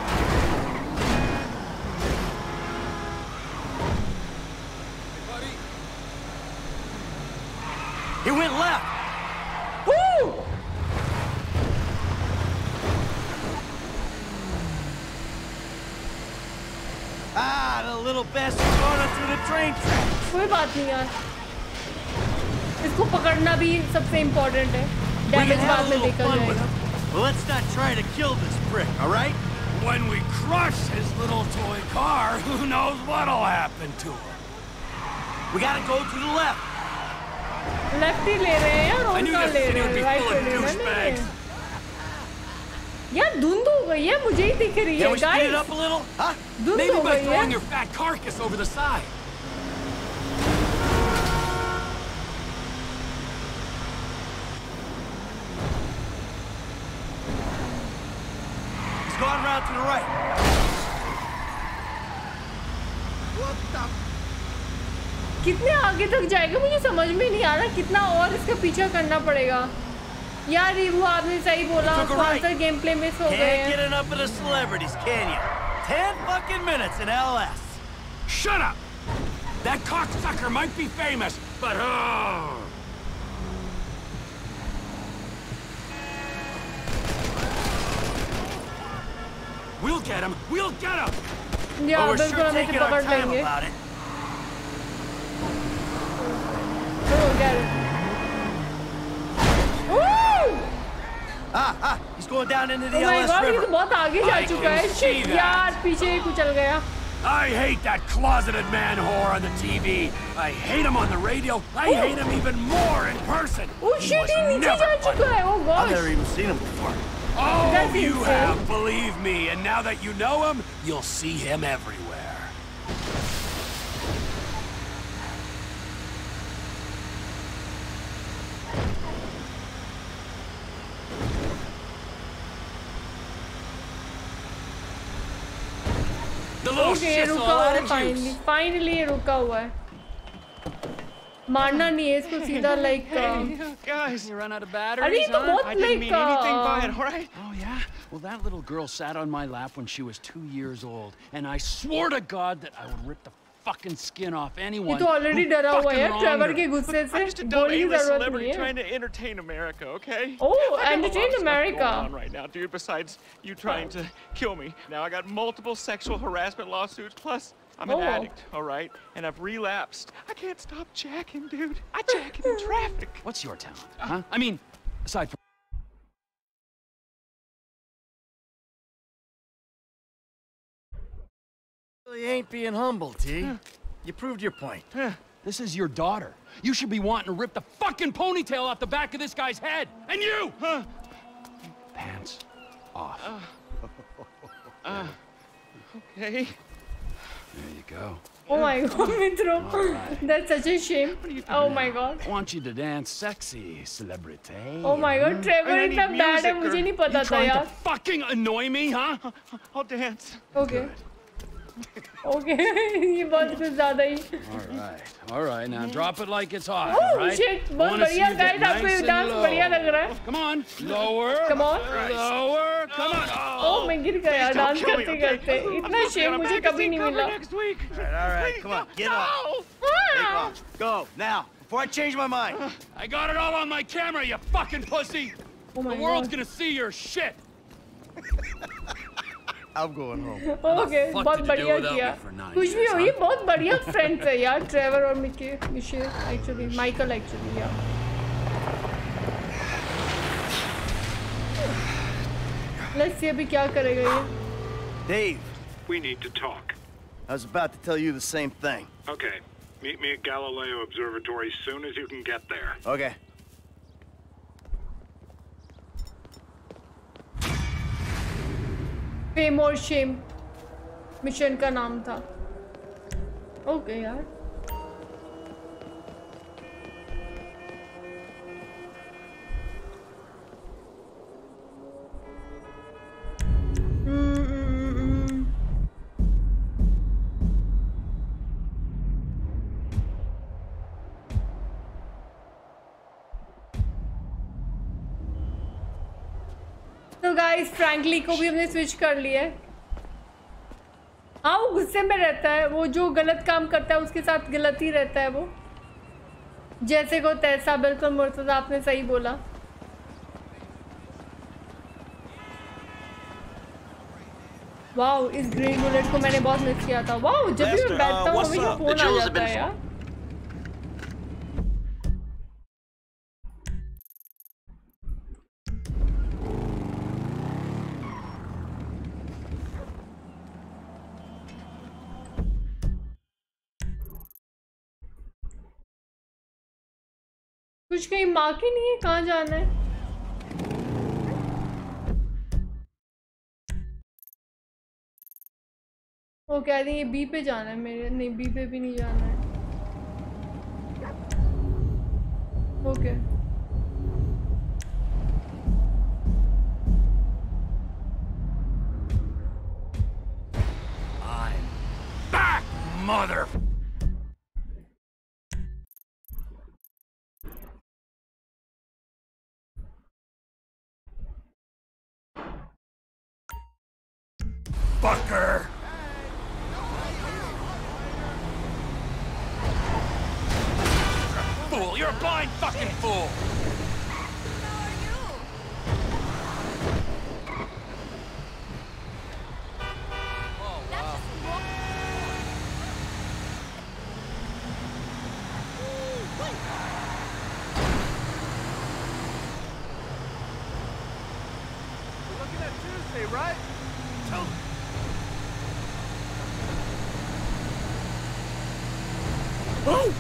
He went left.
Woo!
Ah, the little bastard going onto the train track.
कोई बात नहीं यार. इसको पकड़ना भी सबसे इम्पोर्टेंट है.
We can
डैमेज
have
बाद
a
में
little
देखा
fun with
जाएगा.
him. But let's not try to kill this prick, all right?
When we crush his little toy car, who knows what'll happen to her?
We gotta go to the left.
Left ही ले रहे हैं यार.
I
और
knew
कहाँ
this
ले
city
रहे
would be
हैं? राइट
full
ले
of
रहे हैं.
douchebags.
यार धुंध हो गई है. मुझे ही दिख रही
Can
है
we speed it
guys.
up a little? Huh?
धुंध
Maybe
हो
by
गई
throwing
है.
your fat carcass over the side.
He's going around to the right.
कितने आगे तक जाएगा मुझे समझ में नहीं आ रहा. कितना और इसका पीछा करना पड़ेगा. यार रिवू आपने सही बोला.
Took a right.
Sponsor game play miss हो गए
Can't get
हैं.
enough of the celebrities, can you? 10 fucking minutes in LS.
Shut up! That cocksucker might be famous, but we'll get him! We'll get him!
यार
But we're
बिल्कुल
sure
हम इसे
taking our
पकड़
time
लेंगे.
about it.
Oh, get it. Woo!
He's going down into the
Oh my
LS
God, ये
River.
तो बहुत आगे जा चुका है। Shit, यार पीछे कुचल गया।
I hate that closeted man whore on the TV. I hate him on the radio. I hate him even more in person.
Oh shit, ये नीचे जा चुका है। Oh gosh.
I've never even seen him before.
Oh,
That's
you
insane.
have, believe me. And now that you know him, you'll see him everywhere. The little shit's all out of juice.
Finally ये रुका हुआ है। मारना नहीं है इसको सीधा like.
Guys,
You run out of batteries,
अरे ये तो
huh?
बहुत
I didn't mean anything by it, all right?
Oh, yeah? Well, that little girl sat on my lap when she was 2 years old, and I swore to God that I would rip the fucking skin off
ये
anyone
तो already
who
डरा हुआ
fucking
है
wronged
Trevor
her.
के गुस्से से
I'm just a dumb
बोलने की
A-list
जरूरत
celebrity
नहीं है
trying to entertain America, okay?
Oh,
I got a lot of
entertain
stuff
America.
going on right now, dude, besides you trying to kill me. Now I got multiple sexual harassment lawsuits, plus I'm an addict, all right? And I've relapsed. I can't stop jacking, dude. I jack in traffic.
What's your talent, huh? I mean, aside from...
Really ain't being humble, T. You proved your point.
This is your daughter. You should be wanting to rip the fucking ponytail off the back of this guy's head. And you! Pants off.
Okay.
There you go.
Oh my God, Mitro, that's such a shame. Oh my God.
I want you to dance sexy, celebrity.
Oh my God, Trevor
I need
इतना bad है
music,
मुझे नहीं
You
पता था
trying to
यार.
fucking annoy me, huh?
I'll dance.
Okay. Okay, ये बहुत कुछ ज़्यादा ही.
All right, now drop it like it's hot,
Oh
right?
shit,
I
बहुत
wanna see
बढ़िया
you get
guys, आपको
nice
ये
and
डांस
low.
बढ़िया लग रहा है.
Come on, lower.
Come on.
Lower, come on.
Oh, मैं गिर गया
Please don't
dance
kill me,
करते
okay?
करते. इतना
I'm
shame
gonna
मुझे
magazine
कभी नहीं
cover
मिला.
next week.
All right, come on, get up. Take off. Go, now, before I change my mind.
I got it all on my camera, you fucking pussy.
Oh my
The world's
God.
gonna see your shit.
I'm going home.
Okay,
fuck
बहुत
did you do
बढ़िया
without
किया.
me for 9
कुछ भी
years,
हो, ये बहुत बढ़िया friends है यार, ट्रेवर और Michelle actually, Michael actually, yeah. Let's see अभी क्या करेगा ये.
Dave,
We need to talk.
I was about to tell you the same thing.
Okay. Meet me at Galileo Observatory as soon as you can get there.
Okay.
Fame or shame mission का नाम था. Okay यार. तो guys frankly को भी हमने switch कर लिया है. हाँ वो गुस्से में रहता है, वो जो गलत काम करता है उसके साथ गलत ही रहता है वो. जैसे को तैसा, बिल्कुल मुर्तज़ा आपने सही बोला. वाओ, इस ग्रीन बुलेट को मैंने बहुत मिस किया था. वाओ, जब भी मैं बैठता हूँ हमेशा फोन आ जाता है यार. कुछ कहीं मार्क ही नहीं है कहाँ जाना है. वो कह रही है बी पे जाना है मेरे. नहीं, बी पे भी नहीं जाना है. Okay
I'm back, mother. Fucker. Fool, you're a blind fucking fool.
me, right?
Oh!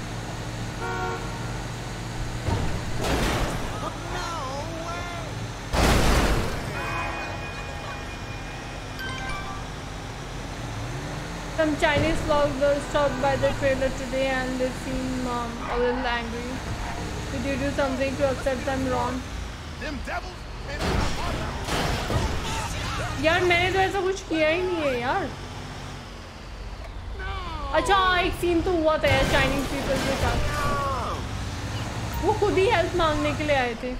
Some Chinese vloggers stopped by the trailer today and they seem a little angry. Did you do something to upset them wrong? यार मैंने तो ऐसा कुछ किया ही नहीं है यार. अच्छा एक सीन तो हुआ था यार चाइनीज पीपल के साथ. वो खुद ही हेल्प मांगने के लिए आए थे.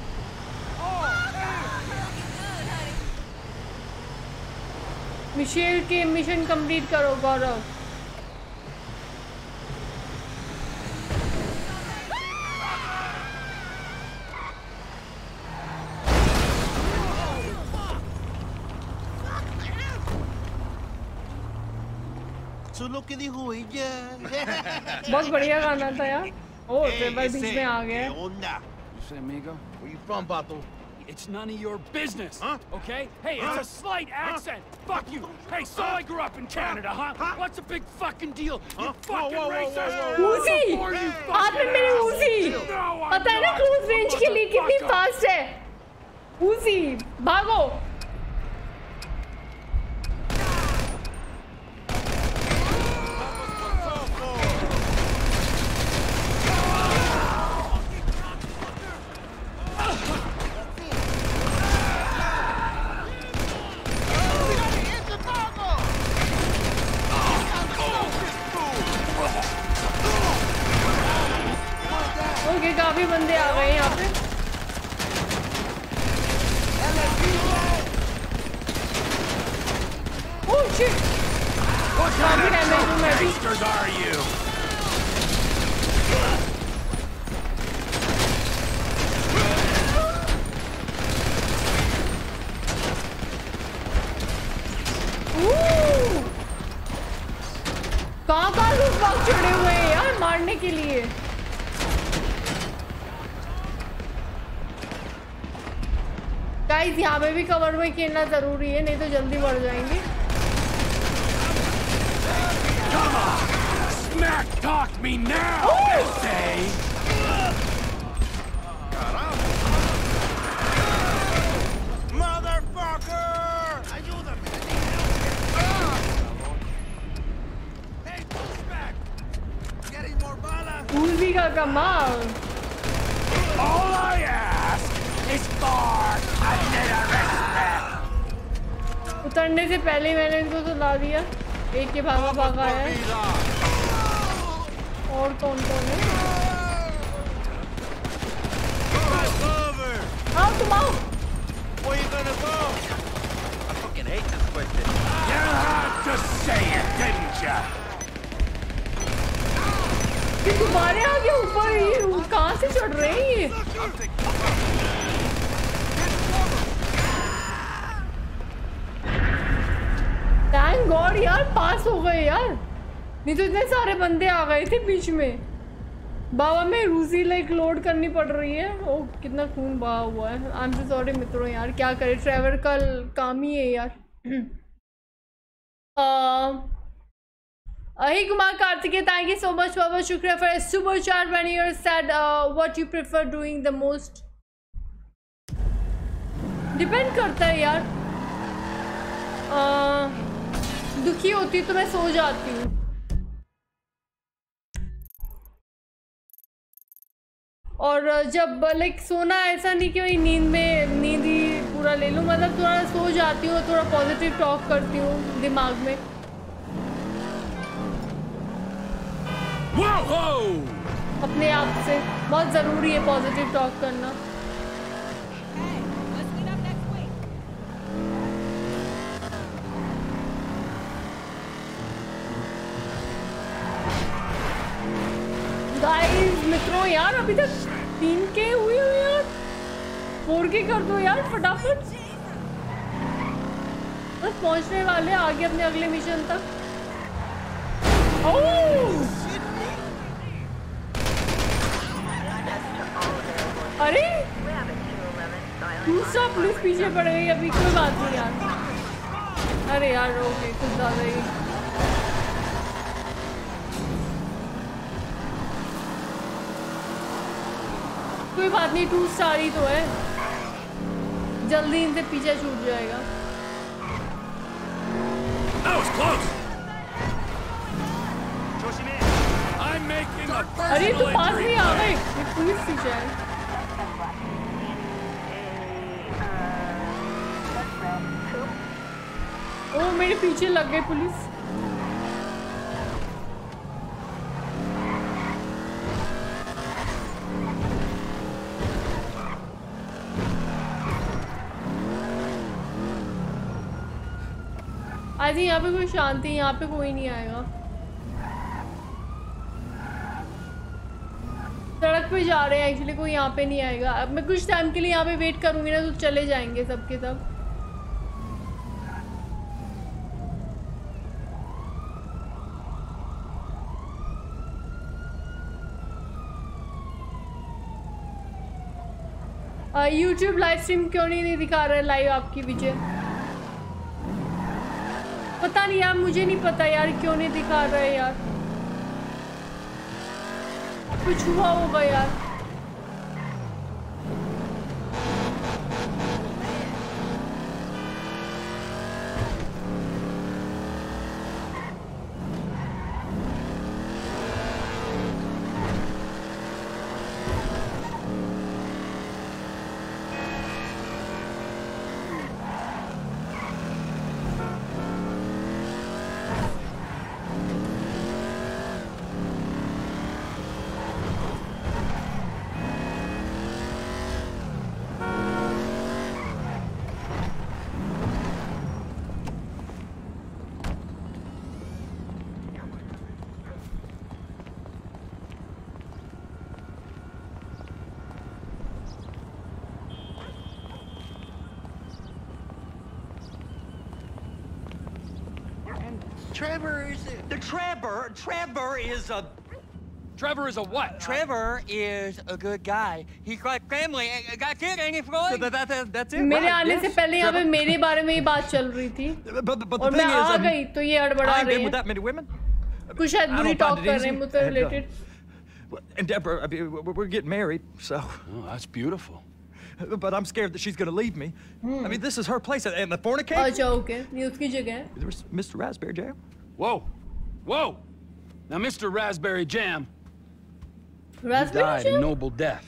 मिशेल के मिशन कंप्लीट करो गौरव. बहुत बढ़िया गाना था यार. ओ ट्रेवर बीच में आ गया.
You say amigo? Where you from, Bato? It's none of your business, huh? Okay? Hey, it's a slight accent. Fuck you. Hey, so I grew up in Canada, huh? What's the big fucking deal? You fucking racist!
Uzi! आपने मेरी Uzi! पता है ना cruise range के लिए कितनी fast है? Uzi, भागो! काफी बंदे आ गए यहाँ पे. Oh shit! काफी डैमेज हूँ मैं भी. कहाँ लोग भाग चढ़े हुए हैं यार मारने के लिए. गाइस यहाँ पे भी कवर में खेलना जरूरी है नहीं तो जल्दी बढ़ जाएंगे.
Smack talk me now, say.
Motherfucker! Ayúdame. Hey, push back. Getting more balas.
Uzi का कमाल.
All I ask is for a little respect.
उतरने से पहले मैंने इनको तो ला दिया. एक के भागा है. और कौन है? आओ तुम आओ.
Where you gonna go? I fucking hate this question.
You had to say it, didn't ya?
ये तुम्हारे आगे ऊपर ये कहाँ से चढ़ रहे हैं ये? Thank God यार पास हो गए यार. नहीं तो इतने सारे बंदे आ गए थे बीच में. बाबा में रूसी लाइक लोड करनी पड़ रही है. ओ कितना खून बहा हुआ है. आई एम सो सॉरी मित्रों यार क्या करे ट्रैवल का काम ही है यार. Hey Kumar Karthike, thank you so much Baba. Shukriya for a super chat. When you said what you prefer doing the most. Depend करता है यार. दुखी होती तो मैं सो जाती हूँ. और जब लाइक सोना ऐसा नहीं कि वही नींद ही पूरा ले लूँ. मतलब थोड़ा सो जाती हूँ थोड़ा पॉजिटिव टॉक करती हूँ दिमाग में. अपने आप से बहुत ज़रूरी है पॉजिटिव टॉक करना. गाइस मित्रों यार अभी तक 3K हुई हो यार. 4K कर दो यार फटाफट. बस पहुंचने वाले आगे अपने अगले मिशन तक. अरे दूसरा पुलिस पीछे पड़ गई. अभी कोई बात नहीं यार. अरे यार ओके कुछ ज़्यादा ही। कोई बात नहीं 2 स्टार ही तो है, जल्दी इनसे पीछे छूट जाएगा। अरे तू पास नहीं आ गए, पुलिस पीछे है। ओ मेरे पीछे लग गए पुलिस। आज यहाँ पे कोई शांति, यहाँ पे कोई नहीं आएगा। सड़क पे जा रहे हैं एक्चुअली, कोई यहाँ पे नहीं आएगा। अब मैं कुछ टाइम के लिए यहाँ पे वेट करूंगी ना तो चले जाएंगे सबके सब। YouTube लाइव स्ट्रीम क्यों नहीं दिखा रहा है लाइव आपकी विजय? पता नहीं यार, मुझे नहीं पता यार क्यों नहीं दिखा रहा है यार, कुछ हुआ होगा यार।
Trevor is a what?
Trevor is a good guy. He's got family. Got kid, ain't he, Floyd? That's it.
मेरे आने से पहले यहाँ पे मेरे बारे में ही बात चल रही थी और मैं आ गई तो ये अड़बड़ा रहे हैं। कुछ शायद बुरी टॉक कर रहे हैं मुझसे related.
And Deborah, I mean, we're getting married, so.
Oh, that's beautiful.
But I'm scared that she's going to leave me. I mean, this is her place, and the fornicator.
अच्छा okay, ये उसकी जगह है।
There's Mr. Raspberry Jam.
Whoa, whoa! Now, Mr. Raspberry Jam.
Raspberry
died
Jam?
a noble death,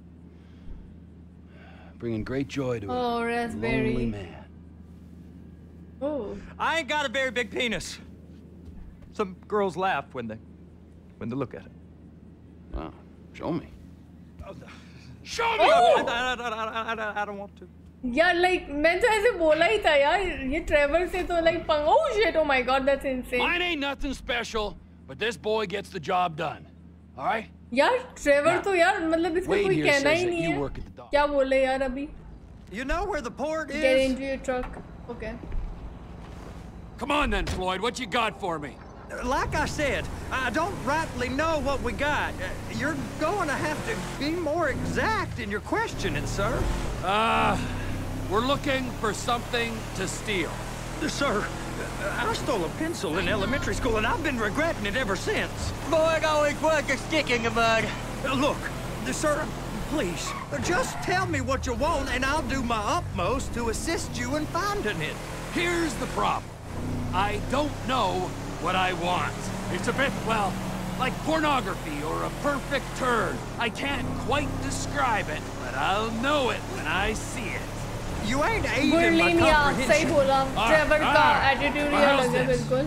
bringing great joy to a
Raspberry.
lonely man.
Oh.
I ain't got a very big penis. Some girls laugh when they look at it.
Wow, show me.
Show me! I don't want to.
यार like मैं तो ऐसे बोला ही था यार, ये Trevor से तो like पंगा। Oh shit! Oh my god, that's insane.
Mine ain't nothing special, but this boy gets the job done. All right?
यार ट्रेवर तो यार मतलब इसका कोई कहना ही नहीं है। क्या बोले यार अभी?
You know where the port is?
Get into your truck. Okay.
Come on then, Floyd. What you got for me?
Like I said, I don't rightly know what we got. You're going to have to be more exact in your questioning, sir.
We're looking for something to steal.
Sir, I stole a pencil in elementary school, and I've been regretting it ever since.
Boy, it always was a stick in the mud.
Look, sir, please, just tell me what you want, and I'll do my utmost to assist you in finding it.
Here's the problem. I don't know what I want. It's a bit, well, like pornography or a perfect turn. I can't quite describe it, but I'll know it when I see it.
You ain't aiding my comprehension.
सही बोला। Trevor का attitude ये अलग है बिल्कुल।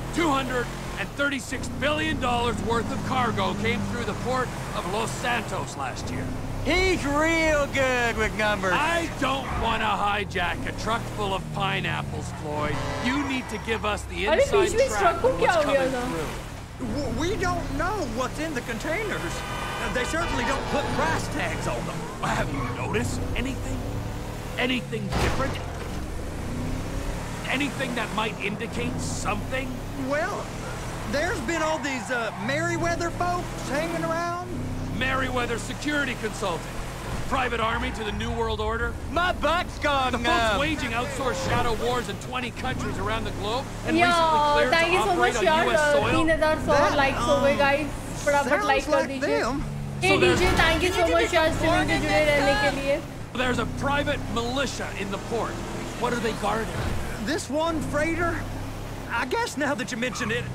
$236 billion worth of cargo came through the port of Los Santos last year.
He's real good with numbers.
I don't want to hijack a truck full of pineapples, Floyd. You need to give us the inside track on what's coming through.
We don't know what's in the containers. They certainly don't put price tags on them.
Have you noticed anything? Anything different? Anything that might indicate something?
Well, there's been all these Merryweather folks hanging around.
Merryweather Security Consulting. private army to the New World Order?
My butt's gone
The
numb.
folks waging outsourced shadow wars in 20 countries around the globe and
Yeah,
recently cleared
thank
to
you so
operate
much
on
यार.
US soil?
3100 likes हो गए guys. फटाफट like कर दीजिए. Hey DJ, thank you so much यार streaming से जुड़े रहने के लिए.
There's a private militia in the port. What are they guarding?
This one freighter? I guess now that you mention it,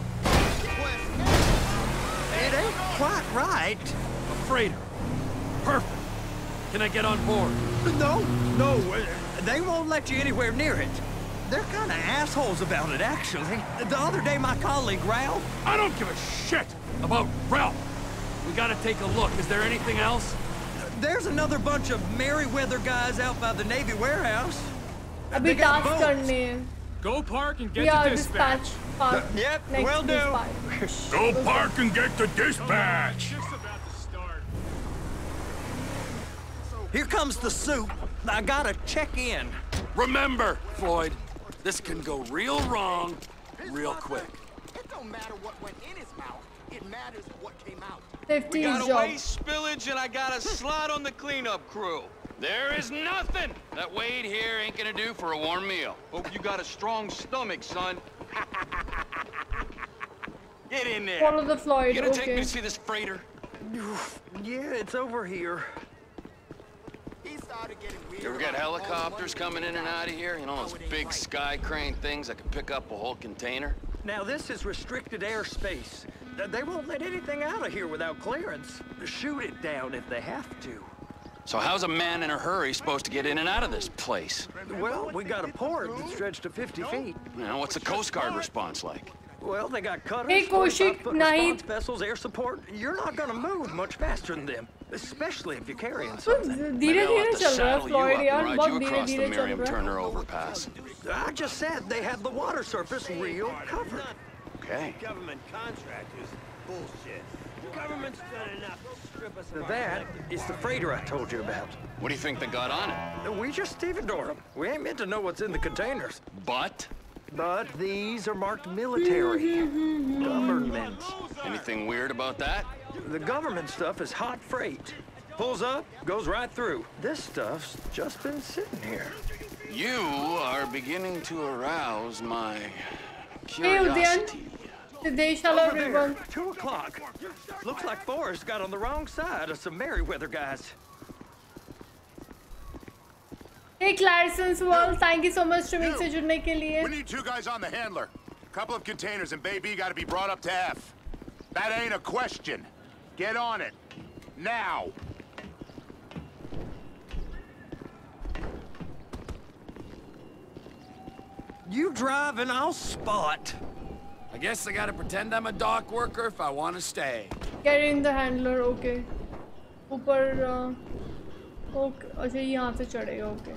it ain't quite right.
A freighter. Perfect. Can I get on board?
No, they won't let you anywhere near it. They're kind of assholes about it, actually. The other day, my colleague, Ralph...
I don't give a shit about Ralph. We gotta take a look. Is there anything else?
There's another bunch of Merryweather guys out by the Navy warehouse.
अभी task करने हैं.
Go park and get
Yeah,
to dispatch.
Yep,
Next
will do.
dispatch.
Go park and get to dispatch.
Here comes the soup. I gotta check in.
Remember, Floyd, this can go real wrong real quick.
It don't matter what went in his mouth. It matters what came out.
50
got a
job.
waste spillage and I got a slot on the cleanup crew. There is nothing that Wade here ain't gonna do for a warm meal. Hope you got a strong stomach, son. Get in there.
Follow the Floyd.
You gonna take me
Okay.
to see this freighter?
Yeah, it's over here.
You ever got helicopters coming in and out of here? You know, those big sky crane things that can pick up a whole container?
Now, this is restricted airspace. They won't let anything out of here without clearance. Shoot it down if they have to.
So how's a man in a hurry supposed to get in and out of this place?
Well, we got a port that's stretched to 50 feet.
You know, what's the Coast Guard response like?
Well, they got cutters,
Hey, Kaushik,
45-foot
Nahid.
response vessels, air support. You're not gonna move much faster than them, especially if you're carrying
तो
something.
धीरे-धीरे चल रहा है Floyd यार.
Ride
बहुत
you across the
धीरे-धीरे चल
Miriam
रहा है.
Turner overpass.
I just said they have the water surface real covered.
Okay.
Government contractors, bullshit. Government's done enough to strip us of
That is the freighter I told you about.
What do you think they got on it?
We just stevedore them. We ain't meant to know what's in the containers.
But?
But these are marked military. Government.
Anything weird about that?
The government stuff is hot freight. Pulls up, goes right through. This stuff's just been sitting here.
You are beginning to arouse my
Hey Udyan.
curiosity.
Siddesh, hello
Over there,
everyone.
2 o'clock. Looks like Forrest got on the wrong side of some Merryweather guys.
Hey Clarison's World, thank you so much streaming से जुड़ने के लिए.
We need 2 guys on the handler. A couple of containers and Bay B got to be brought up to F. That ain't a question. Get on it. Now.
You drive and I'll spot.
I guess I gotta pretend I'm a dock worker if I want to stay.
Get in the handler, okay. ऊपर okay, अच्छा यहाँ से चढ़ेगा, okay.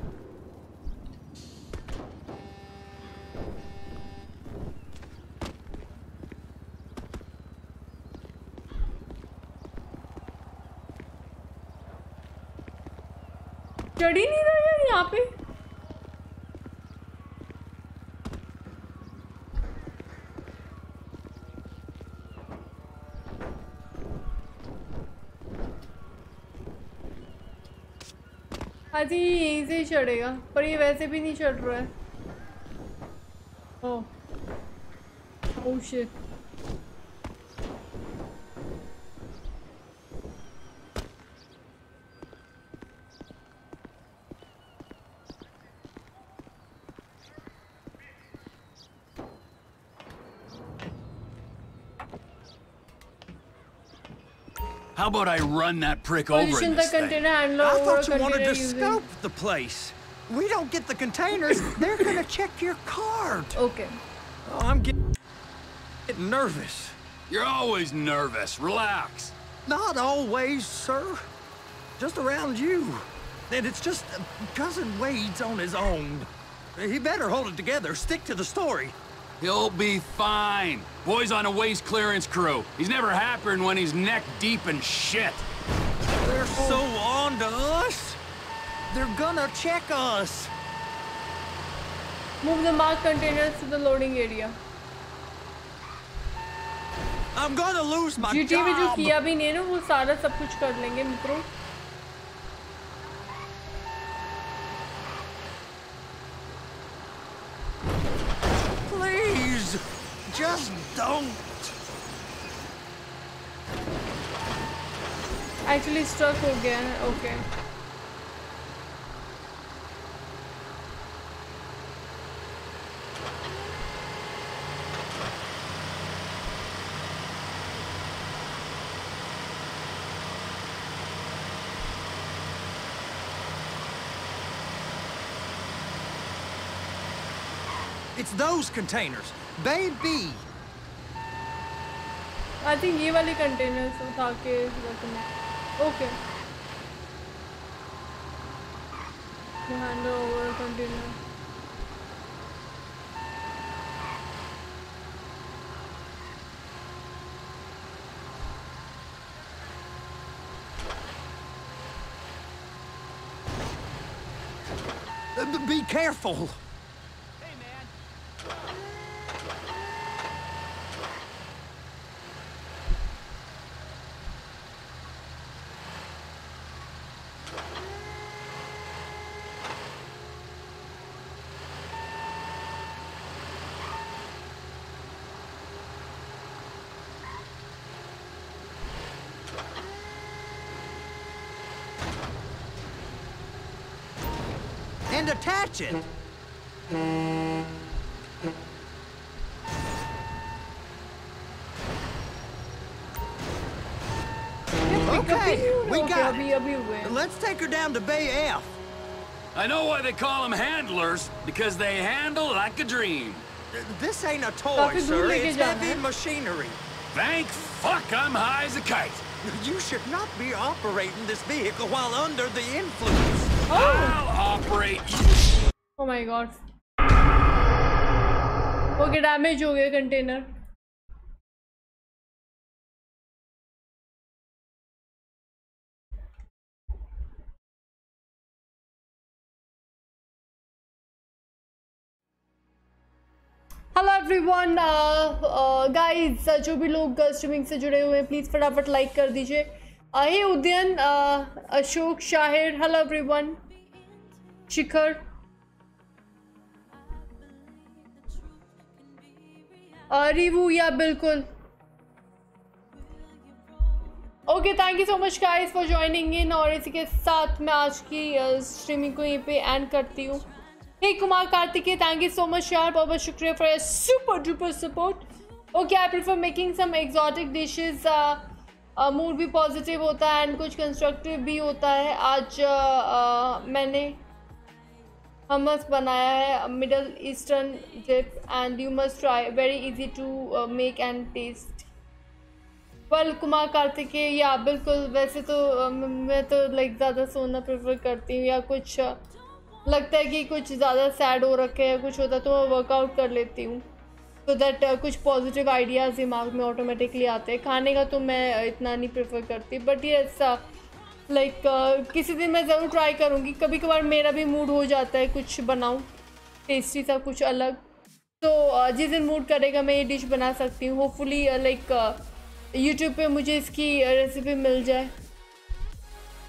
चढ़ ही नहीं रहा यार यहाँ पे. आज ये यहीं से ही चढ़ेगा, पर ये वैसे भी नहीं चढ़ रहा है. Oh, oh shit.
How about I run that prick over in
Position the
this thing?
container handler
I
over a
thought you wanted
container
to
using.
scope the place. We don't get the containers, they're gonna check your card.
Okay.
Oh, I'm getting nervous.
You're always nervous. Relax.
Not always, sir. Just around you. And it's just Cousin Wade's on his own. He better hold it together, stick to the story.
He'll be fine. Boy's on a waste clearance crew. He's never happier than when he's neck deep in shit.
They're so on to us. They're gonna check us.
Move the marked containers to the loading area.
I'm gonna lose my
GTA में जो
job.
किया भी नहीं है ना, वो सारा सब कुछ कर लेंगे मित्रों.
just don't.
Actually stuck हो गया है. Okay.
It's those containers. Baby.
I think ये वाले containers उठा के रखना. Okay. The hand over container.
Be careful. And attach it. Okay, we got it. Let's take her down to Bay F.
I know why they call them handlers, because they handle like a dream.
This ain't a toy, sir. It's heavy machinery.
Thank fuck I'm high as a kite.
You should not be operating this vehicle while under the influence.
Oh.
I'll operate you.
Oh my god. Okay, damage हो गया container. Hello everyone guys, जो भी लोग streaming से जुड़े हुए हैं please फटाफट लाइक कर दीजिए. Hey Udayan, Ashok, Shahir, hello everyone, Shikhar, Rivu, yeah बिल्कुल. Okay, thank you so much guys for joining in. और इसी के साथ मैं आज की स्ट्रीमिंग को यहीं पे एंड करती हूँ. Hey Kumar Kartikeya, thank you so much यार, बहुत बहुत शुक्रिया for your super duper support. Okay, I prefer making some exotic dishes. Mood भी पॉजिटिव होता है एंड कुछ कंस्ट्रक्टिव भी होता है. आज मैंने हमस बनाया है, middle eastern dip, and you must try, very easy to make and taste. Well Kumar Kartikeya, yeah बिल्कुल. वैसे तो मैं तो लाइक ज़्यादा सोना प्रेफर करती हूँ, या कुछ लगता है कि कुछ ज़्यादा सैड हो रखे है, कुछ होता तो मैं वर्कआउट कर लेती हूँ, सो दैट कुछ पॉजिटिव आइडियाज़ दिमाग में ऑटोमेटिकली आते हैं. खाने का तो मैं इतना नहीं प्रेफर करती, बट ये ऐसा लाइक किसी दिन मैं ज़रूर ट्राई करूँगी. कभी कभार मेरा भी मूड हो जाता है कुछ बनाऊँ टेस्टी सा, कुछ अलग. तो जिस दिन मूड करेगा मैं ये डिश बना सकती हूँ. होपफुली लाइक यूट्यूब पे मुझे इसकी रेसिपी मिल जाए.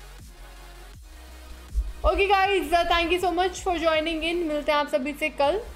Okay guys, thank you so much for joining in. मिलते हैं आप सभी से कल.